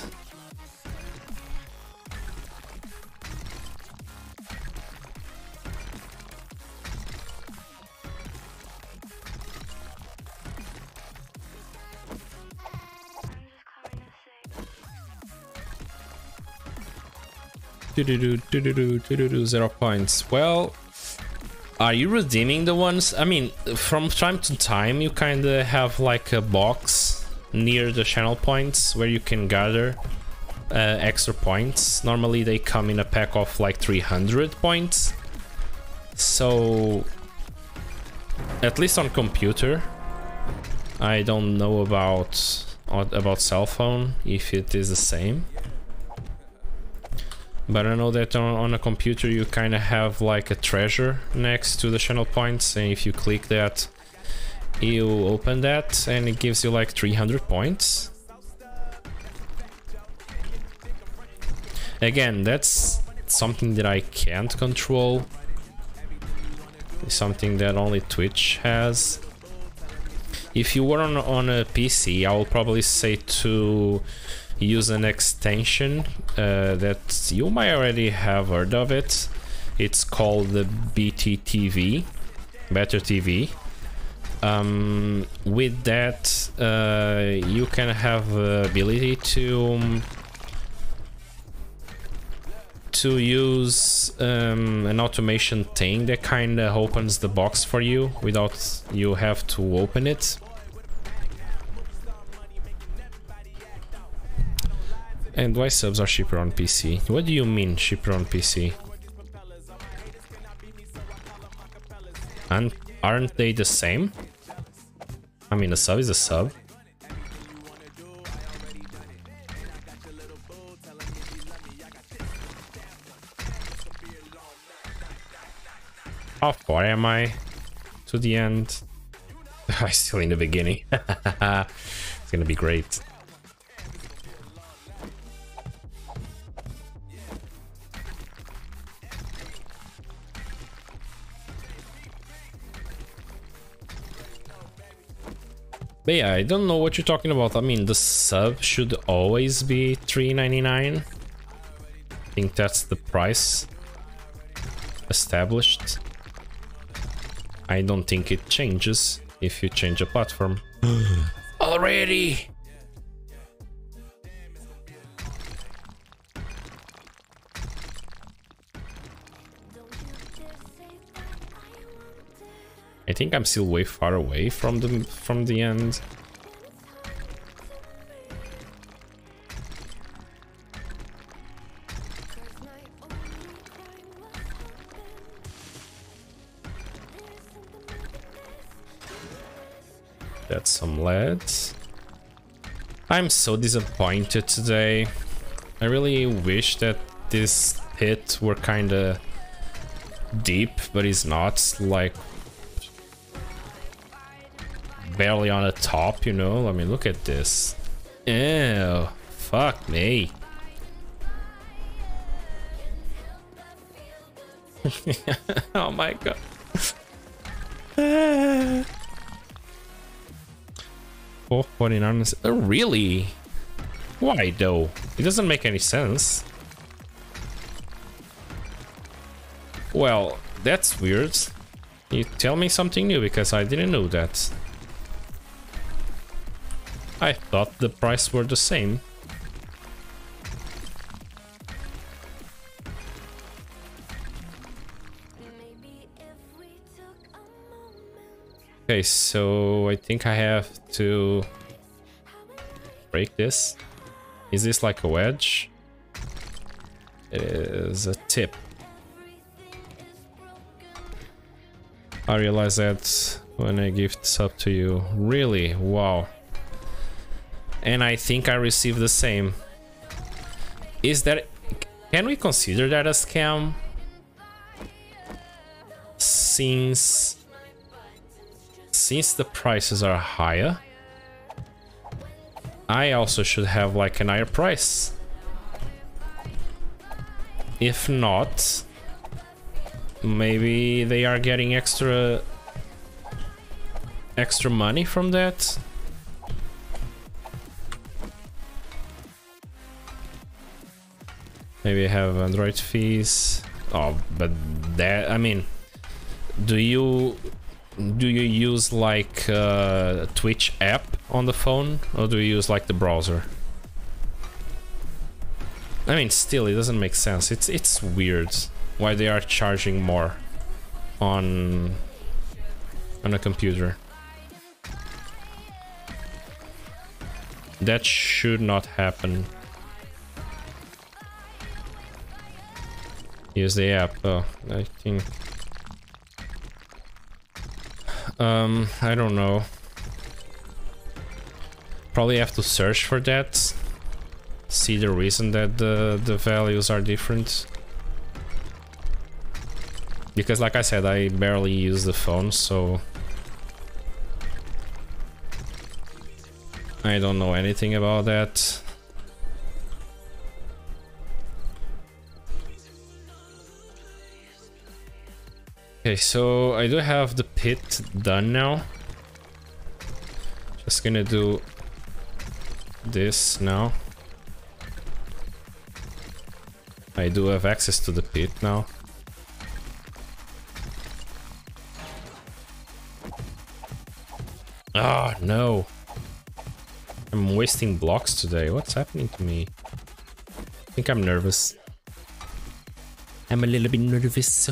Do-do-do, do-do-do, do-do-do, zero points. Well, are you redeeming the ones? I mean, from time to time you kind of have like a box near the channel points where you can gather uh, extra points. Normally they come in a pack of like three hundred points. So, at least on computer, I don't know about about cell phone if it is the same. But I know that on, on a computer you kind of have like a treasure next to the channel points, and if you click that, you open that and it gives you like three hundred points. Again, that's something that I can't control. It's something that only Twitch has. If you were on, on a P C, I will probably say to use an extension uh, that you might already have heard of it. It's called the B T T V, Better T V. Um, with that, uh, you can have the ability to um, to use um, an automation thing that kind of opens the box for you without you have to open it. And why subs are cheaper on P C? What do you mean cheaper on P C? And aren't they the same? I mean, a sub is a sub. How far am I to the end? I'm still in the beginning. It's gonna be great. But yeah, I don't know what you're talking about. I mean, the sub should always be three ninety-nine. I think that's the price established. I don't think it changes if you change a platform. Already! I think I'm still way far away from the from the end. That's some lead. I'm so disappointed today. I really wish that this pit were kinda deep, but it's not. Like, barely on the top, you know? I mean, look at this. Ew, fuck me. Oh my god. four forty-nine. Oh, really? Why though? It doesn't make any sense. Well, that's weird. You tell me something new, because I didn't know that. I thought the price were the same. Okay, so I think I have to break this. Is this like a wedge? It is a tip. I realize that when I gift sub to you. Really? Wow. And I think I received the same. Is that... Can we consider that a scam? Since... Since the prices are higher? I also should have like an higher price. If not, maybe they are getting extra extra money from that. Maybe have Android fees. Oh, but that, I mean, do you do you use like uh, Twitch app on the phone, or do you use like the browser? I mean, still, it doesn't make sense. It's it's weird why they are charging more on on a computer. That should not happen. Use the app. Oh, I think. Um, I don't know. Probably have to search for that. See the reason that the the values are different. Because, like I said, I barely use the phone, so I don't know anything about that. Okay, so I do have the pit done now. Just gonna do this now. I do have access to the pit now. Ah, no. I'm wasting blocks today. What's happening to me? I think I'm nervous. I'm a little bit nervous.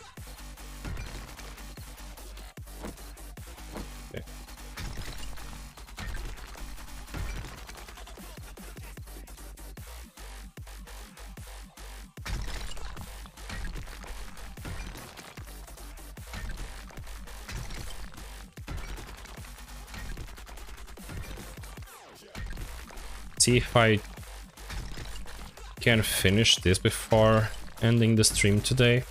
See if I can finish this before ending the stream today.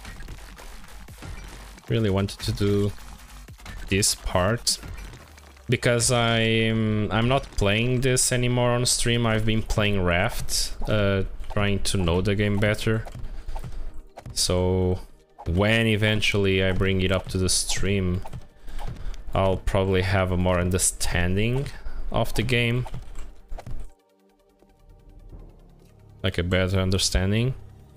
Really wanted to do this part because I'm I'm not playing this anymore on stream. I've been playing Raft, uh, trying to know the game better. So when eventually I bring it up to the stream, I'll probably have a more understanding of the game. Like a better understanding.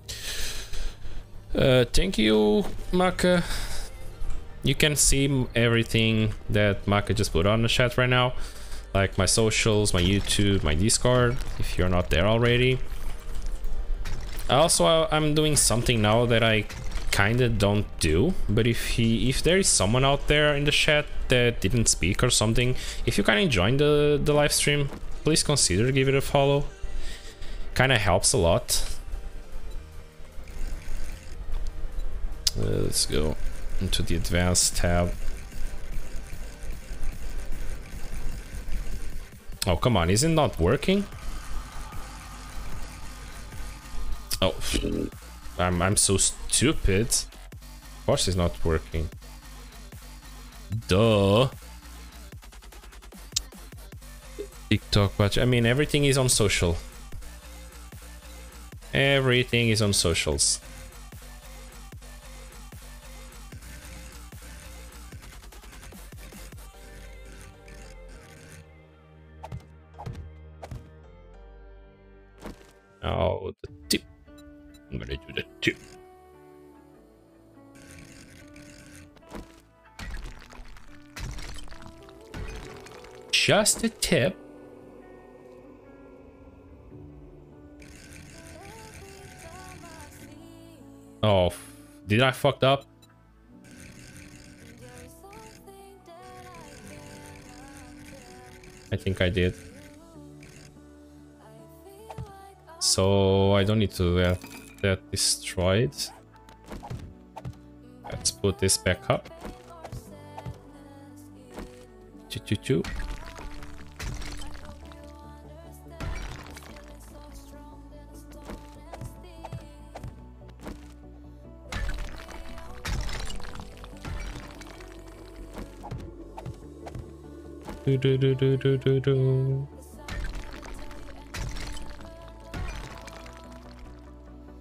Uh, thank you, Maka. You can see everything that Maka just put on the chat right now, like my socials, my YouTube, my Discord, if you're not there already. Also, I'm doing something now that I kinda don't do, but if he, if there is someone out there in the chat that didn't speak or something, if you kinda joined the, the live stream, please consider give it a follow. Kinda helps a lot. Uh, let's go into the advanced tab. Oh, come on, is it not working? Oh, I'm, I'm so stupid. Of course it's not working. Duh. TikTok, but I mean, everything is on social. Everything is on socials. Now the tip. I'm gonna do the tip. Just a tip. Oh, did I fucked up? I think I did. So I don't need to have that destroyed. Let's put this back up. Choo choo choo. Do do do do do do do.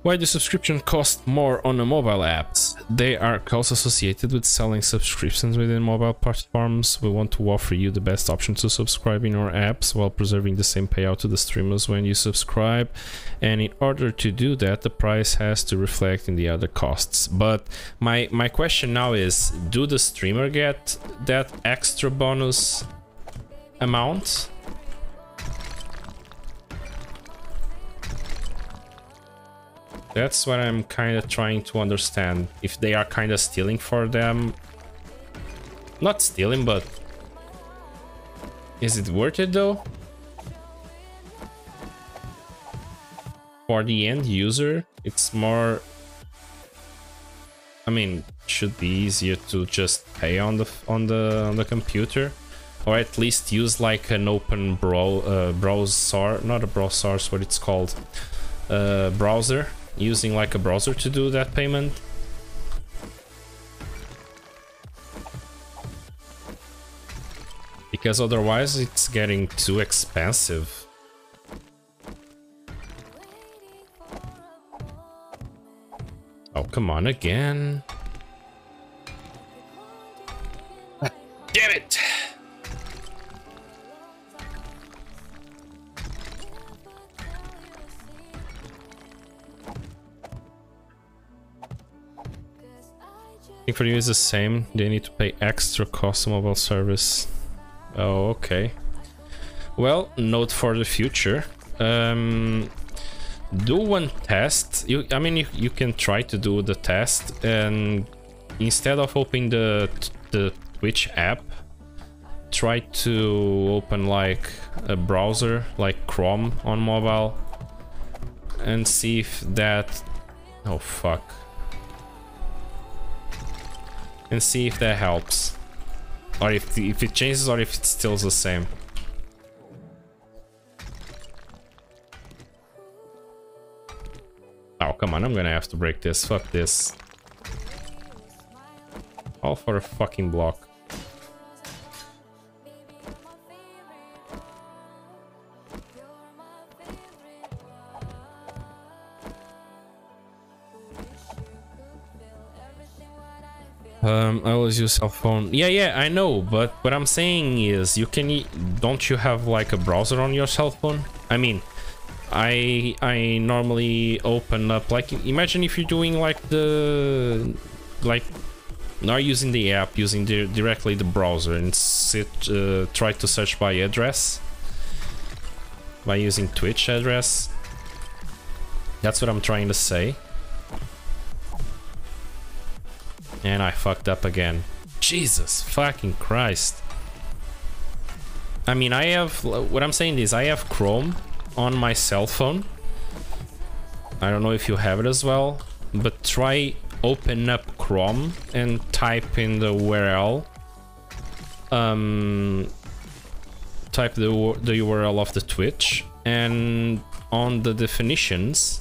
Why do subscription cost more on the mobile apps? They are costs associated with selling subscriptions within mobile platforms. We want to offer you the best option to subscribe in our apps while preserving the same payout to the streamers when you subscribe. And in order to do that, the price has to reflect in the other costs. But my, my question now is, do the streamer get that extra bonus amount? That's what I'm kind of trying to understand. If they are kind of stealing for them. Not stealing, but is it worth it though? For the end user, it's more, I mean, it should be easier to just pay on the on the on the computer, or at least use like an open bro uh, browser, not a browser, what it's called, uh, browser. Using like a browser to do that payment. Because otherwise it's getting too expensive. Oh, come on again. Damn it! I think for you is the same. They need to pay extra cost of mobile service. Oh, okay. Well, note for the future. Um, do one test. You, I mean, you, you can try to do the test, and instead of opening the the Twitch app, try to open like a browser, like Chrome on mobile, and see if that. Oh fuck. And see if that helps, or if the, if it changes, or if it's still the same. Oh come on! I'm gonna have to break this. Fuck this. All for a fucking block. Um, I always use cell phone. Yeah, yeah, I know, but what I'm saying is, you can. Don't you have like a browser on your cell phone? I mean, I I normally open up, like, imagine if you're doing like the like not using the app, using the directly the browser, and sit uh, try to search by address, by using Twitch address. That's what I'm trying to say. And I fucked up again. Jesus fucking Christ. I mean, I have, what I'm saying is, I have Chrome on my cell phone. I don't know if you have it as well, but try open up Chrome and type in the U R L. Um, type the, the U R L of the Twitch, and on the definitions,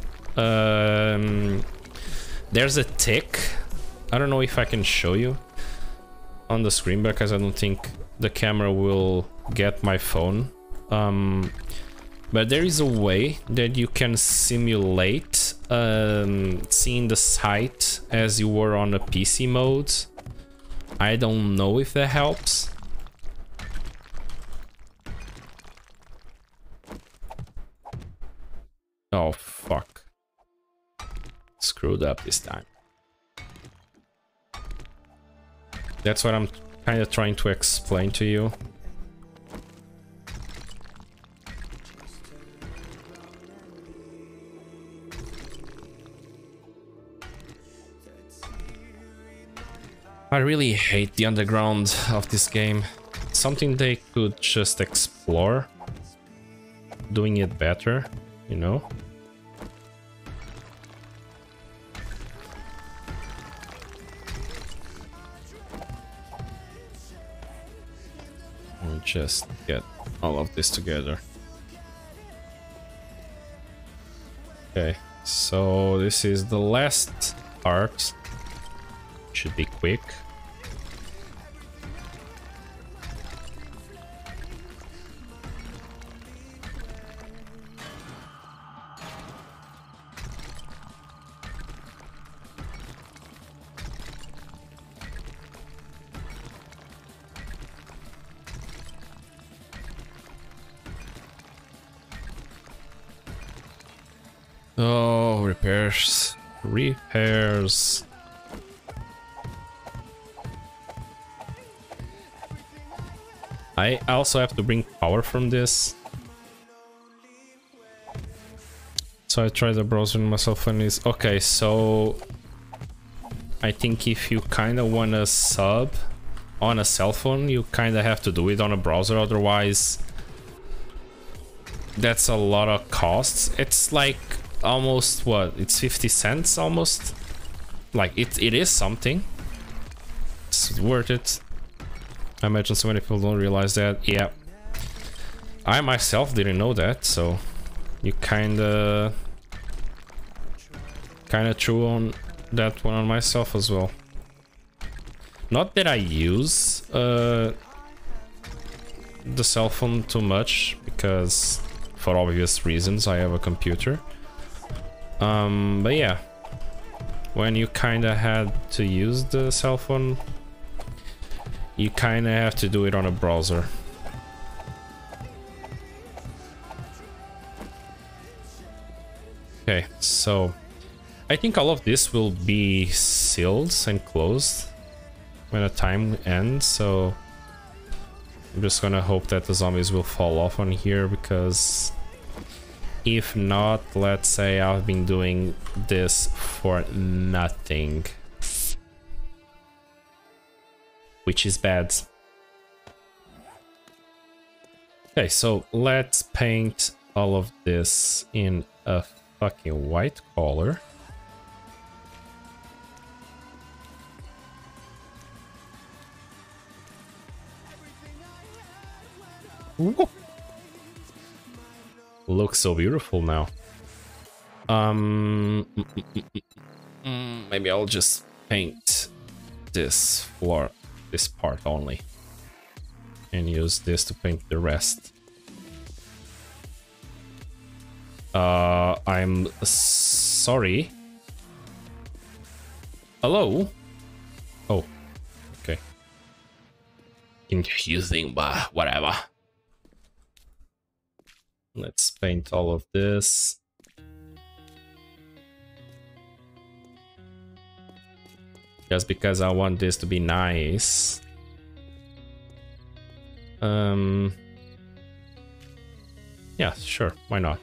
um, there's a tick. I don't know if I can show you on the screen because I don't think the camera will get my phone. Um, but there is a way that you can simulate um, seeing the site as you were on a P C mode. I don't know if that helps. Oh fuck. Screwed up this time. That's what I'm kind of trying to explain to you. I really hate the underground of this game. Something they could just explore, doing it better, you know? We'll just get all of this together. Okay, so this is the last part. Should be quick. Oh, repairs. Repairs. I also have to bring power from this. So I tried the browser myself and it's okay, so I think if you kinda wanna sub on a cell phone, you kinda have to do it on a browser, otherwise that's a lot of costs. It's like almost what? It's fifty cents almost. Like it it is something. It's worth it. I imagine so many people don't realize that. Yeah. I myself didn't know that, so you kinda kinda threw on that one on myself as well. Not that I use uh, the cell phone too much, because for obvious reasons I have a computer. Um, but yeah, when you kinda had to use the cell phone, you kinda have to do it on a browser. Okay, so I think all of this will be sealed and closed when the time ends, so I'm just gonna hope that the zombies will fall off on here, because if not, let's say I've been doing this for nothing, which is bad. Okay, so let's paint all of this in a fucking white color. Whoa. Looks so beautiful now. Um, mm, mm, mm, mm, mm, maybe I'll just paint this floor, this part only, and use this to paint the rest. Uh, I'm sorry. Hello? Oh, okay. Confusing, but whatever. Let's paint all of this. Just because I want this to be nice. Um, yeah, sure, why not?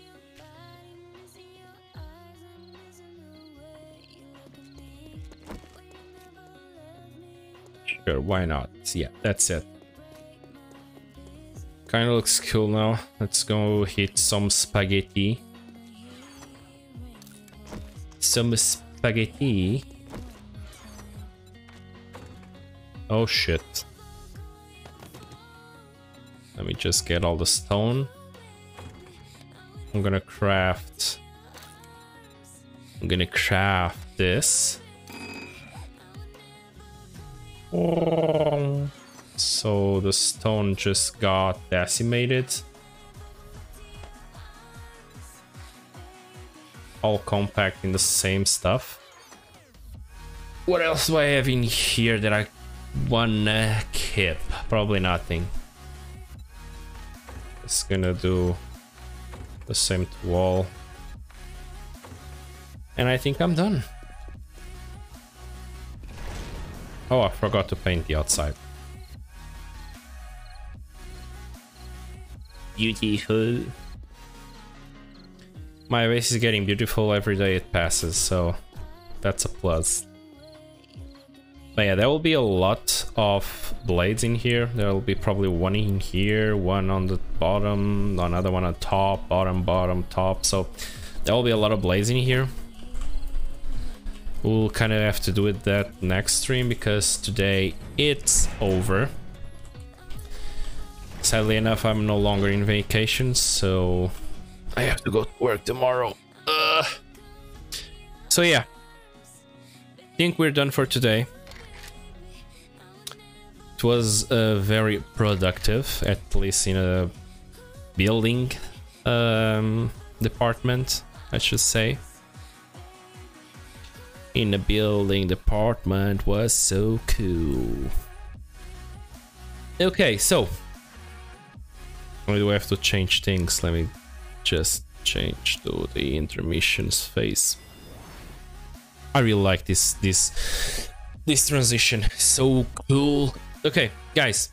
Sure, why not? Yeah, that's it. Kind of looks cool now. Let's go hit some spaghetti. Some spaghetti. Oh shit. Let me just get all the stone. I'm gonna craft... I'm gonna craft this. Oh. So the stone just got decimated. All compact in the same stuff. What else do I have in here that I wanna keep? Probably nothing. It's gonna do the same to wall. And I think I'm done. Oh, I forgot to paint the outside. Beautiful. My base is getting beautiful every day it passes, so that's a plus. But yeah, there will be a lot of blades in here. There will be probably one in here, one on the bottom, another one on top, bottom, bottom, top. So there will be a lot of blades in here. We'll kind of have to do it that next stream, because today it's over. Sadly enough, I'm no longer in vacation, so I have to go to work tomorrow. Ugh. So yeah, I think we're done for today. It was uh, very productive, at least in a building um, department, I should say. In the building department was so cool. Okay, so do I have to change things? Let me just change to the intermissions phase. I really like this this this transition. So cool. Okay, guys.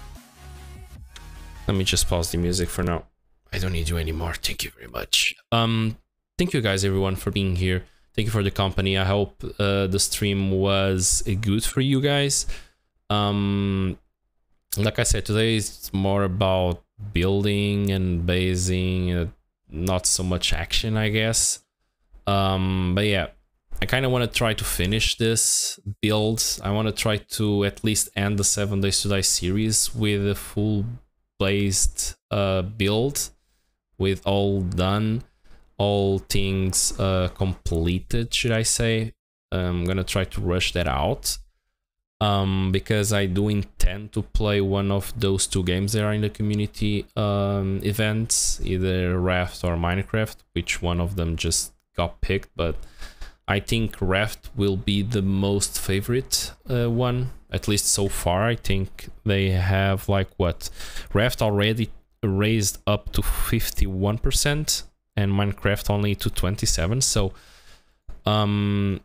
Let me just pause the music for now. I don't need you anymore. Thank you very much. Um, thank you guys, everyone, for being here. Thank you for the company. I hope uh, the stream was good for you guys. Um, like I said, today is more about building and basing, uh, not so much action, I guess. Um, but yeah, I kind of want to try to finish this build. I want to try to at least end the Seven Days to Die series with a full based uh, build, with all done, all things uh, completed, should I say. I'm gonna try to rush that out, um, because I do intend to play one of those two games that are in the community um, events, either Raft or Minecraft, which one of them just got picked, but I think Raft will be the most favorite uh, one, at least so far. I think they have, like, what, Raft already raised up to fifty-one percent and Minecraft only to twenty-seven, so um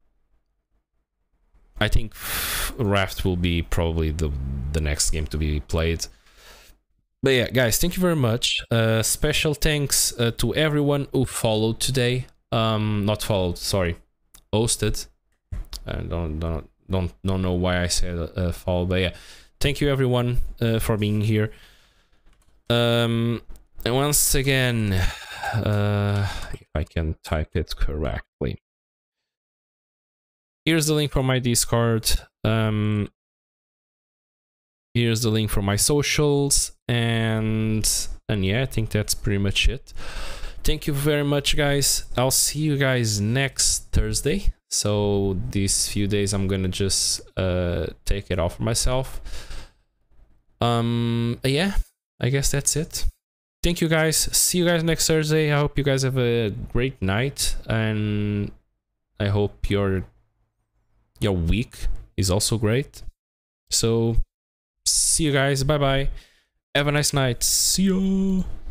I think Raft will be probably the the next game to be played. But yeah, guys, thank you very much. Uh special thanks uh, to everyone who followed today. Um not followed, sorry, hosted. I don't don't don't don't know why I said uh, follow, but yeah, thank you everyone uh, for being here. Um, and once again, uh, if I can type it correctly, here's the link for my Discord. Um, here's the link for my socials, and and yeah, I think that's pretty much it. Thank you very much, guys. I'll see you guys next Thursday. So these few days, I'm gonna just uh take it off for myself. Um, yeah. I guess that's it. Thank you guys. See you guys next Thursday. I hope you guys have a great night, and I hope your your week is also great. So see you guys. Bye bye. Have a nice night. See you.